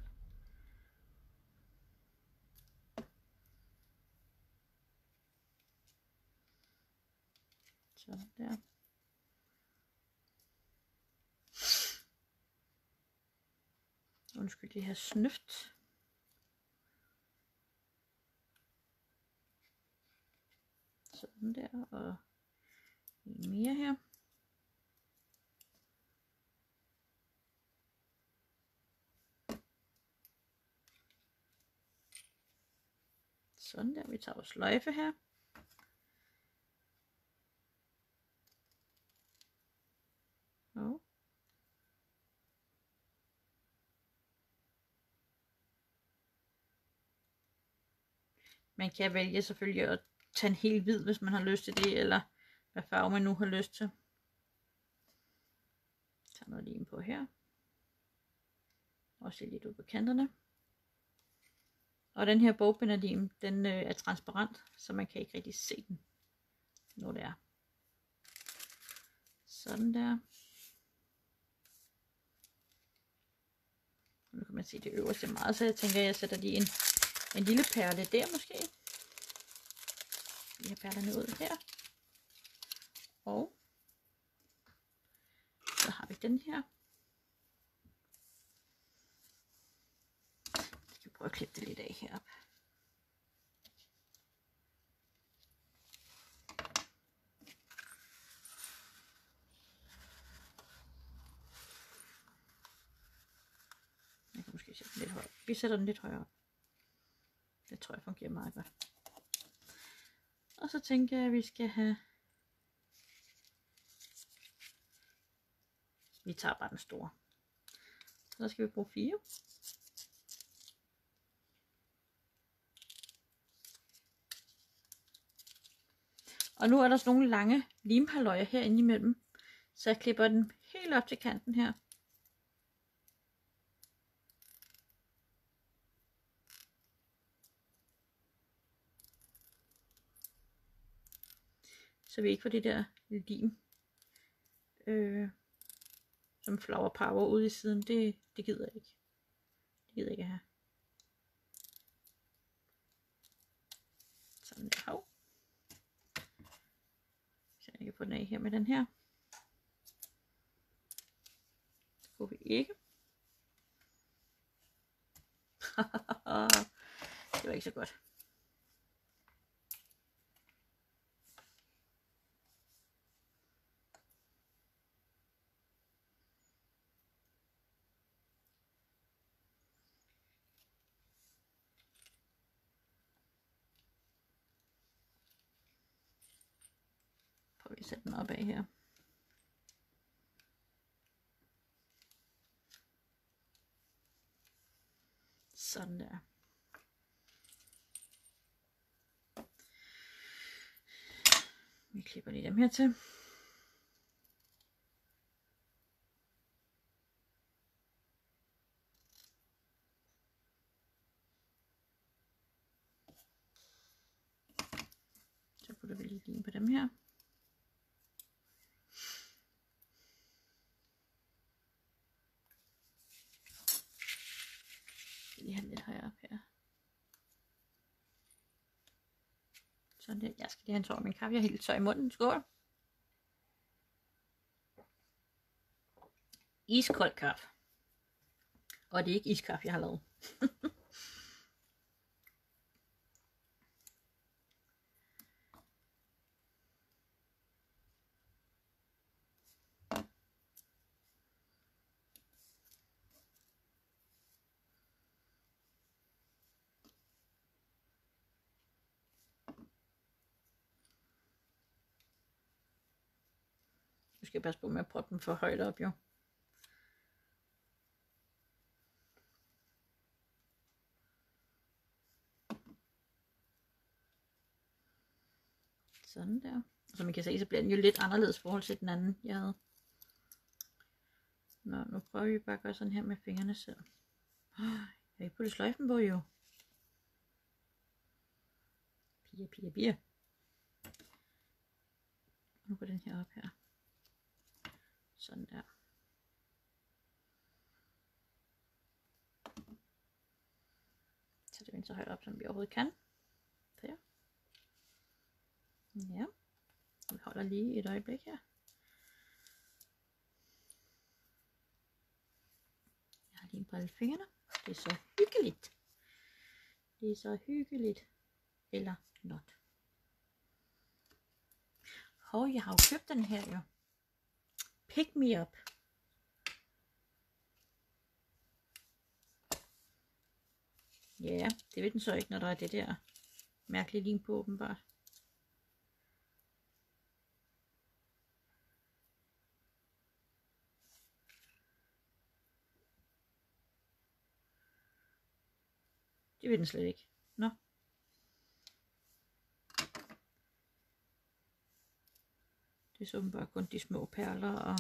Sådan der. Undskyld det her snøft. Sådan der, og en mere her. Sådan der, vi tager vores sløjfe her. Og man kan vælge selvfølgelig at tage en helt hvid, hvis man har lyst til det, eller hvad farve man nu har lyst til. Tag noget lim på her. Og se lidt ud på kanterne. Og den her bogbinderlim, den øh, er transparent, så man kan ikke rigtig se den, når det er. Sådan der. Nu kan man se det øverste meget, så jeg tænker, at jeg sætter lige en, en lille perle der måske. Vi har perlerne ud her. Og så har vi den her. Jeg skal prøve at klippe det lidt af heroppe. Jeg kan måske sætte den lidt højere. Vi sætter den lidt højere. Det tror jeg fungerer meget godt. Og så tænker jeg, at vi skal have... Vi tager bare den store. Så der skal vi bruge fire. Og nu er der sådan nogle lange limhaløjer herinde imellem. Så jeg klipper den helt op til kanten her. Så vi ikke får det der lim, øh, som flower power ude i siden. Det, det gider jeg ikke. Det gider jeg ikke have. Sådan der. Hov. Så jeg kan få den af her med den her. Det kunne vi ikke. Det var ikke så godt. Prøv at sætte den op af her. Sådan der. Vi klipper lige dem her til. Så putter vi lige lim på dem her. Lige have lidt højere op her. Sådan der. Jeg skal lige have en tår af min kaffe. Jeg er helt tør i munden. Skål. Iskold kaffe. Og det er ikke iskaffe, jeg har lavet. Nu skal jeg passe på med at proppe den for højt op, jo. Sådan der. Og som I kan se, så bliver den jo lidt anderledes i forhold til den anden, jeg havde. Nå, nu prøver vi bare at gøre sådan her med fingrene selv. Jeg har ikke puttet sløjfen på, jo. Pia, pia, pia. Nu går den her op her. Sådan der. Så det er så højt op, som vi overhovedet kan. Der. Ja. Vi holder lige et øjeblik her. Jeg har lige brillet fingrene. Det er så hyggeligt. Det er så hyggeligt. Eller not. Hov, jeg har jo købt den her jo. Pick me up. Ja, det ved den så ikke, når der er det der mærkelige lim på åbenbart. Det ved den slet ikke. Nå. Det er så bare kun de små perler og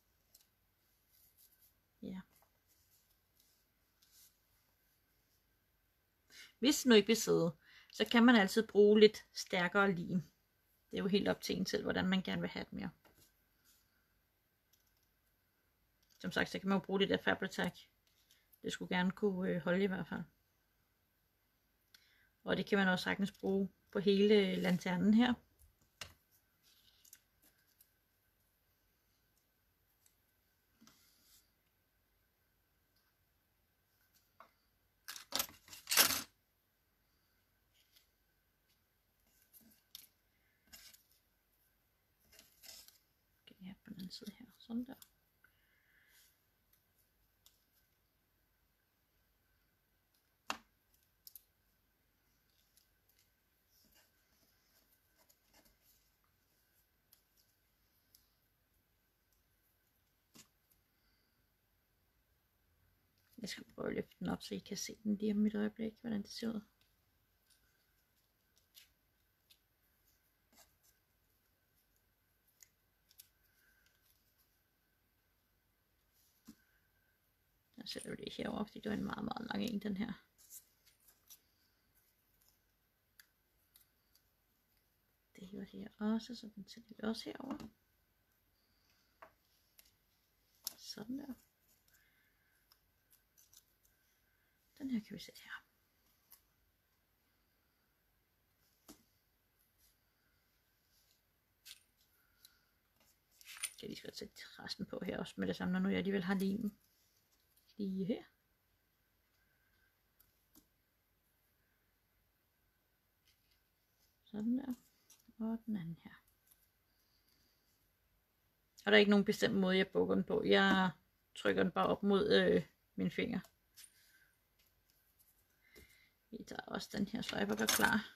ja. Hvis den nu ikke vil sidde, så kan man altid bruge lidt stærkere lim. Det er jo helt op til en selv, hvordan man gerne vil have det mere. Som sagt, så kan man jo bruge det der Fabri-Tac. Det skulle gerne kunne holde i hvert fald. Og det kan man også sagtens bruge på hele lanternen her. Okay, her på den anden side her, sådan der. Jeg skal prøve at løfte den op, så I kan se den lige om et øjeblik, hvordan det ser ud. Jeg sætter det herovre, fordi det var en meget, meget lang en, den her. Det her her også, så den sætter vi også herovre. Sådan der. Den her kan vi sætte her. Jeg kan lige skal sætte resten på her også med det samme, når nu jeg alligevel har limen lige her. Sådan der. Og den anden her. Og der er ikke nogen bestemt måde, jeg bukker den på. Jeg trykker den bare op mod øh, min finger. Vi tager også den her sløjfe og gør klar.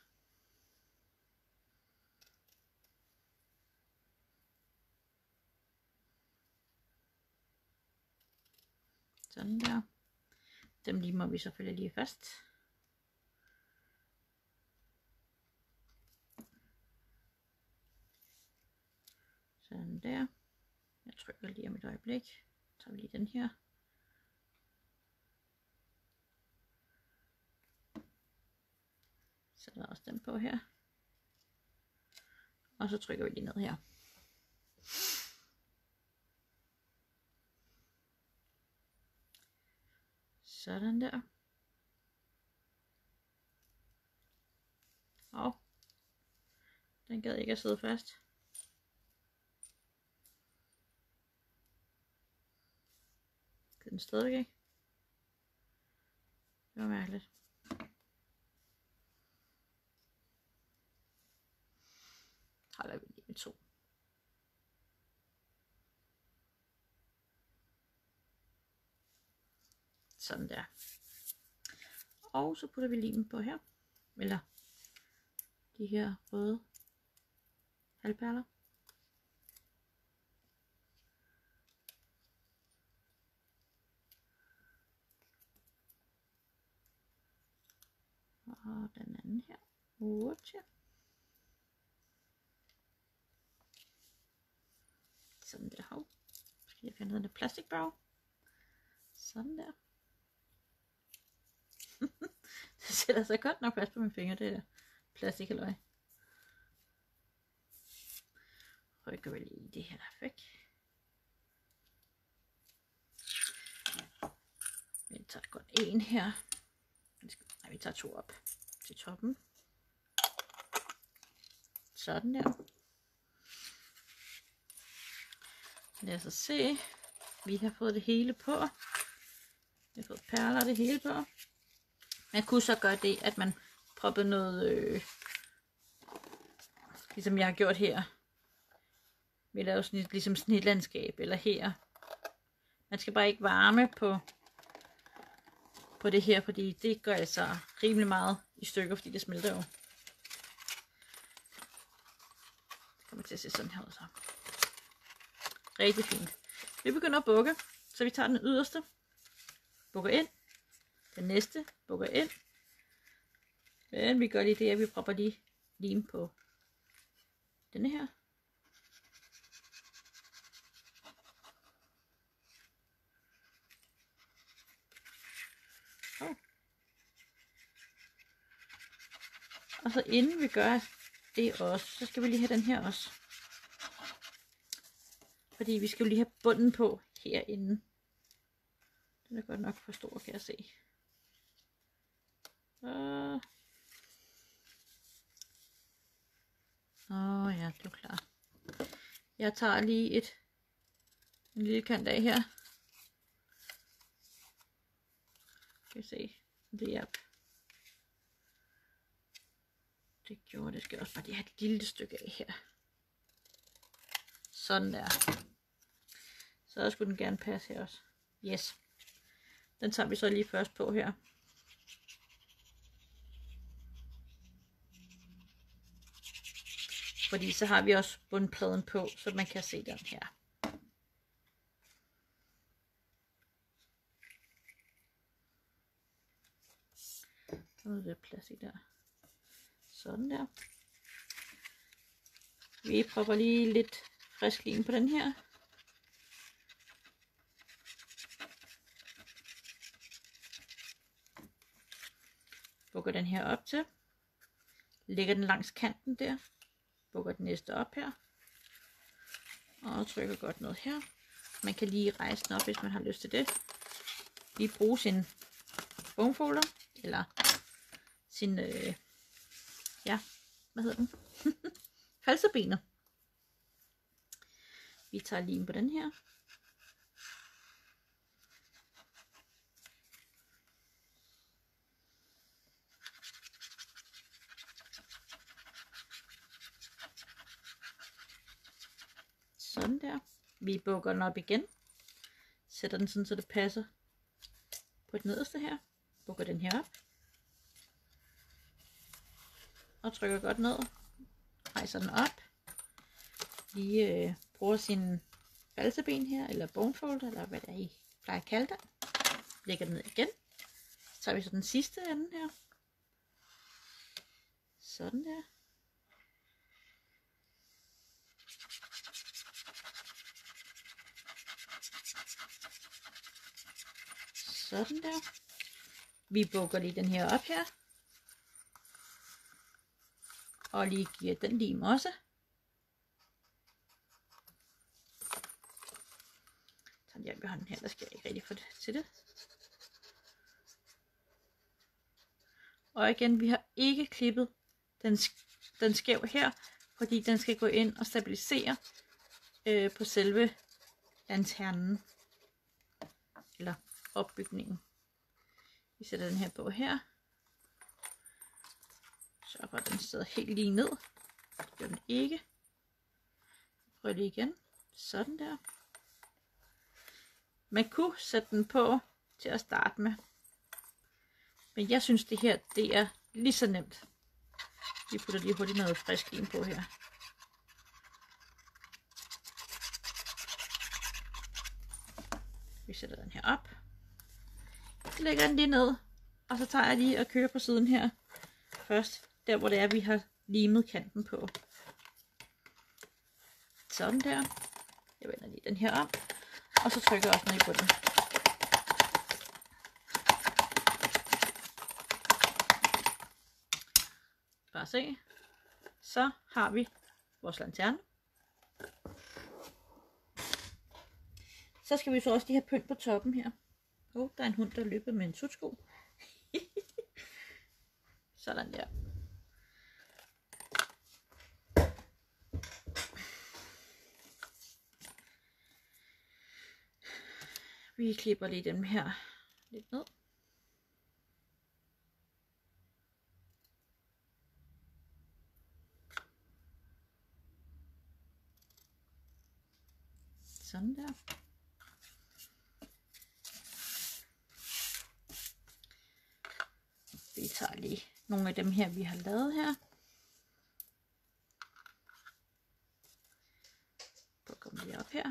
Sådan der. Dem limer vi selvfølgelig lige fast. Sådan der. Jeg trykker lige om et øjeblik. Så tager vi lige den her. Sætter også den på her. Og så trykker vi lige ned her. Sådan der. Og den gad ikke at sidde fast. Kan den stadig ikke? Det var mærkeligt. Holder vi lige med to. Sådan der. Og så putter vi limen på her. Eller de her røde halvperler. Og den anden her. Ups, ja. Sådan der. Hov. Skal jeg finde noget af plastikbag. Sådan der. Det sætter sig godt nok fast på mine fingre, det der plastikhalløj. Rykker vi lige det her væk. Vi tager godt en her. Nej, vi tager to op til toppen. Sådan der. Lad os se. Vi har fået det hele på. Vi har fået perler det hele på. Man kunne så gøre det, at man proppede noget, øh, ligesom jeg har gjort her. Vi laver sådan et, ligesom sådan et landskab, eller her. Man skal bare ikke varme på, på det her, fordi det gør altså rimelig meget i stykker, fordi det smelter jo. Det kommer til at se sådan her ud så. Rigtig fint. Vi begynder at bukke, så vi tager den yderste. Bukker ind. Den næste bukker ind. Men vi gør lige det, at vi propper lige lim på denne her. Oh. Og så inden vi gør det også, så skal vi lige have den her også. Fordi vi skal jo lige have bunden på herinde. Den er godt nok for stor, kan jeg se. Åh oh, ja, det er klart. Jeg tager lige et en lille kant af her. Skal vi se, det er det gjorde det. Skal jeg også bare lige have et lille stykke af her. Sådan der. Så skulle den gerne passe her også. Yes. Den tager vi så lige først på her. Fordi så har vi også bundpladen på, så man kan se den her. Så er det plads i der. Sådan der. Vi propper lige lidt frisk lim på den her. Bukker den her op til. Lægger den langs kanten der. Bukker den næste op her. Og trykker godt noget her. Man kan lige rejse den op, hvis man har lyst til det. Lige bruge sin bogfolder. Eller sin, øh, ja, hvad hedder den? Halsebenet. Vi tager lim på den her. Sådan der. Vi bukker den op igen. Sætter den sådan, så det passer på det nederste her. Bukker den her op. Og trykker godt ned. Rejser den op. Lige øh, bruger sin balseben her, eller bonefold, eller hvad det er, I plejer at kalde det. Lægger den ned igen. Så tager vi så den sidste ende her. Sådan der. Sådan der. Vi bukker lige den her op her. Og lige giver den lim også. Så jeg vil have den her, der skal jeg ikke rigtig få det til det. Og igen, vi har ikke klippet den, den skæv her, fordi den skal gå ind og stabilisere øh, på selve lanternen. Eller opbygningen. Vi sætter den her på her. Så for at den sidder helt lige ned. Det gør den ikke. Prøv lige igen. Sådan der. Man kunne sætte den på til at starte med. Men jeg synes det her, det er lige så nemt. Vi putter lige hurtigt noget frisk lim på her. Vi sætter den her op. Så lægger den lige ned. Og så tager jeg lige og kører på siden her. Først der hvor det er vi har limet kanten på. Sådan der. Jeg vender lige den her op. Og så trykker jeg også ned på den. Bare se. Så har vi vores lanterne. Så skal vi så også lige have pynt på toppen her. Åh, oh, der er en hund, der løber med en tutsko. Sådan der. Vi klipper lige dem her lidt ned. Sådan der. Vi tager lige nogle af dem her, vi har lavet her. Prøv at lige op her.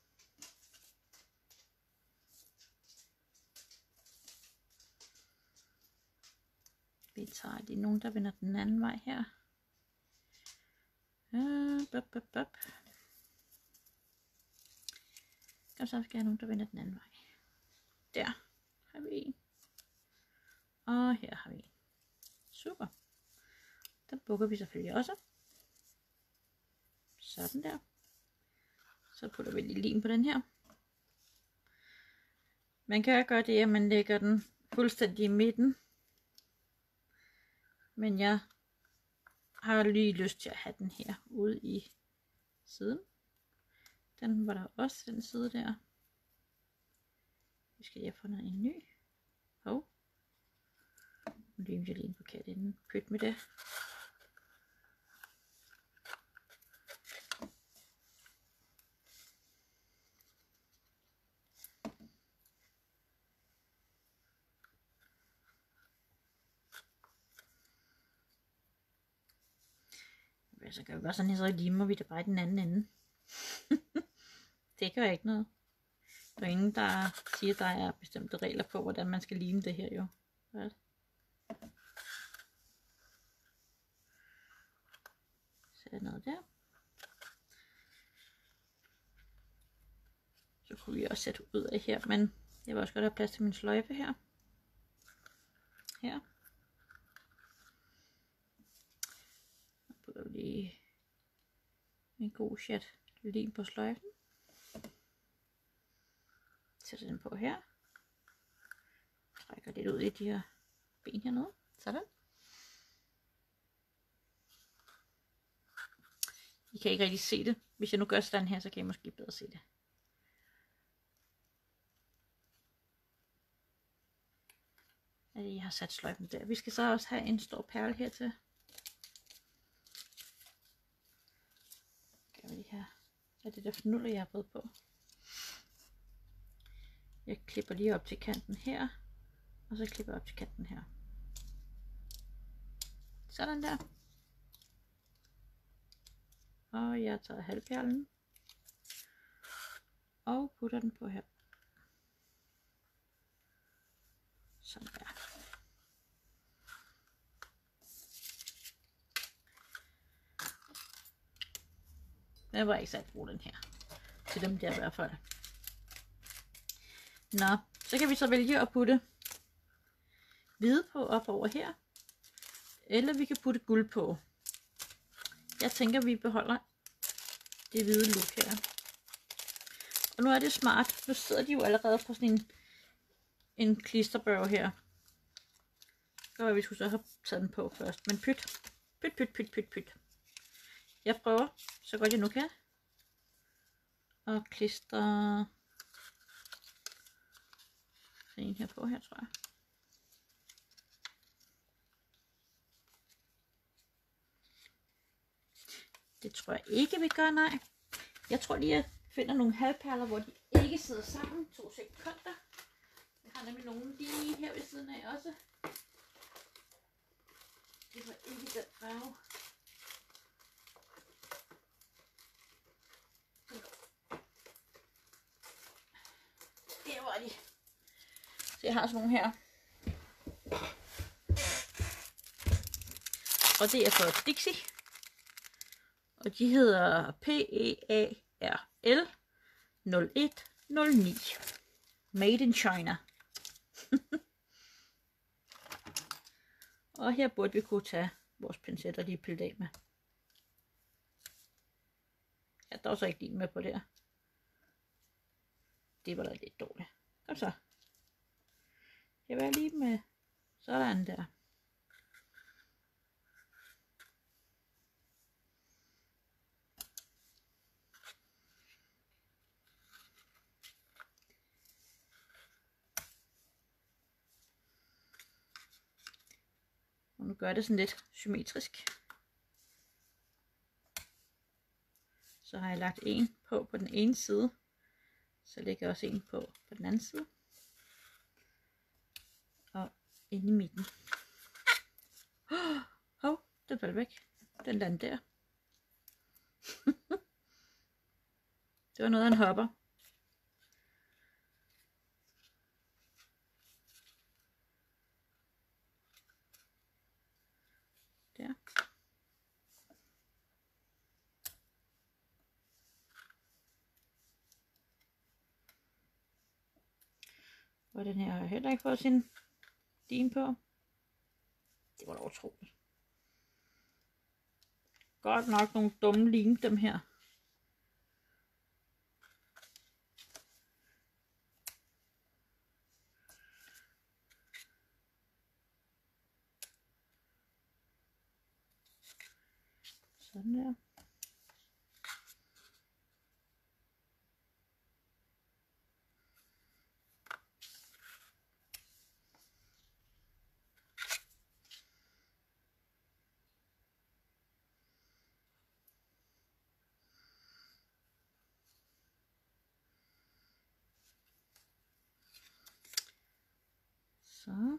Vi tager lige nogle, der vender den anden vej her. Uh, bup, bup, bup. Og så skal jeg have nogle, der vender den anden vej. Der har vi en. Og her har vi en. Super. Den bukker vi selvfølgelig også. Sådan der. Så putter vi lige lim på den her. Man kan gøre det, at man lægger den fuldstændig i midten. Men jeg har lige lyst til at have den her ude i siden. Den var der også, den side der. Vi skal lige have fundet en ny. Hov. Nu limte jeg lige en forkert ende. Pyt med det. Så gør vi bare sådan her, så limer vi det bare i den anden ende. Det gør ikke noget. Der er ingen, der siger, at der er bestemte regler på, hvordan man skal lime det her jo. Right. Så noget der. Så kunne vi også sætte ud af her, men jeg vil også godt have plads til min sløjfe her. Her. Så putter vi lige en god chat lim på sløjfen. Sætter den på her. Trækker lidt ud i de her ben hernede. Sådan. I kan ikke rigtig se det. Hvis jeg nu gør sådan her, så kan I måske bedre se det. Jeg har sat sløjfen der. Vi skal så også have en stor perle her til. Gør vi lige her. Hvad er det der fnuller, jeg har fået på? Jeg klipper lige op til kanten her. Og så klipper jeg op til kanten her. Sådan der. Og jeg tager halvperlen. Og putter den på her. Sådan der. Jeg var ikke sat at bruge den her. Til dem der i hvert fald. Nå, så kan vi så vælge at putte hvide på op over her. Eller vi kan putte guld på. Jeg tænker, vi beholder det hvide look her. Og nu er det smart. Nu sidder de jo allerede på sådan en, en klisterbørge her. Så var vi skulle så have taget den på først. Men pyt. Pyt, pyt, pyt, pyt, pyt. Jeg prøver, så godt jeg nu kan. Og klistre en her på her, tror jeg. Det tror jeg ikke, vi gør, nej. Jeg tror lige, jeg finder nogle halvperler, hvor de ikke sidder sammen. To sekunder. Jeg har nemlig nogle lige her ved siden af også. Det var ikke den farve. Der var de. Så jeg har sådan nogle her. Og det er fra Dixie. Og de hedder P E A R L nul et nul ni. Made in China. Og her burde vi kunne tage vores pincetter lige pillet af med. Ja, der er så ikke lige med på det her. Det var da lidt dårligt. Kom så. Jeg vil lige med sådan der. Og nu gør jeg det sådan lidt symmetrisk. Så har jeg lagt en på på den ene side. Så lægger jeg også en på på den anden side. Og ind i midten. Hov, oh, den faldt væk. Den landede der. Det var noget af en hopper. Der. Og den her har jeg heller ikke fået sin lim på. Det var da utroligt. Godt nok nogle dumme lim, dem her. Sådan der. Så.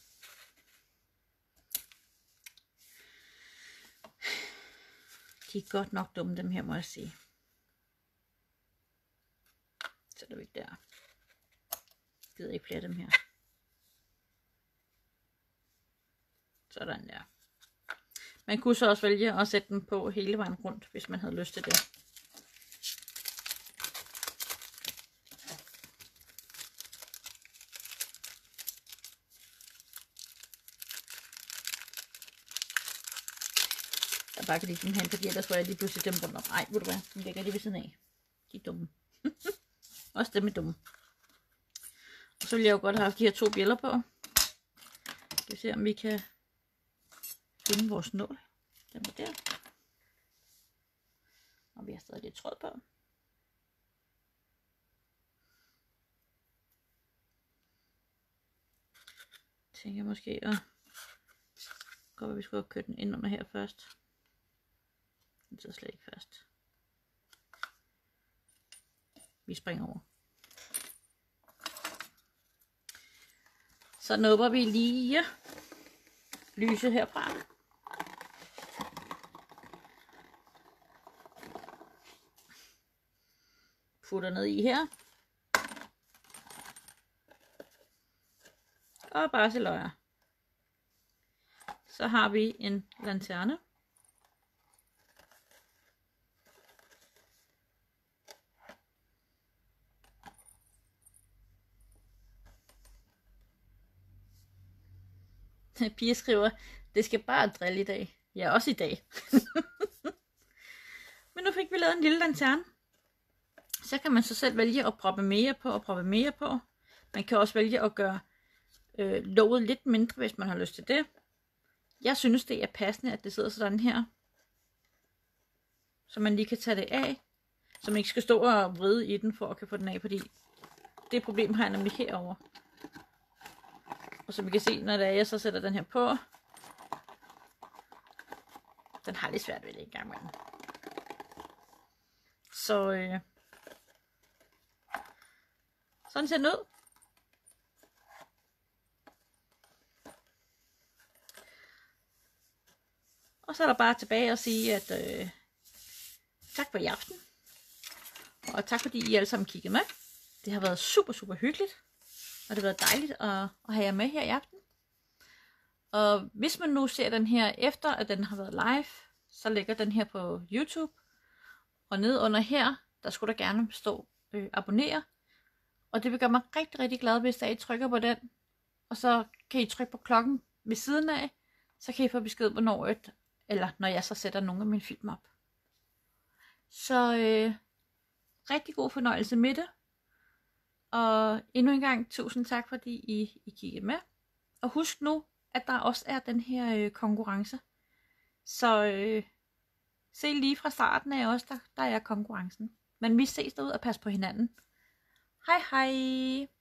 De er godt nok dumme, dem her, må jeg sige. Så er det ikke der. Jeg gider ikke flere af dem her. Sådan der. Man kunne så også vælge at sætte den på hele vejen rundt, hvis man havde lyst til det. Jeg bare kan lide dem hen, fordi ellers får jeg lige pludselig dem rundt om. Ej, ved du hvad, nu lægger de ved siden af. De er dumme. Også dem er dumme. Og så ville jeg jo godt have haft de her to bjælder på. Skal vi se, om vi kan finde vores nål. Den er der. Og vi har stadig lidt tråd på. Jeg tænker måske at godt, at vi skulle have kørt den ind under her først. Den sidder slet ikke fast. Vi springer over. Så nupper vi lige lyset herfra. Putter ned i her. Og bare til løjer. Så har vi en lanterne. Pia skriver, det skal bare drille i dag. Ja, også i dag. Men nu fik vi lavet en lille lanterne. Så kan man så selv vælge at proppe mere på og proppe mere på. Man kan også vælge at gøre øh, låget lidt mindre, hvis man har lyst til det. Jeg synes, det er passende, at det sidder sådan her. Så man lige kan tage det af. Så man ikke skal stå og vride i den, for at kan få den af, fordi det problem har jeg nemlig herovre. Og som I kan se, når det er, jeg så sætter den her på. Den har lidt svært ved det en gang imellem. Så øh, sådan ser den ud. Og så er der bare tilbage at sige, at øh, tak for i aften. Og tak fordi I alle sammen kiggede med. Det har været super, super hyggeligt. Og det har været dejligt at, at have jer med her i aften. Og hvis man nu ser den her efter, at den har været live, så ligger den her på YouTube. Og nede under her, der skulle der gerne stå øh, abonnere. Og det vil gøre mig rigtig, rigtig glad, hvis I trykker på den. Og så kan I trykke på klokken ved siden af. Så kan I få besked, hvornår et, eller når jeg så sætter nogle af mine film op. Så øh, rigtig god fornøjelse med det. Og endnu en gang tusind tak, fordi I, I kiggede med. Og husk nu, at der også er den her øh, konkurrence. Så øh, se lige fra starten af også, der, der er konkurrencen. Men vi ses derude og pas på hinanden. Hej hej!